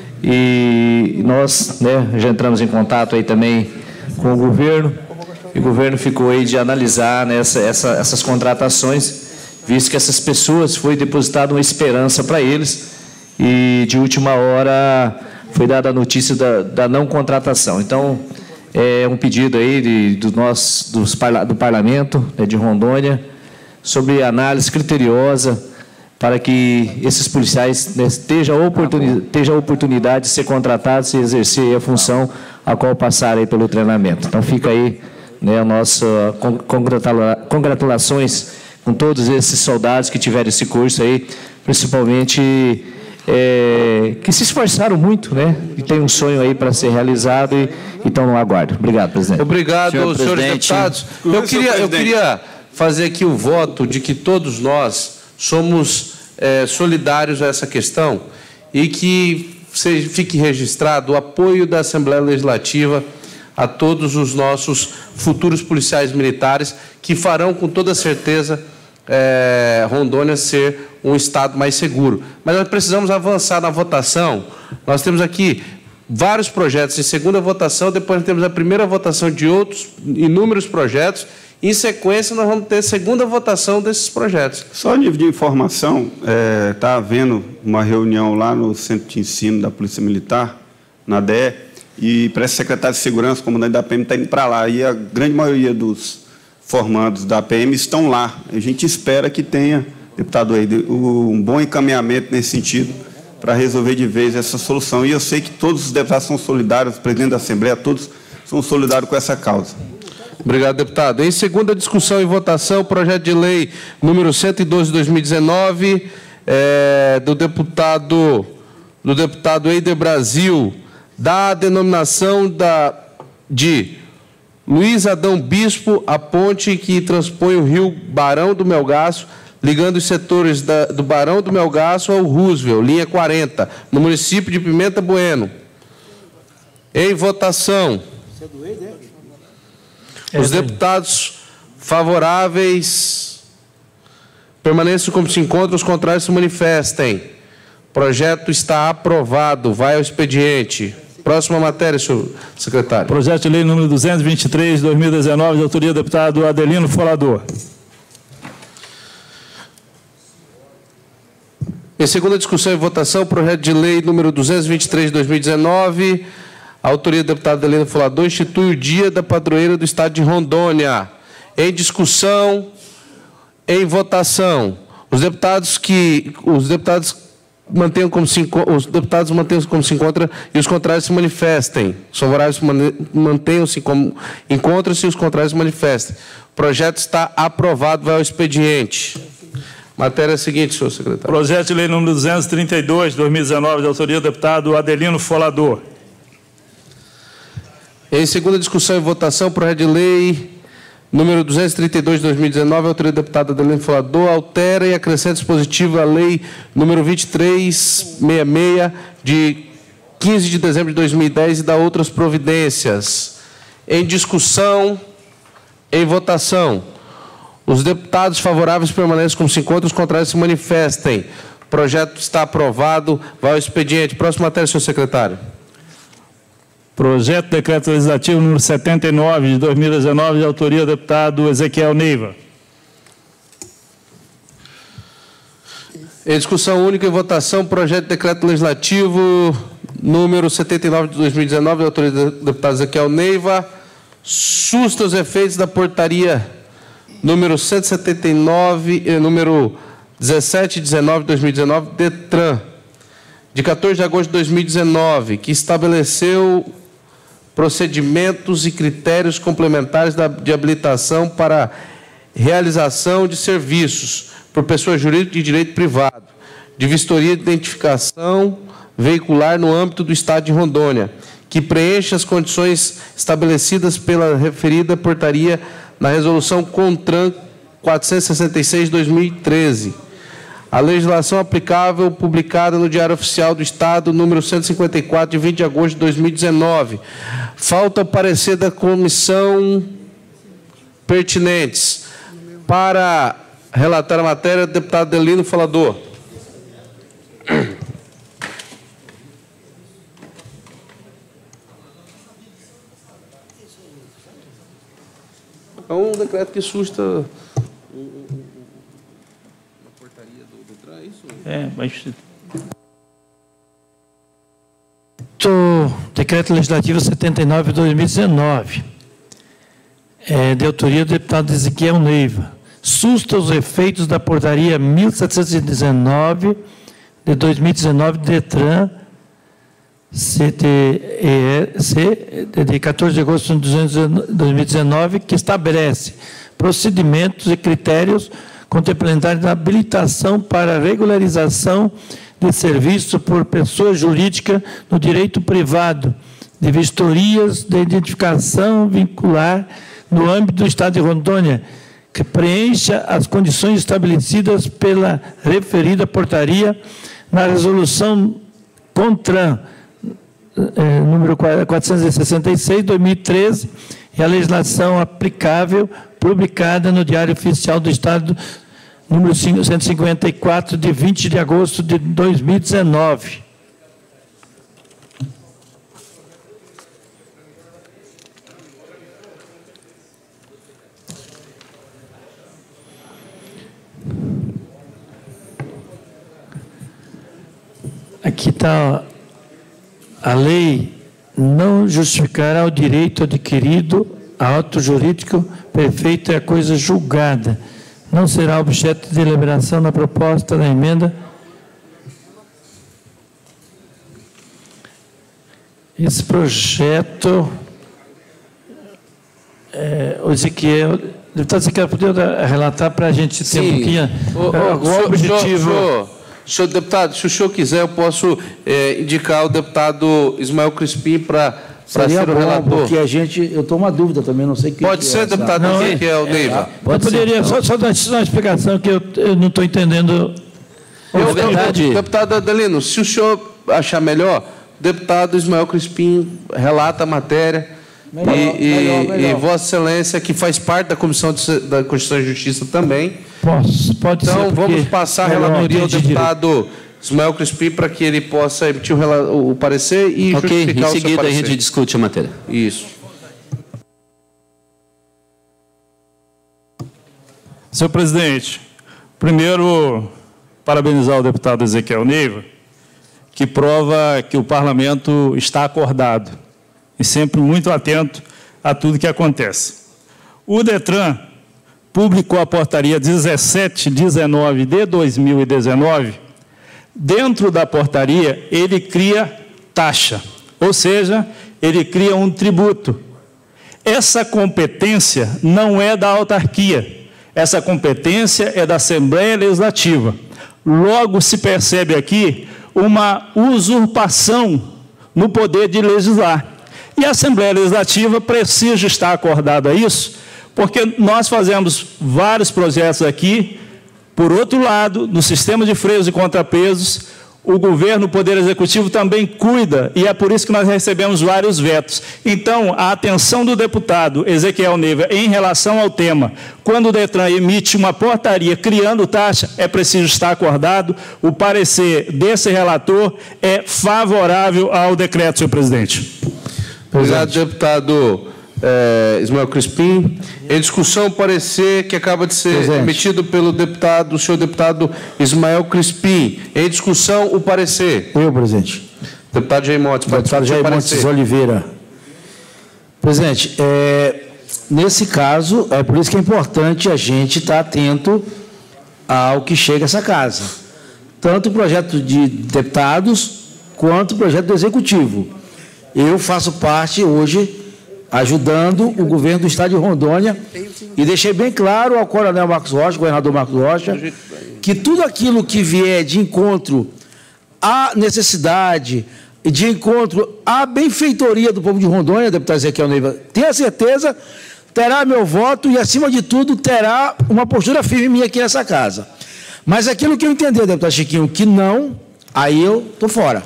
E nós já entramos em contato aí também com o governo, e o governo ficou aí de analisar essas contratações, visto que essas pessoas foi depositada uma esperança para eles, e de última hora foi dada a notícia da não contratação. Então, é um pedido aí do Parlamento de Rondônia sobre análise criteriosa para que esses policiais tenham a oportunidade de ser contratados e exercer a função a qual passaram aí pelo treinamento. Então fica aí a nossa congratulações com todos esses soldados que tiveram esse curso aí, principalmente que se esforçaram muito, e tem um sonho aí para ser realizado e estão no aguardo. Obrigado, presidente. Obrigado, senhores deputados. Eu queria fazer aqui o voto de que todos nós somos solidários a essa questão e que fique registrado o apoio da Assembleia Legislativa a todos os nossos futuros policiais militares, que farão, com toda certeza, Rondônia ser um estado mais seguro. Mas nós precisamos avançar na votação. Nós temos aqui vários projetos em segunda votação, depois temos a primeira votação de outros inúmeros projetos. Em sequência, nós vamos ter segunda votação desses projetos. Só nível de informação, está havendo uma reunião lá no Centro de Ensino da Polícia Militar, na DE, e parece que o secretário de Segurança, o comandante da PM, está indo para lá. E a grande maioria dos formandos da PM estão lá. A gente espera que tenha, deputado Eider, um bom encaminhamento nesse sentido para resolver de vez essa solução. E eu sei que todos os deputados são solidários, o presidente da Assembleia, todos são solidários com essa causa. Obrigado, deputado. Em segunda discussão e votação, projeto de lei número 112 de 2019, do deputado Eider Brasil, da denominação de Luiz Adão Bispo, a ponte que transpõe o rio Barão do Melgaço, ligando os setores do Barão do Melgaço ao Roosevelt, linha 40, no município de Pimenta Bueno. Em votação. Os deputados favoráveis permaneçam como se encontram, os contrários se manifestem. O projeto está aprovado. Vai ao expediente. Próxima matéria, senhor secretário. Projeto de lei número 223, de 2019, de autoria do deputado Adelino Folador. Em segunda discussão e votação, projeto de lei número 223 de 2019, a autoria do deputado Adelino Folador, institui o Dia da Padroeira do Estado de Rondônia. Em discussão, em votação. Os deputados mantenham como se encontra e os contrários se manifestem. Os favoráveis mantenham-se como encontram-se e os contrários se manifestem. O projeto está aprovado, vai ao expediente. Matéria seguinte, senhor secretário. Projeto de lei número 232, de 2019, de autoria do deputado Adelino Folador. Em segunda discussão e votação, projeto de lei número 232 de 2019, a autoria do deputado Adelino Folador, altera e acrescenta dispositivo à lei número 2366, de 15 de dezembro de 2010, e dá outras providências. Em discussão, em votação. Os deputados favoráveis permanecem como se encontram, os contrários se manifestem. O projeto está aprovado, vai ao expediente. Próxima matéria, senhor secretário. Projeto de decreto legislativo número 79 de 2019, de autoria do deputado Ezequiel Neiva. Em discussão única e votação, projeto de decreto legislativo número 79 de 2019, de autoria do deputado Ezequiel Neiva, susta os efeitos da portaria número 179, número 1719 de 2019, DETRAN, de 14 de agosto de 2019, que estabeleceu procedimentos e critérios complementares de habilitação para realização de serviços por pessoa jurídica de direito privado, de vistoria de identificação veicular no âmbito do Estado de Rondônia, que preenche as condições estabelecidas pela referida portaria na resolução CONTRAN 466 de 2013. A legislação aplicável, publicada no Diário Oficial do Estado, número 154, de 20 de agosto de 2019. Falta o parecer da comissão pertinentes. Para relatar a matéria, o deputado Adelino Folador. É um decreto que susta uma portaria do DETRAN, é isso? Mas... Decreto Legislativo 79 de 2019, de autoria do deputado Ezequiel Neiva, susta os efeitos da portaria 1719 de 2019, DETRAN, de 14 de agosto de 2019, que estabelece procedimentos e critérios complementares da habilitação para regularização de serviço por pessoa jurídica no direito privado, de vistorias de identificação vincular no âmbito do Estado de Rondônia, que preencha as condições estabelecidas pela referida portaria na resolução CONTRAN, número 466, 2013, e a legislação aplicável, publicada no Diário Oficial do Estado, número 154, de 20 de agosto de 2019. Aqui está a lei não justificará o direito adquirido a ato jurídico perfeito é a coisa julgada. Não será objeto de deliberação na proposta da emenda. Esse projeto, o Ezequiel, deputado Ezequiel, poderia relatar para a gente ter um pouquinho o objetivo. Senhor deputado, se o senhor quiser, eu posso indicar o deputado Ismael Crispim para ser o relator. Porque eu estou uma dúvida também, não sei o que. Pode ser, deputado Ezequiel Neiva. Eu poderia só dar uma explicação que eu não estou entendendo. Deputado Adelino, se o senhor achar melhor, o deputado Ismael Crispim relata a matéria. Melhor. E Vossa Excelência, que faz parte da Comissão da Constituição e Justiça também. Pode ser. Então, vamos passar a relatoria ao deputado Ismael Crispim para que ele possa emitir o parecer e justificar o seu parecer. Em seguida a gente discute a matéria. Isso. Senhor presidente, primeiro, parabenizar o deputado Ezequiel Neiva, que prova que o parlamento está acordado e sempre muito atento a tudo que acontece. O DETRAN publicou a portaria 1719 de 2019. Dentro da portaria, ele cria taxa, ou seja, ele cria um tributo. Essa competência não é da autarquia, essa competência é da Assembleia Legislativa. Logo, se percebe aqui uma usurpação no poder de legislar. E a Assembleia Legislativa precisa estar acordada a isso, porque nós fazemos vários projetos aqui. Por outro lado, no sistema de freios e contrapesos, o governo, o Poder Executivo também cuida, e é por isso que nós recebemos vários vetos. Então, a atenção do deputado Ezequiel Neiva em relação ao tema, quando o DETRAN emite uma portaria criando taxa, é preciso estar acordado. O parecer desse relator é favorável ao decreto, senhor presidente. Obrigado, deputado Ismael Crispim. Em discussão, o parecer que acaba de ser emitido pelo senhor deputado Ismael Crispim. Em discussão, o parecer. Eu, presidente. Deputado Jair Montes. Deputado Jair Montes Oliveira. Presidente, nesse caso, é por isso que é importante a gente estar atento ao que chega a essa casa. Tanto o projeto de deputados, quanto o projeto do Executivo. Eu faço parte hoje ajudando o governo do Estado de Rondônia e deixei bem claro ao coronel Marcos Rocha, governador Marcos Rocha, que tudo aquilo que vier de encontro à necessidade, de encontro à benfeitoria do povo de Rondônia, deputado Ezequiel Neiva, tenha certeza, terá meu voto e, acima de tudo, terá uma postura firme minha aqui nessa casa. Mas aquilo que eu entender, deputado Chiquinho, que não, aí eu estou fora.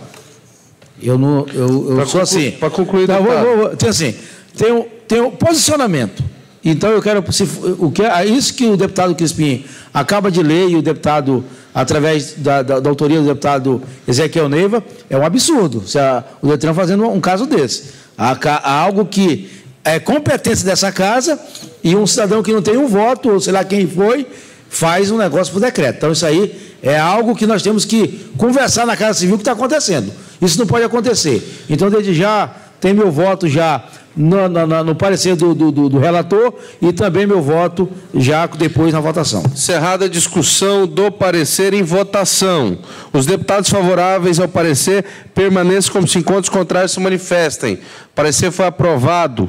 Eu sou assim. Para concluir, tem um posicionamento. Então, eu quero... isso que o deputado Crispim acaba de ler, e o deputado, através da autoria do deputado Ezequiel Neiva, é um absurdo. O DETRAN fazendo um caso desse. Há algo que é competência dessa casa e um cidadão que não tem um voto, ou sei lá quem foi, faz um negócio por decreto. Então, isso aí é algo que nós temos que conversar na Casa Civil que está acontecendo. Isso não pode acontecer. Então, desde já, tem meu voto já no parecer do relator e também meu voto já depois na votação. Encerrada a discussão do parecer em votação. Os deputados favoráveis ao parecer permaneçam como se encontram, os contrários se manifestem. O parecer foi aprovado.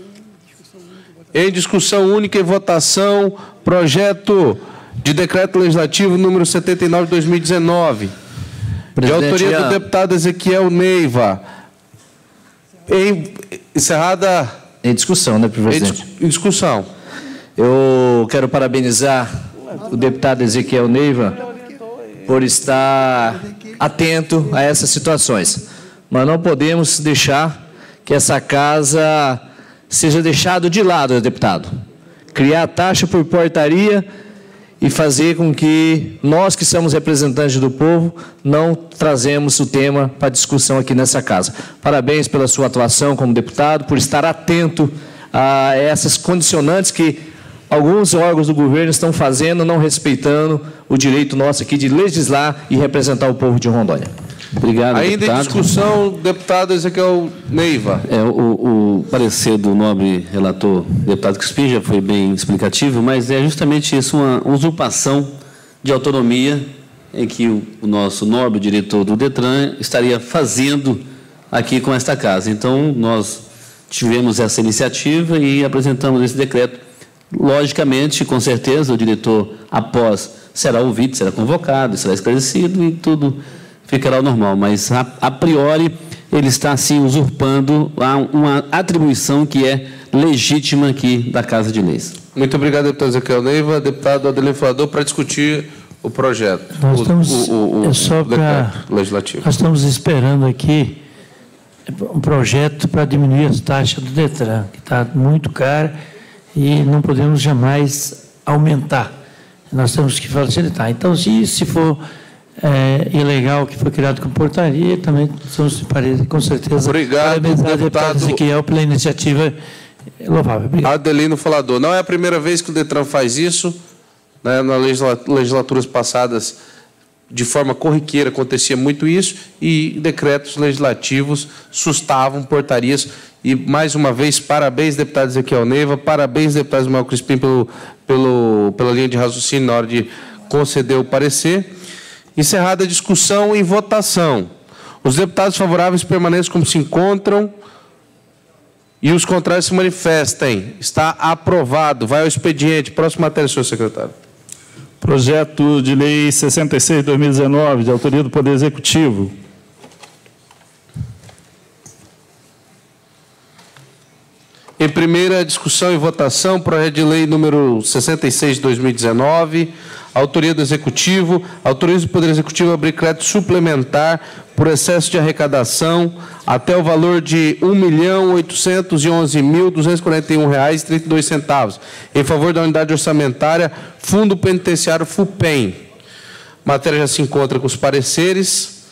Em discussão única em votação, projeto de decreto legislativo número 79 de 2019, de autoria do deputado Ezequiel Neiva. Encerrada... Em discussão, né, presidente? Em discussão. Eu quero parabenizar o deputado Ezequiel Neiva por estar atento a essas situações. Mas não podemos deixar que essa casa seja deixada de lado, deputado. Criar taxa por portaria e fazer com que nós, que somos representantes do povo, não trazemos o tema para discussão aqui nessa casa. Parabéns pela sua atuação como deputado, por estar atento a essas condicionantes que alguns órgãos do governo estão fazendo, não respeitando o direito nosso aqui de legislar e representar o povo de Rondônia. Obrigado, ainda deputado. Em discussão, deputado Ezequiel Neiva. O parecer do nobre relator, deputado Crispim, já foi bem explicativo, mas é justamente isso, uma usurpação de autonomia em que o nosso nobre diretor do DETRAN estaria fazendo aqui com esta casa. Então, nós tivemos essa iniciativa e apresentamos esse decreto. Logicamente, com certeza, o diretor, após, será ouvido, será convocado, será esclarecido e tudo ficará ao normal, mas a priori ele está assim usurpando uma atribuição que é legítima aqui da Casa de Leis. Muito obrigado, deputado Ezequiel Neiva. Deputado Adelino Folador, para discutir o projeto, nós estamos, o decreto legislativo. Nós estamos esperando aqui um projeto para diminuir as taxas do DETRAN, que está muito cara e não podemos jamais aumentar. Nós temos que facilitar. Então, se for ilegal que foi criado com portaria, também somos, com certeza, obrigado, deputado Ezequiel, pela iniciativa louvável. Obrigado. Adelino Folador. Não é a primeira vez que o DETRAN faz isso, né? Nas legislaturas passadas, de forma corriqueira, acontecia muito isso, e decretos legislativos sustavam portarias. E, mais uma vez, parabéns, deputado Ezequiel Neiva, parabéns, deputado Ismael Crispim, pela linha de raciocínio na hora de conceder o parecer. Encerrada a discussão, em votação. Os deputados favoráveis permaneçam como se encontram e os contrários se manifestem. Está aprovado. Vai ao expediente. Próxima matéria, senhor secretário. Projeto de Lei 66/2019, de autoria do Poder Executivo. Em primeira discussão e votação, projeto de lei número 66/2019, autoria do Executivo, autoriza o Poder Executivo a abrir crédito suplementar por excesso de arrecadação até o valor de R$ 1.811.241,32, em favor da unidade orçamentária Fundo Penitenciário FUPEM. A matéria já se encontra com os pareceres.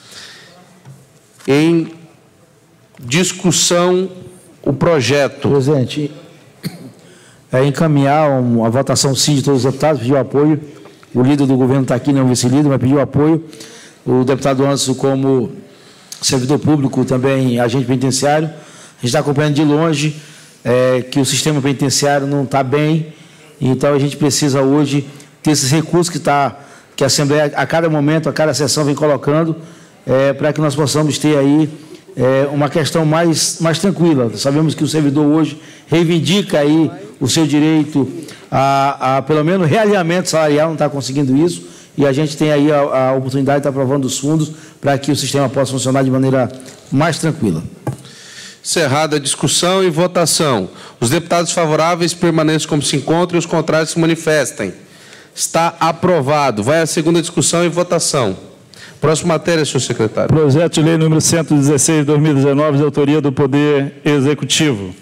Em discussão, o projeto. Presidente, encaminhar a votação sim de todos os deputados, pediu apoio. O líder do governo está aqui, não o vice-líder, mas pediu apoio. O deputado Anderson, como servidor público, também agente penitenciário. A gente está acompanhando de longe que o sistema penitenciário não está bem, então a gente precisa hoje ter esses recursos que a Assembleia, a cada momento, a cada sessão, vem colocando, para que nós possamos ter aí uma questão mais tranquila. Sabemos que o servidor hoje reivindica aí o seu direito a pelo menos realinhamento salarial, não está conseguindo isso, e a gente tem aí a oportunidade de estar aprovando os fundos para que o sistema possa funcionar de maneira mais tranquila. Encerrada a discussão e votação. Os deputados favoráveis permaneçam como se encontram e os contrários se manifestem. Está aprovado. Vai à segunda discussão e votação. Próxima matéria, senhor secretário. Projeto de lei número 116/2019, de autoria do Poder Executivo.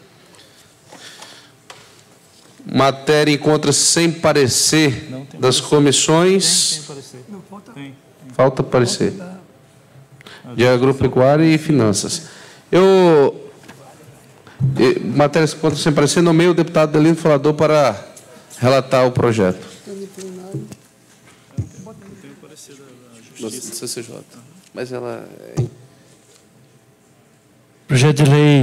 Matéria encontra-se sem parecer das comissões. Falta parecer. De agropecuária e finanças. Matéria se encontra sem parecer, nomeio o deputado Adelino Folador para relatar o projeto. Do CCJ. Mas ela Projeto de Lei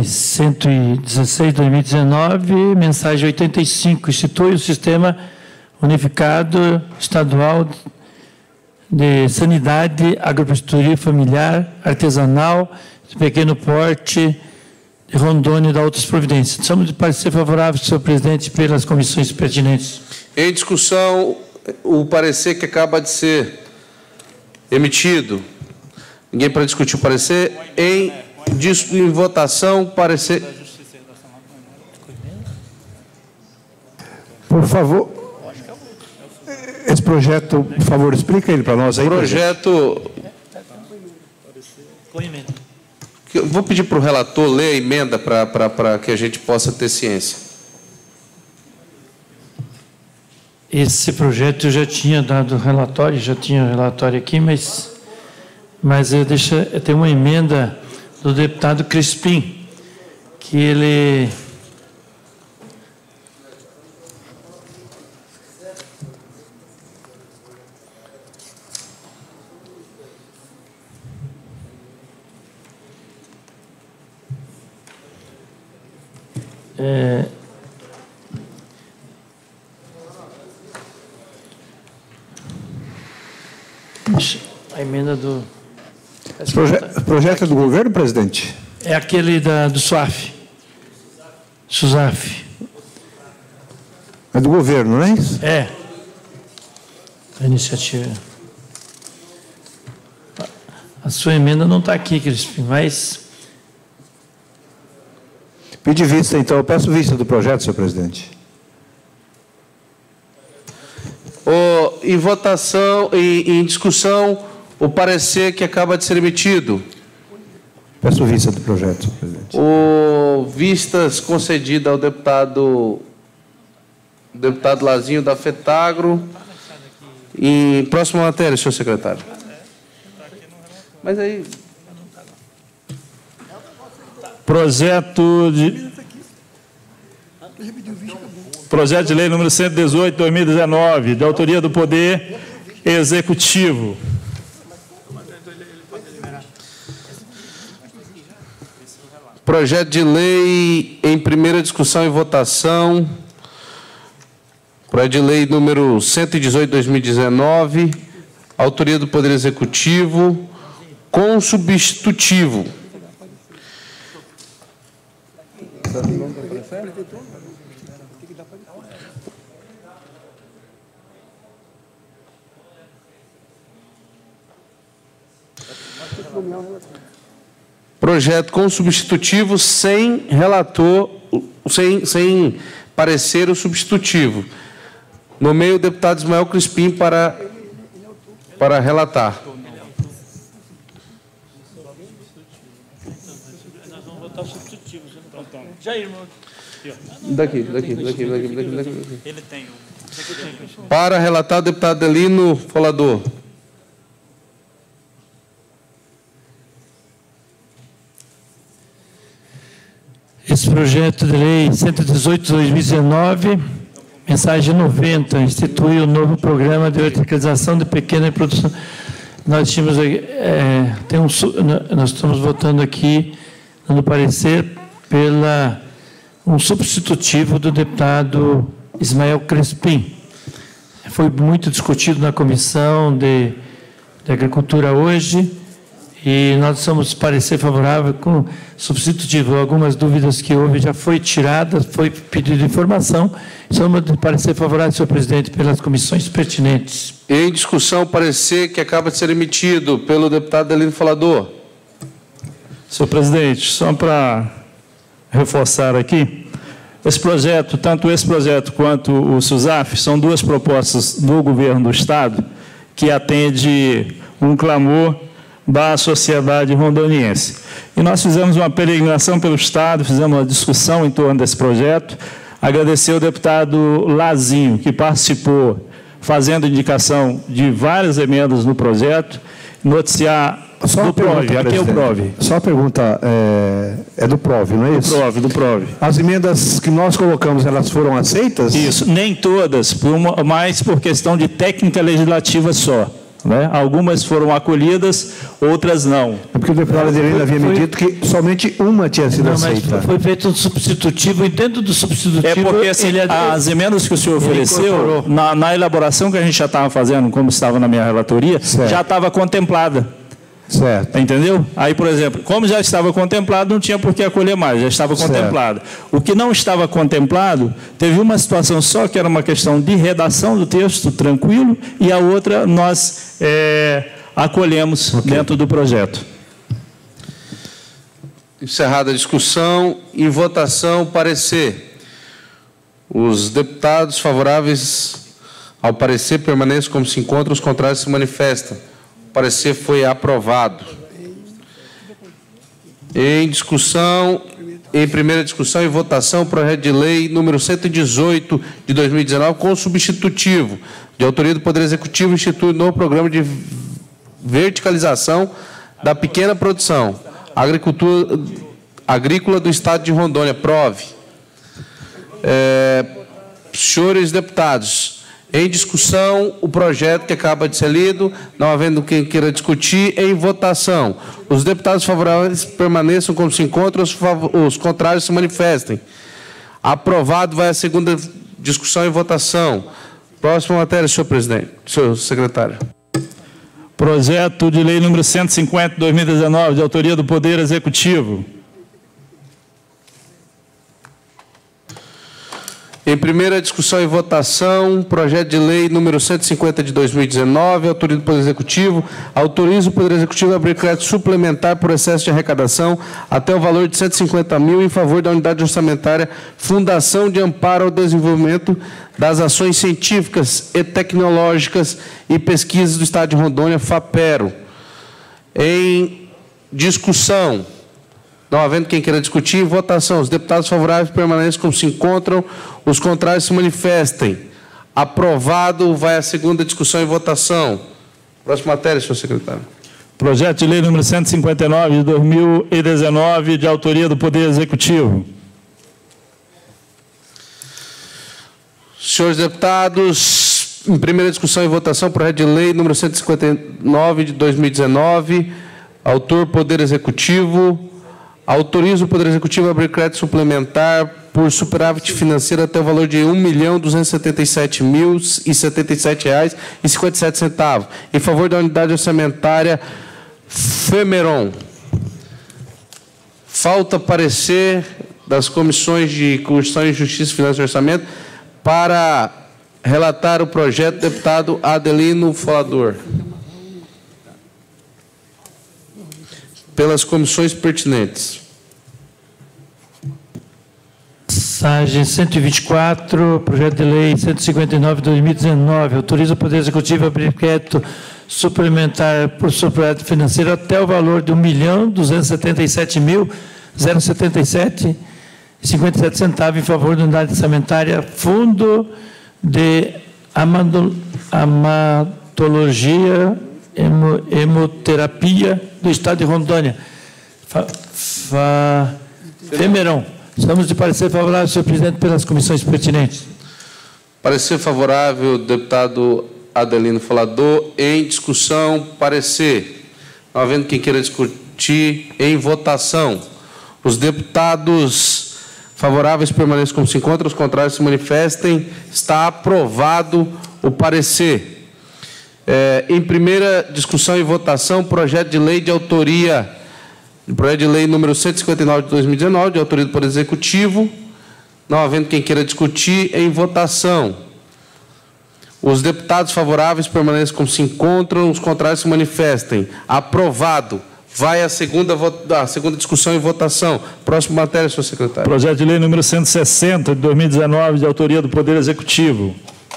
116/2019, mensagem 85, institui o Sistema Unificado Estadual de Sanidade, Agropecuária Familiar, Artesanal, de Pequeno Porte, de Rondônia e da outras providências. Somos de parecer favorável, senhor presidente, pelas comissões pertinentes. Em discussão, o parecer que acaba de ser emitido. Ninguém para discutir o parecer. Em votação, parecer. Por favor. Esse projeto, por favor, explica ele para nós aí. Projeto Vou pedir para o relator ler a emenda para que a gente possa ter ciência. Esse projeto eu já tinha dado relatório, já tinha relatório aqui, mas tem uma emenda do deputado Crispim, que ele... a emenda do... Projeto é do governo, presidente? É aquele do SUAF. SUSAF. É do governo, não é isso? É. A iniciativa. A sua emenda não está aqui, Crispim, mas... Pedi vista, então. Eu peço vista do projeto, senhor presidente. Em votação, em discussão, o parecer que acaba de ser emitido. Peço vista do projeto, senhor presidente. Vistas concedida ao deputado Lazinho da FETAGRO. Em próxima matéria, senhor secretário. Mas aí... Projeto de lei número 118, 2019, de autoria do Poder Executivo. Projeto de lei em primeira discussão e votação. Projeto de lei número 118, 2019, autoria do Poder Executivo, com substitutivo. Projeto com substitutivo sem relator, sem parecer o substitutivo. Nomeio o deputado Ismael Crispim para relatar. Nós vamos votar o substitutivo. Jair, Daqui. Ele tem um. Para relatar o deputado Adelino Folador. Esse projeto de lei 118/2019, mensagem 90, institui o novo programa de verticalização de pequena produção. Nós tínhamos, nós estamos votando aqui, no parecer, pela um substitutivo do deputado Ismael Crispim. Foi muito discutido na Comissão de Agricultura hoje, e nós somos parecer favorável com substitutivo. Algumas dúvidas que houve já foi tirada, foi pedido informação. Somos de parecer favorável, senhor presidente, pelas comissões pertinentes. Em discussão, parecer que acaba de ser emitido pelo deputado Adelino Folador. Senhor presidente, só para reforçar aqui, esse projeto, tanto esse projeto quanto o SUSAF, são duas propostas do governo do Estado que atende um clamor da sociedade rondoniense. E nós fizemos uma peregrinação pelo Estado, fizemos uma discussão em torno desse projeto. Agradecer ao deputado Lazinho, que participou, fazendo indicação de várias emendas no projeto, noticiar do PROV, aqui é o PROV. Só a pergunta, é do PROV, não é isso? Do PROV. As emendas que nós colocamos, elas foram aceitas? Isso, nem todas, mas por questão de técnica legislativa só. Né? Algumas foram acolhidas, outras não. É porque o deputado Adelino havia me dito que somente uma tinha sido aceita. Mas foi feito um substitutivo, e dentro do substitutivo... É porque assim, as emendas que o senhor ofereceu, na elaboração que a gente já estava fazendo, como estava na minha relatoria, já estava contemplada. Certo. Entendeu? Aí, por exemplo, como já estava contemplado, não tinha por que acolher mais, já estava contemplado. O que não estava contemplado, teve uma situação só, que era uma questão de redação do texto, tranquilo, e a outra nós acolhemos dentro do projeto. Encerrada a discussão, em votação, parecer. Os deputados favoráveis ao parecer permanecem como se encontram, os contrários se manifestam. O parecer foi aprovado. Em primeira discussão e votação, projeto de lei número 118 de 2019, com substitutivo, de autoria do Poder Executivo, institui novo programa de verticalização da pequena produção agrícola do Estado de Rondônia, PROVE. Senhores deputados, em discussão o projeto que acaba de ser lido, não havendo quem queira discutir, em votação. Os deputados favoráveis permaneçam como se encontram, os contrários se manifestem. Aprovado, vai a segunda discussão e votação. Próxima matéria, senhor presidente, senhor secretário. Projeto de lei número 150 de 2019, de autoria do Poder Executivo. Em primeira discussão e votação, projeto de lei número 150 de 2019, autoria do Poder Executivo, autoriza o Poder Executivo a abrir crédito suplementar por excesso de arrecadação até o valor de 150 mil em favor da unidade orçamentária Fundação de Amparo ao Desenvolvimento das Ações Científicas e Tecnológicas e Pesquisas do Estado de Rondônia, FAPERO. Em discussão, não havendo quem queira discutir, em votação, os deputados favoráveis permanecem como se encontram, os contrários se manifestem. Aprovado, vai a segunda discussão e votação. Próxima matéria, senhor secretário. Projeto de lei número 159 de 2019, de autoria do Poder Executivo. Senhores deputados, em primeira discussão e votação, projeto de lei número 159 de 2019, autor Poder Executivo. Autoriza o Poder Executivo a abrir crédito suplementar por superávit financeiro até o valor de R$ 1.277.077,57 em favor da unidade orçamentária Femeron. Falta parecer das comissões de Constituição, Justiça, Finanças e Orçamento para relatar o projeto, deputado Adelino Folador. Pelas comissões pertinentes. Passagem 124, projeto de lei 159 de 2019, autoriza o Poder Executivo a abrir crédito suplementar por superávit financeiro até o valor de R$ 1.277.077,57 em favor da unidade orçamentária Fundo de Hematologia Hemoterapia do Estado de Rondônia. Femeron. Estamos de parecer favorável, senhor presidente, pelas comissões pertinentes. Parecer favorável, deputado Adelino Folador. Em discussão, parecer. Não havendo quem queira discutir, em votação. Os deputados favoráveis permaneçam como se encontram, os contrários se manifestem. Está aprovado o parecer. Em primeira discussão e votação, projeto de lei de autoria, projeto de lei número 159 de 2019, de autoria do Poder Executivo. Não havendo quem queira discutir, em votação. Os deputados favoráveis permanecem como se encontram, os contrários se manifestem. Aprovado. Vai a segunda discussão e votação. Próxima matéria, senhor secretário. Projeto de lei número 160 de 2019, de autoria do Poder Executivo.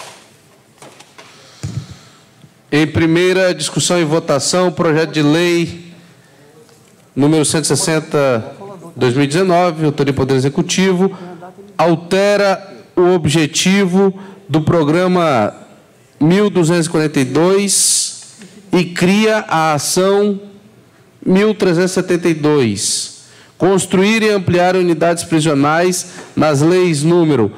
Em primeira discussão e votação, projeto de lei número 160, 2019, autoria do Poder Executivo, altera o objetivo do programa 1242 e cria a ação 1372. Construir e ampliar unidades prisionais nas leis número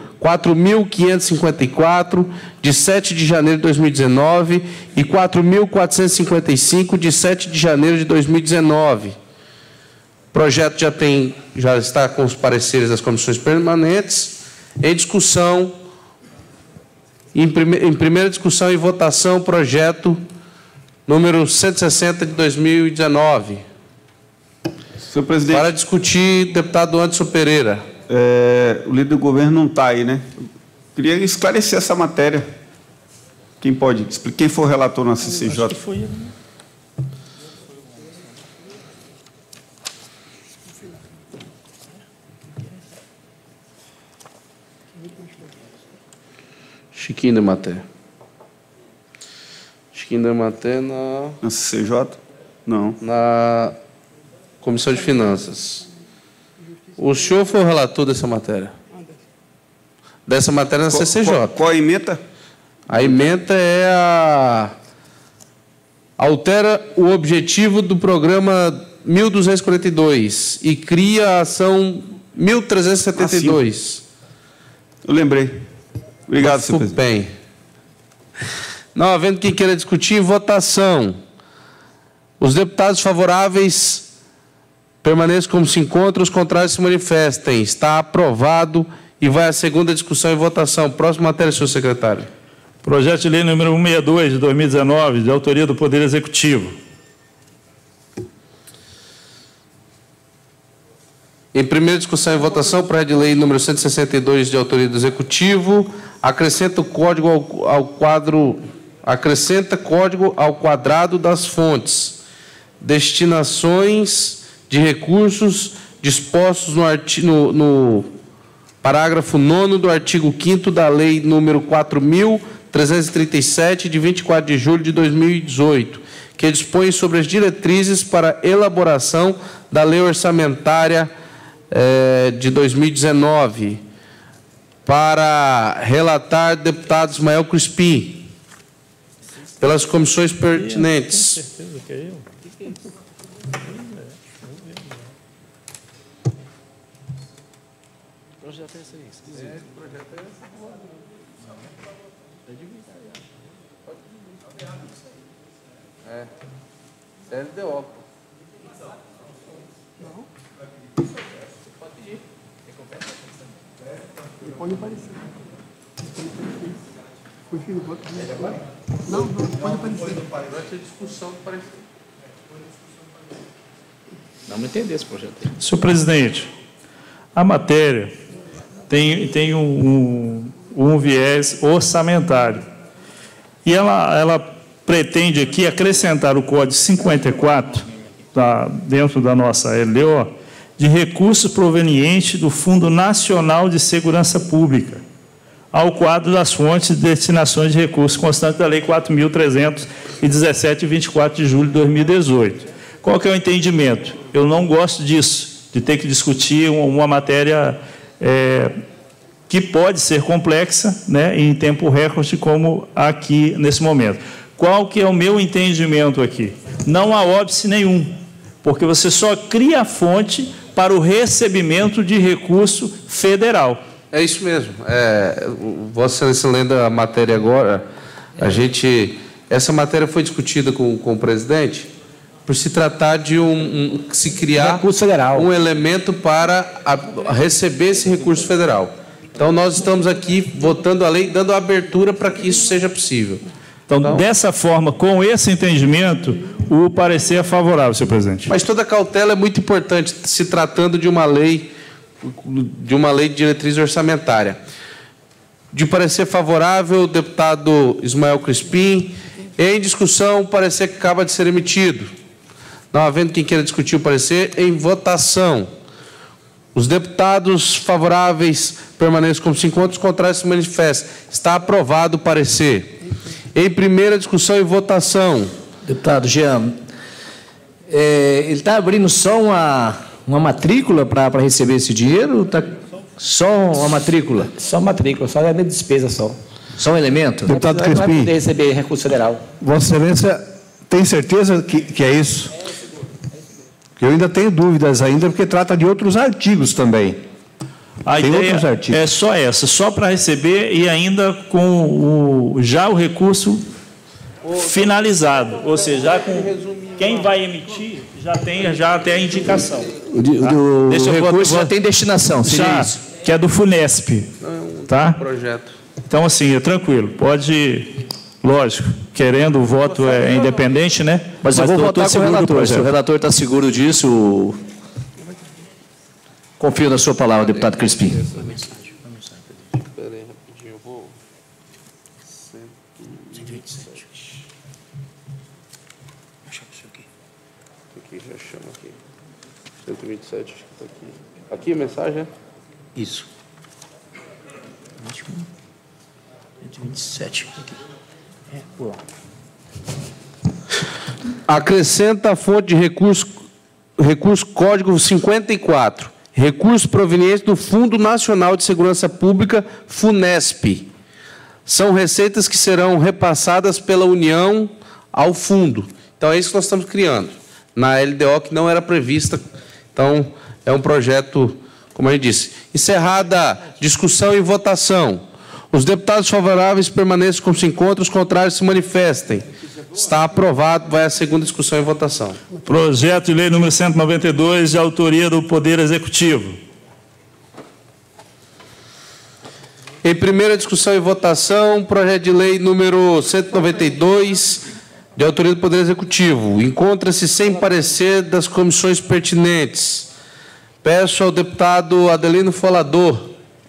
4.554, de 7 de janeiro de 2019, e 4.455, de 7 de janeiro de 2019. O projeto já está com os pareceres das comissões permanentes. Em discussão, em primeira discussão e votação, projeto número 160 de 2019. Senhor presidente. Para discutir, deputado Anderson Pereira. O líder do governo não está aí, né? Eu queria esclarecer essa matéria. Quem pode? Quem for relator na CCJ? Acho que foi ele. Chiquinho de Maté. Chiquinho de Maté na... Na CCJ? Não. Comissão de Finanças. O senhor foi o relator dessa matéria? Dessa matéria na CCJ. Qual a emenda? A emenda é a... Altera o objetivo do programa 1242 e cria a ação 1372. Eu lembrei. Obrigado, senhor presidente. Bem. Não havendo quem queira discutir, votação. Os deputados favoráveis permaneçam como se encontram, os contrários se manifestem. Está aprovado e vai à segunda discussão e votação. Próxima matéria, senhor secretário. Projeto de lei número 162, de 2019, de autoria do Poder Executivo. Em primeira discussão e votação, projeto de lei número 162, de autoria do Executivo, acrescenta código ao quadrado das fontes, destinações de recursos dispostos no parágrafo 9º do artigo 5º da lei número 4.337, de 24 de julho de 2018, que dispõe sobre as diretrizes para elaboração da lei orçamentária de 2019. Para relatar, deputado Ismael Crispim, pelas comissões pertinentes. LDO. Não. Pode pedir. Ele pode aparecer. Não, pode aparecer. Durante a discussão do parecer. Vamos entender esse projeto. Senhor presidente, a matéria tem um viés orçamentário. E ela pretende aqui acrescentar o Código 54, dentro da nossa LDO, de recursos provenientes do Fundo Nacional de Segurança Pública, ao quadro das fontes de destinações de recursos constantes da Lei 4.317, de 24 de julho de 2018. Qual que é o entendimento? Eu não gosto disso, de ter que discutir uma matéria que pode ser complexa, né, em tempo recorde, como aqui nesse momento. Qual que é o meu entendimento aqui? Não há óbice nenhum, porque você só cria a fonte para o recebimento de recurso federal. É isso mesmo. Vossa Excelência lendo a matéria agora, essa matéria foi discutida com o presidente por se tratar de se criar um elemento para receber esse recurso federal. Então, nós estamos aqui votando a lei, dando abertura para que isso seja possível. Então, dessa forma, com esse entendimento, o parecer é favorável, senhor presidente. Mas toda cautela é muito importante, se tratando de uma lei de diretriz orçamentária. De parecer favorável, o deputado Ismael Crispim. Em discussão, o parecer que acaba de ser emitido. Não havendo quem queira discutir o parecer, em votação. Os deputados favoráveis permaneçam como se encontram, os contrários se manifestam. Está aprovado o parecer. Em primeira discussão e votação. Deputado Jean, ele está abrindo só uma matrícula para receber esse dinheiro? Tá só uma matrícula? Só matrícula, só elemento de despesa só. Só um elemento? Deputado Crispim, não vai Crispim, poder receber recurso federal. Vossa Excelência tem certeza que é isso? Eu ainda tenho dúvidas ainda, porque trata de outros artigos também. A ideia é só essa, só para receber e ainda com já o recurso finalizado, ou seja, já com quem vai emitir já tem até a indicação. O recurso já tem destinação, já, isso? Que é do FUNESP, tá? Projeto. Então, assim, é tranquilo, pode, lógico, querendo o voto é independente, né? Mas eu vou votar com o relator, se o relator está seguro disso, confio na sua palavra, deputado Crispim. Espera aí, rapidinho, eu vou... 127. Aqui, já chama aqui. 127, acho que está aqui. Aqui a mensagem, é? Isso. 127. Acrescenta a fonte de recursos recurso código 54, recurso proveniente do Fundo Nacional de Segurança Pública, FUNESP. São receitas que serão repassadas pela União ao fundo. Então, é isso que nós estamos criando. Na LDO, que não era prevista. Então, é um projeto, como eu disse. Encerrada discussão e votação. Os deputados favoráveis permaneçam como se encontram, os contrários se manifestem. Está aprovado. Vai à segunda discussão e votação. Projeto de lei número 192, de autoria do Poder Executivo. Em primeira discussão e votação, projeto de lei número 192, de autoria do Poder Executivo. Encontra-se sem parecer das comissões pertinentes. Peço ao deputado Adelino Folador.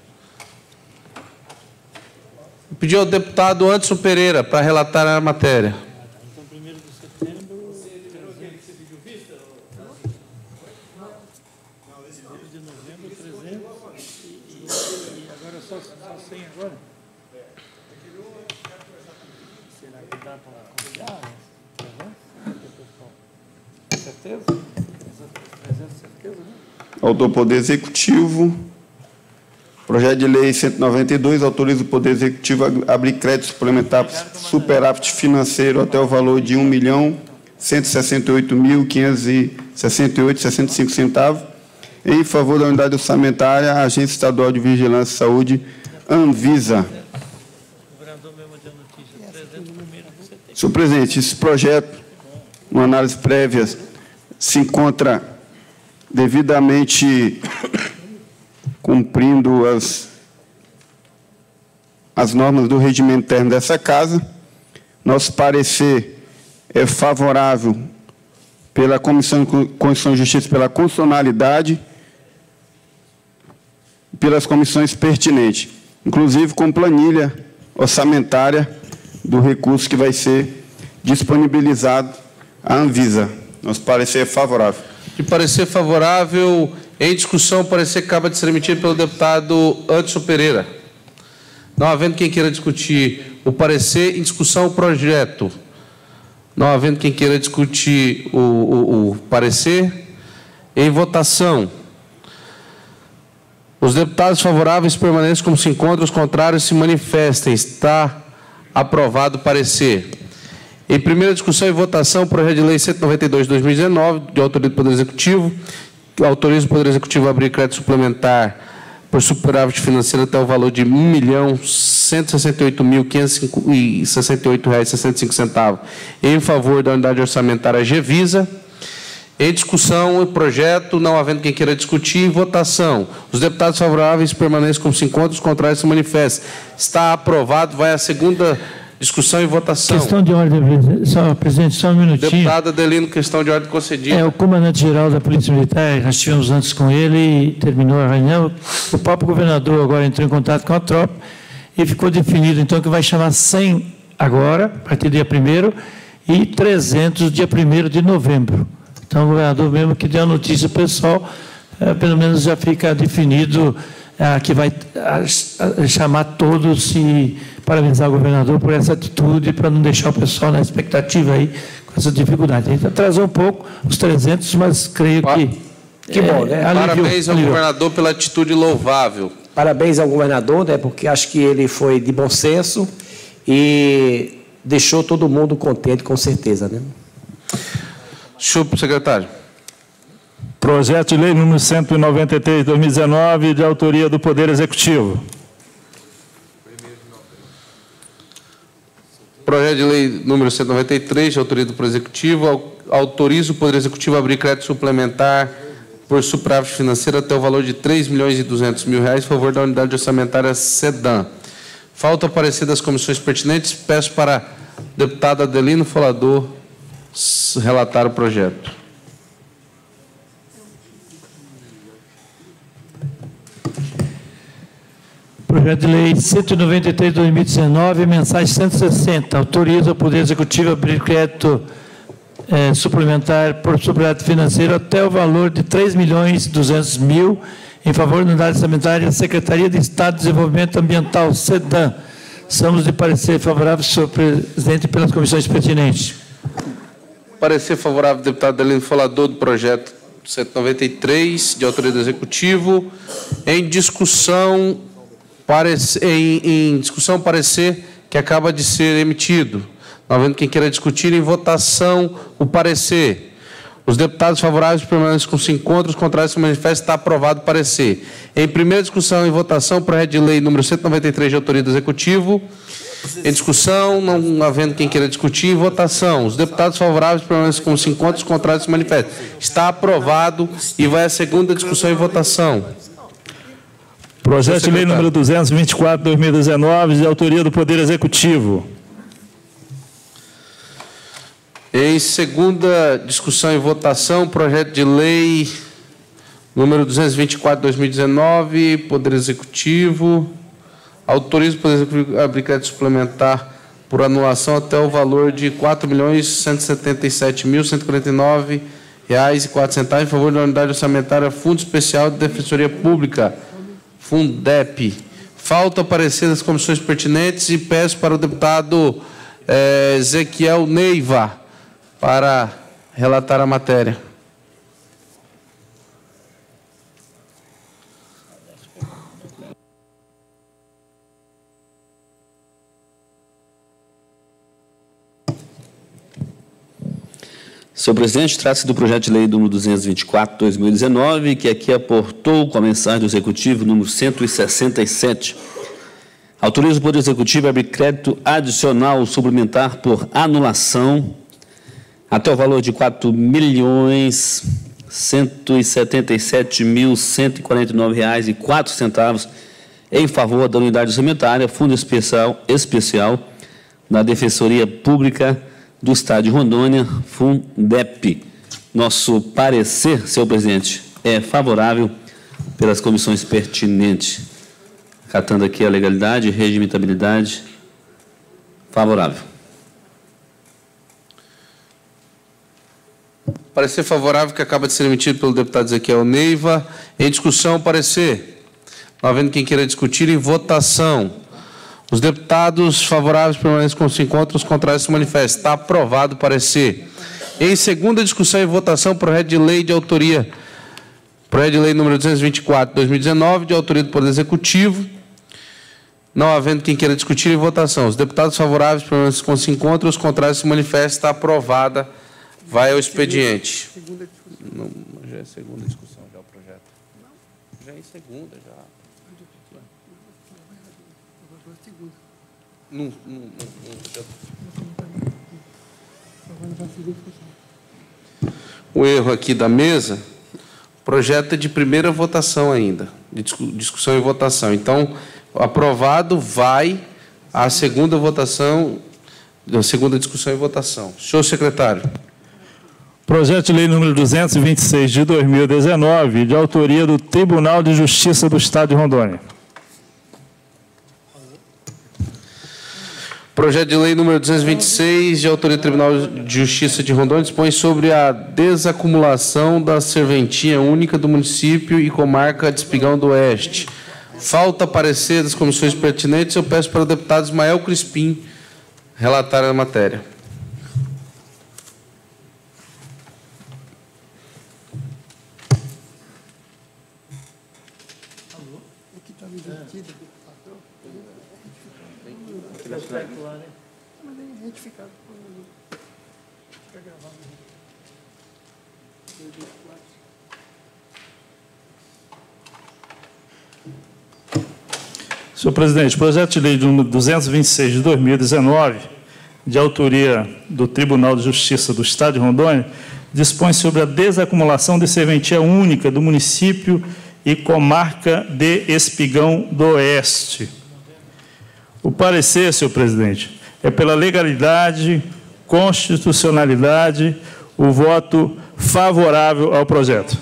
Pedi ao deputado Anderson Pereira para relatar a matéria. Autor Poder Executivo. Projeto de lei 192 autoriza o Poder Executivo a abrir crédito suplementar superávit financeiro até o valor de R$ 1.168.568,65 centavos em favor da unidade orçamentária Agência Estadual de Vigilância e Saúde, Anvisa. Senhor presidente, esse projeto, uma análise prévia, se encontra devidamente cumprindo as normas do regimento interno dessa Casa. Nosso parecer é favorável pela Comissão de Constituição e Justiça, pela constitucionalidade, pelas comissões pertinentes, inclusive com planilha orçamentária do recurso que vai ser disponibilizado à Anvisa. Nosso parecer é favorável. De parecer favorável, em discussão, o parecer acaba de ser emitido pelo deputado Anderson Pereira. Não havendo quem queira discutir o parecer, em discussão o projeto. Não havendo quem queira discutir o parecer, em votação. Os deputados favoráveis permaneçam como se encontram, os contrários se manifestem. Está aprovado o parecer. Em primeira discussão e votação, o projeto de lei 192 de 2019, de autoria do Poder Executivo, que autoriza o Poder Executivo a abrir crédito suplementar por superávit financeiro até o valor de R$ 1.168.568,65 em favor da unidade orçamentária Gevisa. Em discussão, o projeto, não havendo quem queira discutir, em votação. Os deputados favoráveis permaneçam como se encontram, os contrários se manifestem. Está aprovado. Vai à segunda discussão e votação. Questão de ordem, presidente, só um minutinho. Deputado Adelino, questão de ordem concedida. É o comandante-geral da Polícia Militar, nós tivemos antes com ele e terminou a reunião. O próprio governador agora entrou em contato com a tropa e ficou definido, então, que vai chamar 100 agora, a partir do dia 1º, e 300 dia 1º de novembro. Então, o governador mesmo que deu a notícia pessoal, pelo menos já fica definido que vai chamar todos e parabenizar o governador por essa atitude, para não deixar o pessoal na expectativa aí com essa dificuldade. A gente atrasou um pouco os 300, mas creio que... Que bom, né? Parabéns ao governador pela atitude louvável. Parabéns ao governador, né? Porque acho que ele foi de bom senso e deixou todo mundo contente, com certeza, né? Senhor secretário. Projeto de lei número 193 de 2019, de autoria do Poder Executivo. Projeto de lei número 193, de autoria do Poder Executivo, autoriza o Poder Executivo a abrir crédito suplementar por superávit financeiro até o valor de R$ 3.200.000 em favor da unidade orçamentária SEDAM. Falta o parecer das comissões pertinentes. Peço para o deputado Adelino Folador relatar o projeto. Projeto de lei 193 de 2019, mensagem 160, autoriza o Poder Executivo a abrir crédito suplementar por superávit financeiro até o valor de R$ 3.200.000 em favor da unidade orçamentária Secretaria de Estado de Desenvolvimento Ambiental, SEDAM. Somos de parecer favorável, senhor presidente, pelas comissões pertinentes. Parecer favorável, deputado Adelino Folador, do projeto. 193, de autoria do Executivo. Em discussão, parecer que acaba de ser emitido. Não havendo quem queira discutir, em votação o parecer. Os deputados favoráveis permanecem com 5 contra, os contrários se manifestam, está aprovado o parecer. Em primeira discussão, em votação, projeto de lei número 193, de autoria do Executivo. Em discussão, não havendo quem queira discutir, em votação. Os deputados favoráveis permanecem com 5 contra, os contrários se manifestam. Está aprovado e vai à segunda discussão em votação. Projeto de lei número 224/2019, de autoria do Poder Executivo. Em segunda discussão e votação, projeto de lei número 224/2019, Poder Executivo, autoriza o Poder Executivo a abrir crédito suplementar por anulação até o valor de R$ 4.177.149,04 em favor da unidade orçamentária Fundo Especial de Defensoria Pública, Fundep. Falta parecer das comissões pertinentes e peço para o deputado Ezequiel Neiva para relatar a matéria. Senhor presidente, trata-se do projeto de lei número 224/2019, que aqui aportou com a mensagem do Executivo número 167. Autoriza o Poder Executivo a abrir crédito adicional suplementar por anulação até o valor de R$ 4.177.149,04 em favor da unidade orçamentária Fundo Especial da Defensoria Pública do Estado de Rondônia, Fundep. Nosso parecer, senhor presidente, é favorável pelas comissões pertinentes. Acatando aqui a legalidade e regimentabilidade, favorável. Parecer favorável que acaba de ser emitido pelo deputado Ezequiel Neiva. Em discussão, parecer. Não havendo quem queira discutir, em votação. Os deputados favoráveis permanecem com 5 contra, os contrários se manifestam. Está aprovado o parecer. Em segunda discussão e votação, projeto de lei de autoria, projeto de lei número 224/2019, de autoria do Poder Executivo. Não havendo quem queira discutir, em votação. Os deputados favoráveis permanecem com 5 contra, os contrários se manifestam. Está aprovada. Vai ao expediente. Não, já é segunda discussão, já o projeto. Já é em segunda, já. O erro aqui da mesa, o projeto é de primeira votação ainda, de discussão e votação. Então, aprovado, vai à segunda votação, a segunda discussão e votação. Senhor secretário. Projeto de lei número 226 de 2019, de autoria do Tribunal de Justiça do Estado de Rondônia. Projeto de lei número 226, de autoria do Tribunal de Justiça de Rondônia, dispõe sobre a desacumulação da serventia única do município e comarca de Espigão do Oeste. Falta parecer das comissões pertinentes, eu peço para o deputado Ismael Crispim relatar a matéria. Senhor presidente, projeto de lei número 226 de 2019, de autoria do Tribunal de Justiça do Estado de Rondônia, dispõe sobre a desacumulação de serventia única do município e comarca de Espigão do Oeste. O parecer, senhor presidente, é pela legalidade, constitucionalidade, o voto favorável ao projeto.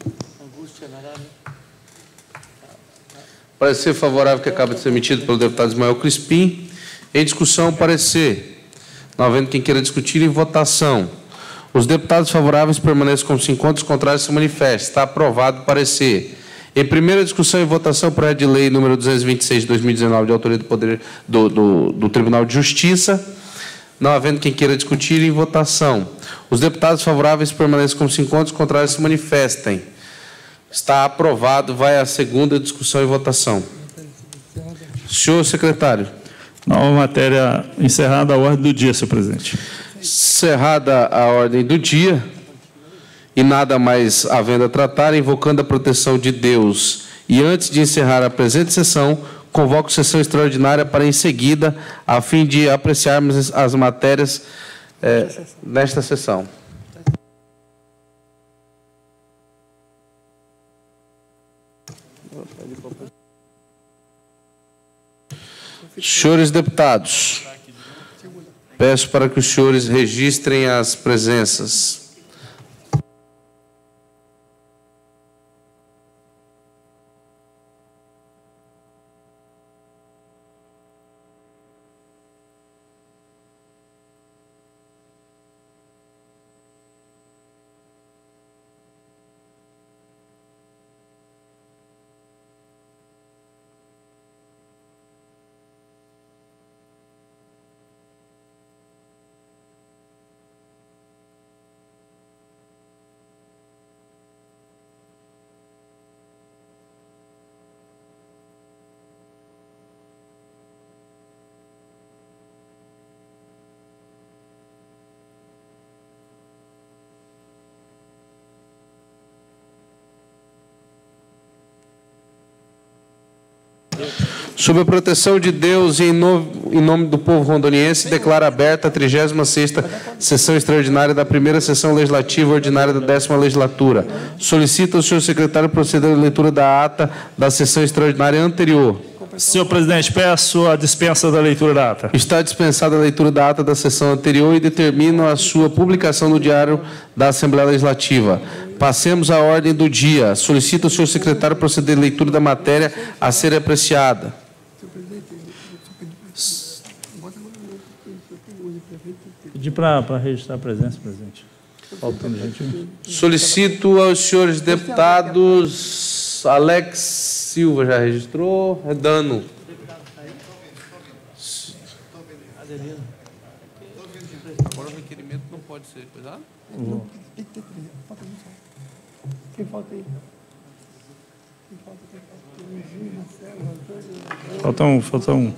Parecer favorável que acaba de ser emitido pelo deputado Ismael Crispim. Em discussão, parecer. Não havendo quem queira discutir, em votação. Os deputados favoráveis permanecem como 5 contra, os contrários se manifestam. Está aprovado o parecer. Em primeira discussão e votação, projeto de lei número 226 de 2019, de autoria do Tribunal de Justiça. Não havendo quem queira discutir, em votação. Os deputados favoráveis permaneçam como se encontram, os contrários se manifestem. Está aprovado. Vai à segunda discussão e votação. Senhor secretário. Nova matéria encerrada a ordem do dia, senhor presidente. Encerrada a ordem do dia e nada mais havendo a tratar, invocando a proteção de Deus e antes de encerrar a presente sessão, convoco sessão extraordinária para em seguida, a fim de apreciarmos as matérias nesta sessão. Senhores deputados, peço para que os senhores registrem as presenças. Sob a proteção de Deus e em nome do povo rondoniense, declaro aberta a 36ª sessão extraordinária da primeira sessão legislativa ordinária da 10ª legislatura. Solicito ao senhor secretário proceder à leitura da ata da sessão extraordinária anterior. Senhor presidente, peço a dispensa da leitura da ata. Está dispensada a leitura da ata da sessão anterior e determino a sua publicação no Diário da Assembleia Legislativa. Passemos à ordem do dia. Solicito ao senhor secretário proceder à leitura da matéria a ser apreciada. Pedir para registrar a presença, presidente. Faltando gente. Solicito aos senhores deputados. Alex Silva já registrou. Redano. Agora o requerimento não pode ser coisado? Quem falta aí? Falta um. Falta só um.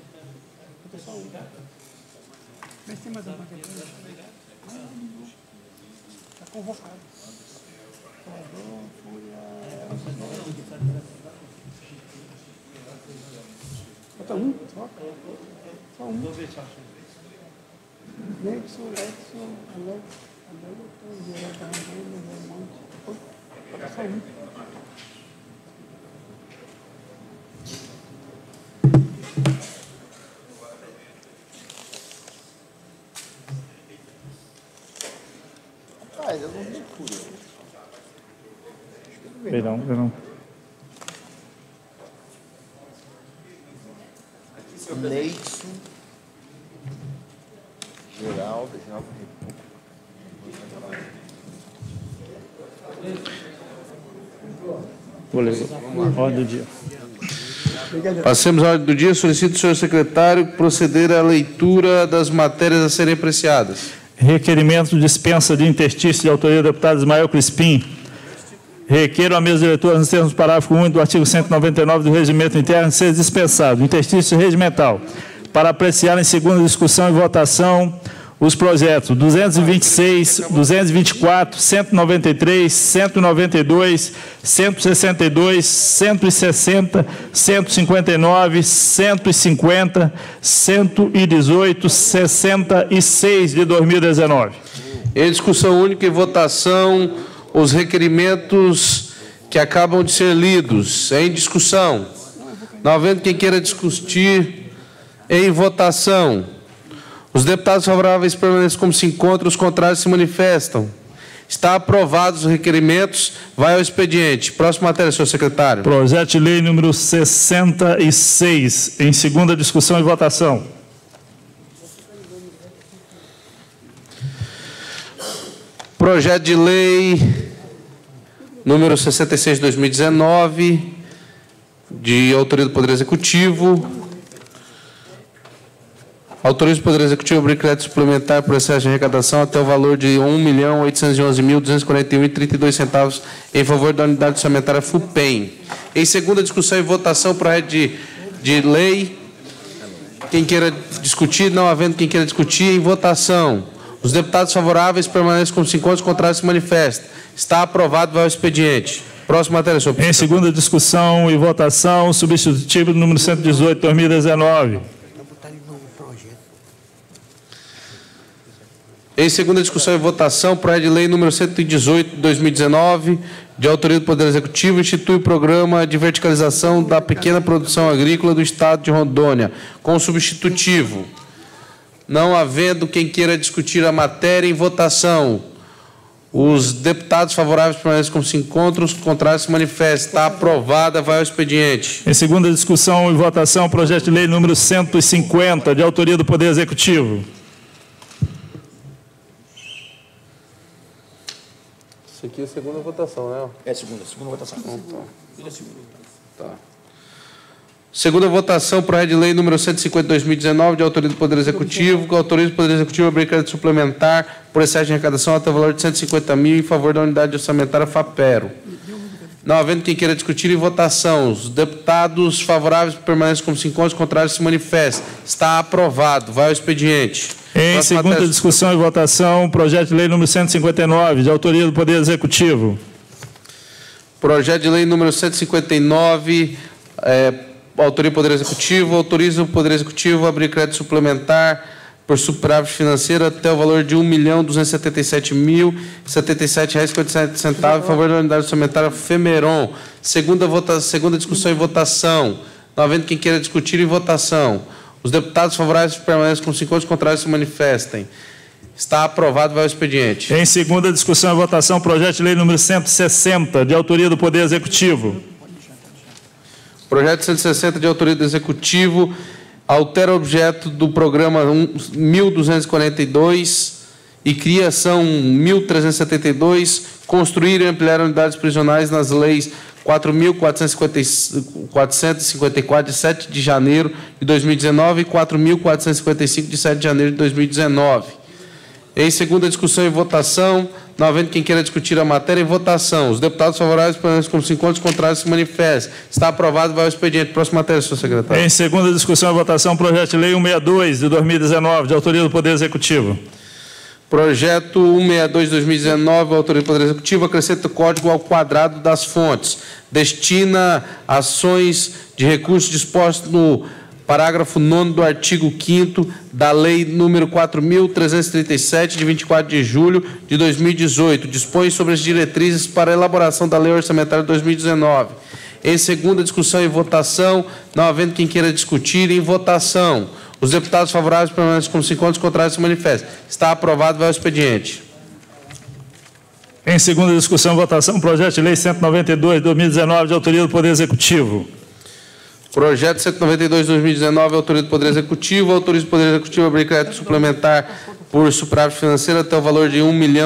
Vê se tem mais alguma coisa. Está convocado. Falta um? Só um. Nexo, Alex, falta só um. Rapaz, eu não me curo. Verão. Neixo, Geraldo, Vou ler. Ordem do dia. Passemos à ordem do dia. Solicito ao senhor secretário proceder à leitura das matérias a serem apreciadas. Requerimento de dispensa de interstício de autoria do deputado Ismael Crispim. Requeiro à mesa diretora, nos termos do parágrafo 1 do artigo 199 do Regimento Interno, ser dispensado interstício regimental para apreciar em segunda discussão e votação os projetos 226, 224, 193, 192, 162, 160, 159, 150, 118, 66 de 2019. Em discussão única e votação, os requerimentos que acabam de ser lidos. Em discussão. Não havendo quem queira discutir, em votação. Os deputados favoráveis permanecem como se encontram, os contrários se manifestam. Está aprovados os requerimentos. Vai ao expediente. Próxima matéria, senhor secretário. Projeto de lei número 66, em segunda discussão e votação. Projeto de lei número 66 de 2019, de autoria do Poder Executivo, Autoriza o Poder Executivo a abrir crédito suplementar por excesso de arrecadação até o valor de R$ 1.811.241,32 em favor da unidade orçamentária FUPEM. Em segunda discussão e votação, projeto de lei. Quem queira discutir, não havendo quem queira discutir, em votação. Os deputados favoráveis permanecem como se encontram, os contrários se manifestam. Está aprovado, vai ao expediente. Próxima matéria, senhor presidente. Em segunda discussão e votação, substitutivo número 118, 2019. Em segunda discussão e votação, projeto de lei número 118, de 2019, de autoria do Poder Executivo, institui o programa de verticalização da pequena produção agrícola do Estado de Rondônia, com substitutivo. Não havendo quem queira discutir a matéria, em votação. Os deputados favoráveis permanecem como se encontram, os contrários se manifestam. Está aprovada, vai ao expediente. Em segunda discussão e votação, projeto de lei número 150, de autoria do Poder Executivo. Isso aqui é a segunda votação, né? É segunda votação. Tá. Segunda votação, projeto de lei número 150 de 2019, de autoria do Poder Executivo, que autoriza o Poder Executivo a abrir crédito suplementar por excesso de arrecadação até o valor de 150 mil em favor da unidade orçamentária FAPERO. Não havendo quem queira discutir, em votação. Os deputados favoráveis permanecem como se encontram, os contrários se manifestam. Está aprovado. Vai ao expediente. Em segunda discussão e votação, projeto de lei número 159, de autoria do Poder Executivo. Projeto de lei número 159, autoria do Poder Executivo, autoriza o Poder Executivo a abrir crédito suplementar por superávit financeiro até o valor de R$ 1.277.077,57 em favor da unidade orçamentária Femeron. Segunda discussão e votação. Não havendo quem queira discutir, em votação. Os deputados favoráveis permanecem como se encontram, os contrários se manifestem. Está aprovado, vai ao expediente. Em segunda discussão e votação, projeto de lei número 160, de autoria do Poder Executivo. Projeto 160, de autoria do Executivo, altera o objeto do programa 1242 e criação 1372, construir e ampliar unidades prisionais nas leis 4.454 de 7 de janeiro de 2019 e 4.455 de 7 de janeiro de 2019. Em segunda discussão e votação, não havendo quem queira discutir a matéria, em votação. Os deputados favoráveis permanecem como se encontram, os contrários se manifestam. Está aprovado, vai ao expediente. Próxima matéria, senhor secretário. Em segunda discussão e votação, projeto de lei 162 de 2019, de autoria do Poder Executivo. Projeto 162 de 2019, autoria do Poder Executivo, acrescenta o código ao quadrado das fontes. Destina ações de recursos dispostos no parágrafo 9º do artigo 5º da Lei número 4.337, de 24 de julho de 2018. Dispõe sobre as diretrizes para a elaboração da Lei Orçamentária de 2019. Em segunda discussão e votação, não havendo quem queira discutir, em votação. Os deputados favoráveis permanecem como se encontram, os contrários se manifestam. Está aprovado, vai ao expediente. Em segunda discussão e votação, projeto de lei 192 de 2019, de autoria do Poder Executivo. Projeto 192 de 2019, autoria do Poder Executivo, autoriza o Poder Executivo a abrir crédito suplementar por superávit financeiro até o valor de R$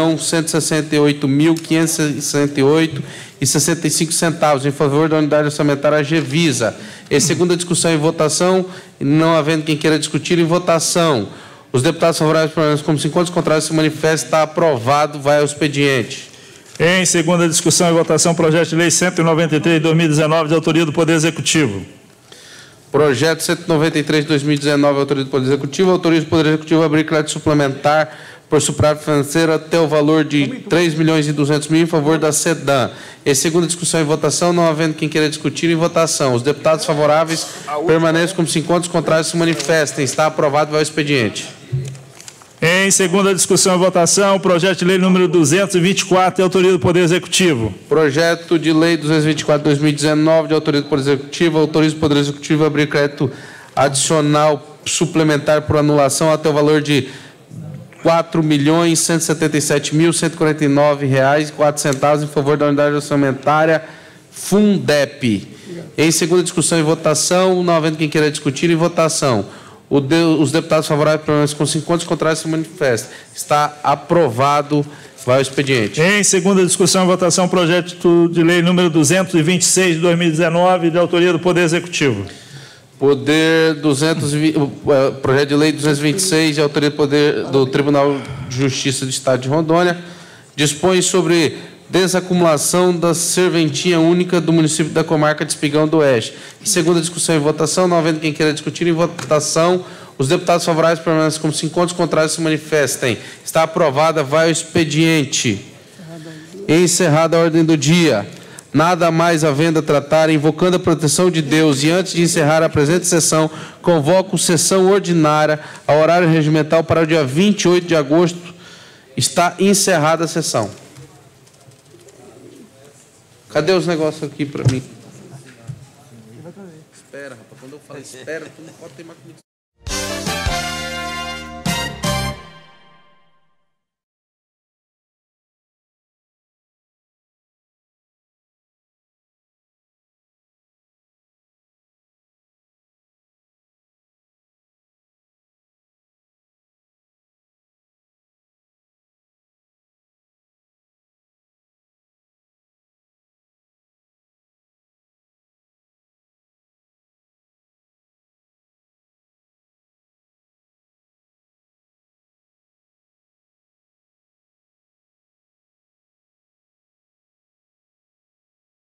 1.168.568,65 em favor da unidade orçamentária Gevisa. Em segunda discussão e votação, não havendo quem queira discutir, em votação. Os deputados favoráveis permanecem como se encontram, os contrários se manifestam. Está aprovado, vai ao expediente. Em segunda discussão e votação, projeto de lei 193 de 2019, de autoria do Poder Executivo. Projeto 193 de 2019, autoria do Poder Executivo, autoriza o Poder Executivo a abrir crédito suplementar por superávit financeiro até o valor de R$ 3.200.000 em favor da SEDAM. Em segunda discussão e votação, não havendo quem queira discutir, em votação. Os deputados favoráveis permanecem como se encontram, os contrários se manifestem. Está aprovado, vai ao expediente. Em segunda discussão e votação, projeto de lei número 224, de autoria do Poder Executivo. Projeto de lei 224 de 2019, de autoria do Poder Executivo, autoriza o Poder Executivo a abrir crédito adicional suplementar por anulação até o valor de R$ 4.177.149,04 em favor da unidade orçamentária Fundep. Em segunda discussão e votação, não havendo quem queira discutir, em votação. Os deputados favoráveis permanecem com 50, os contrários se manifestam. Está aprovado. Vai ao expediente. Em segunda discussão e votação, projeto de lei número 226 de 2019, de autoria do Poder Executivo. Projeto de Lei 226, de autoria do Tribunal de Justiça do Estado de Rondônia, dispõe sobre desacumulação da serventia única do município da comarca de Espigão do Oeste. Em segunda discussão e votação, não havendo quem queira discutir em votação, os deputados favoráveis permanecem como se encontram, os contrários se manifestem. Está aprovada, vai ao expediente. Encerrada a ordem do dia. Nada mais havendo a tratar, invocando a proteção de Deus e antes de encerrar a presente sessão, convoco sessão ordinária ao horário regimental para o dia 28 de agosto. Está encerrada a sessão. Cadê os negócios aqui para mim? Espera, rapaz. Quando eu falo espera, tu não pode ter mais comigo.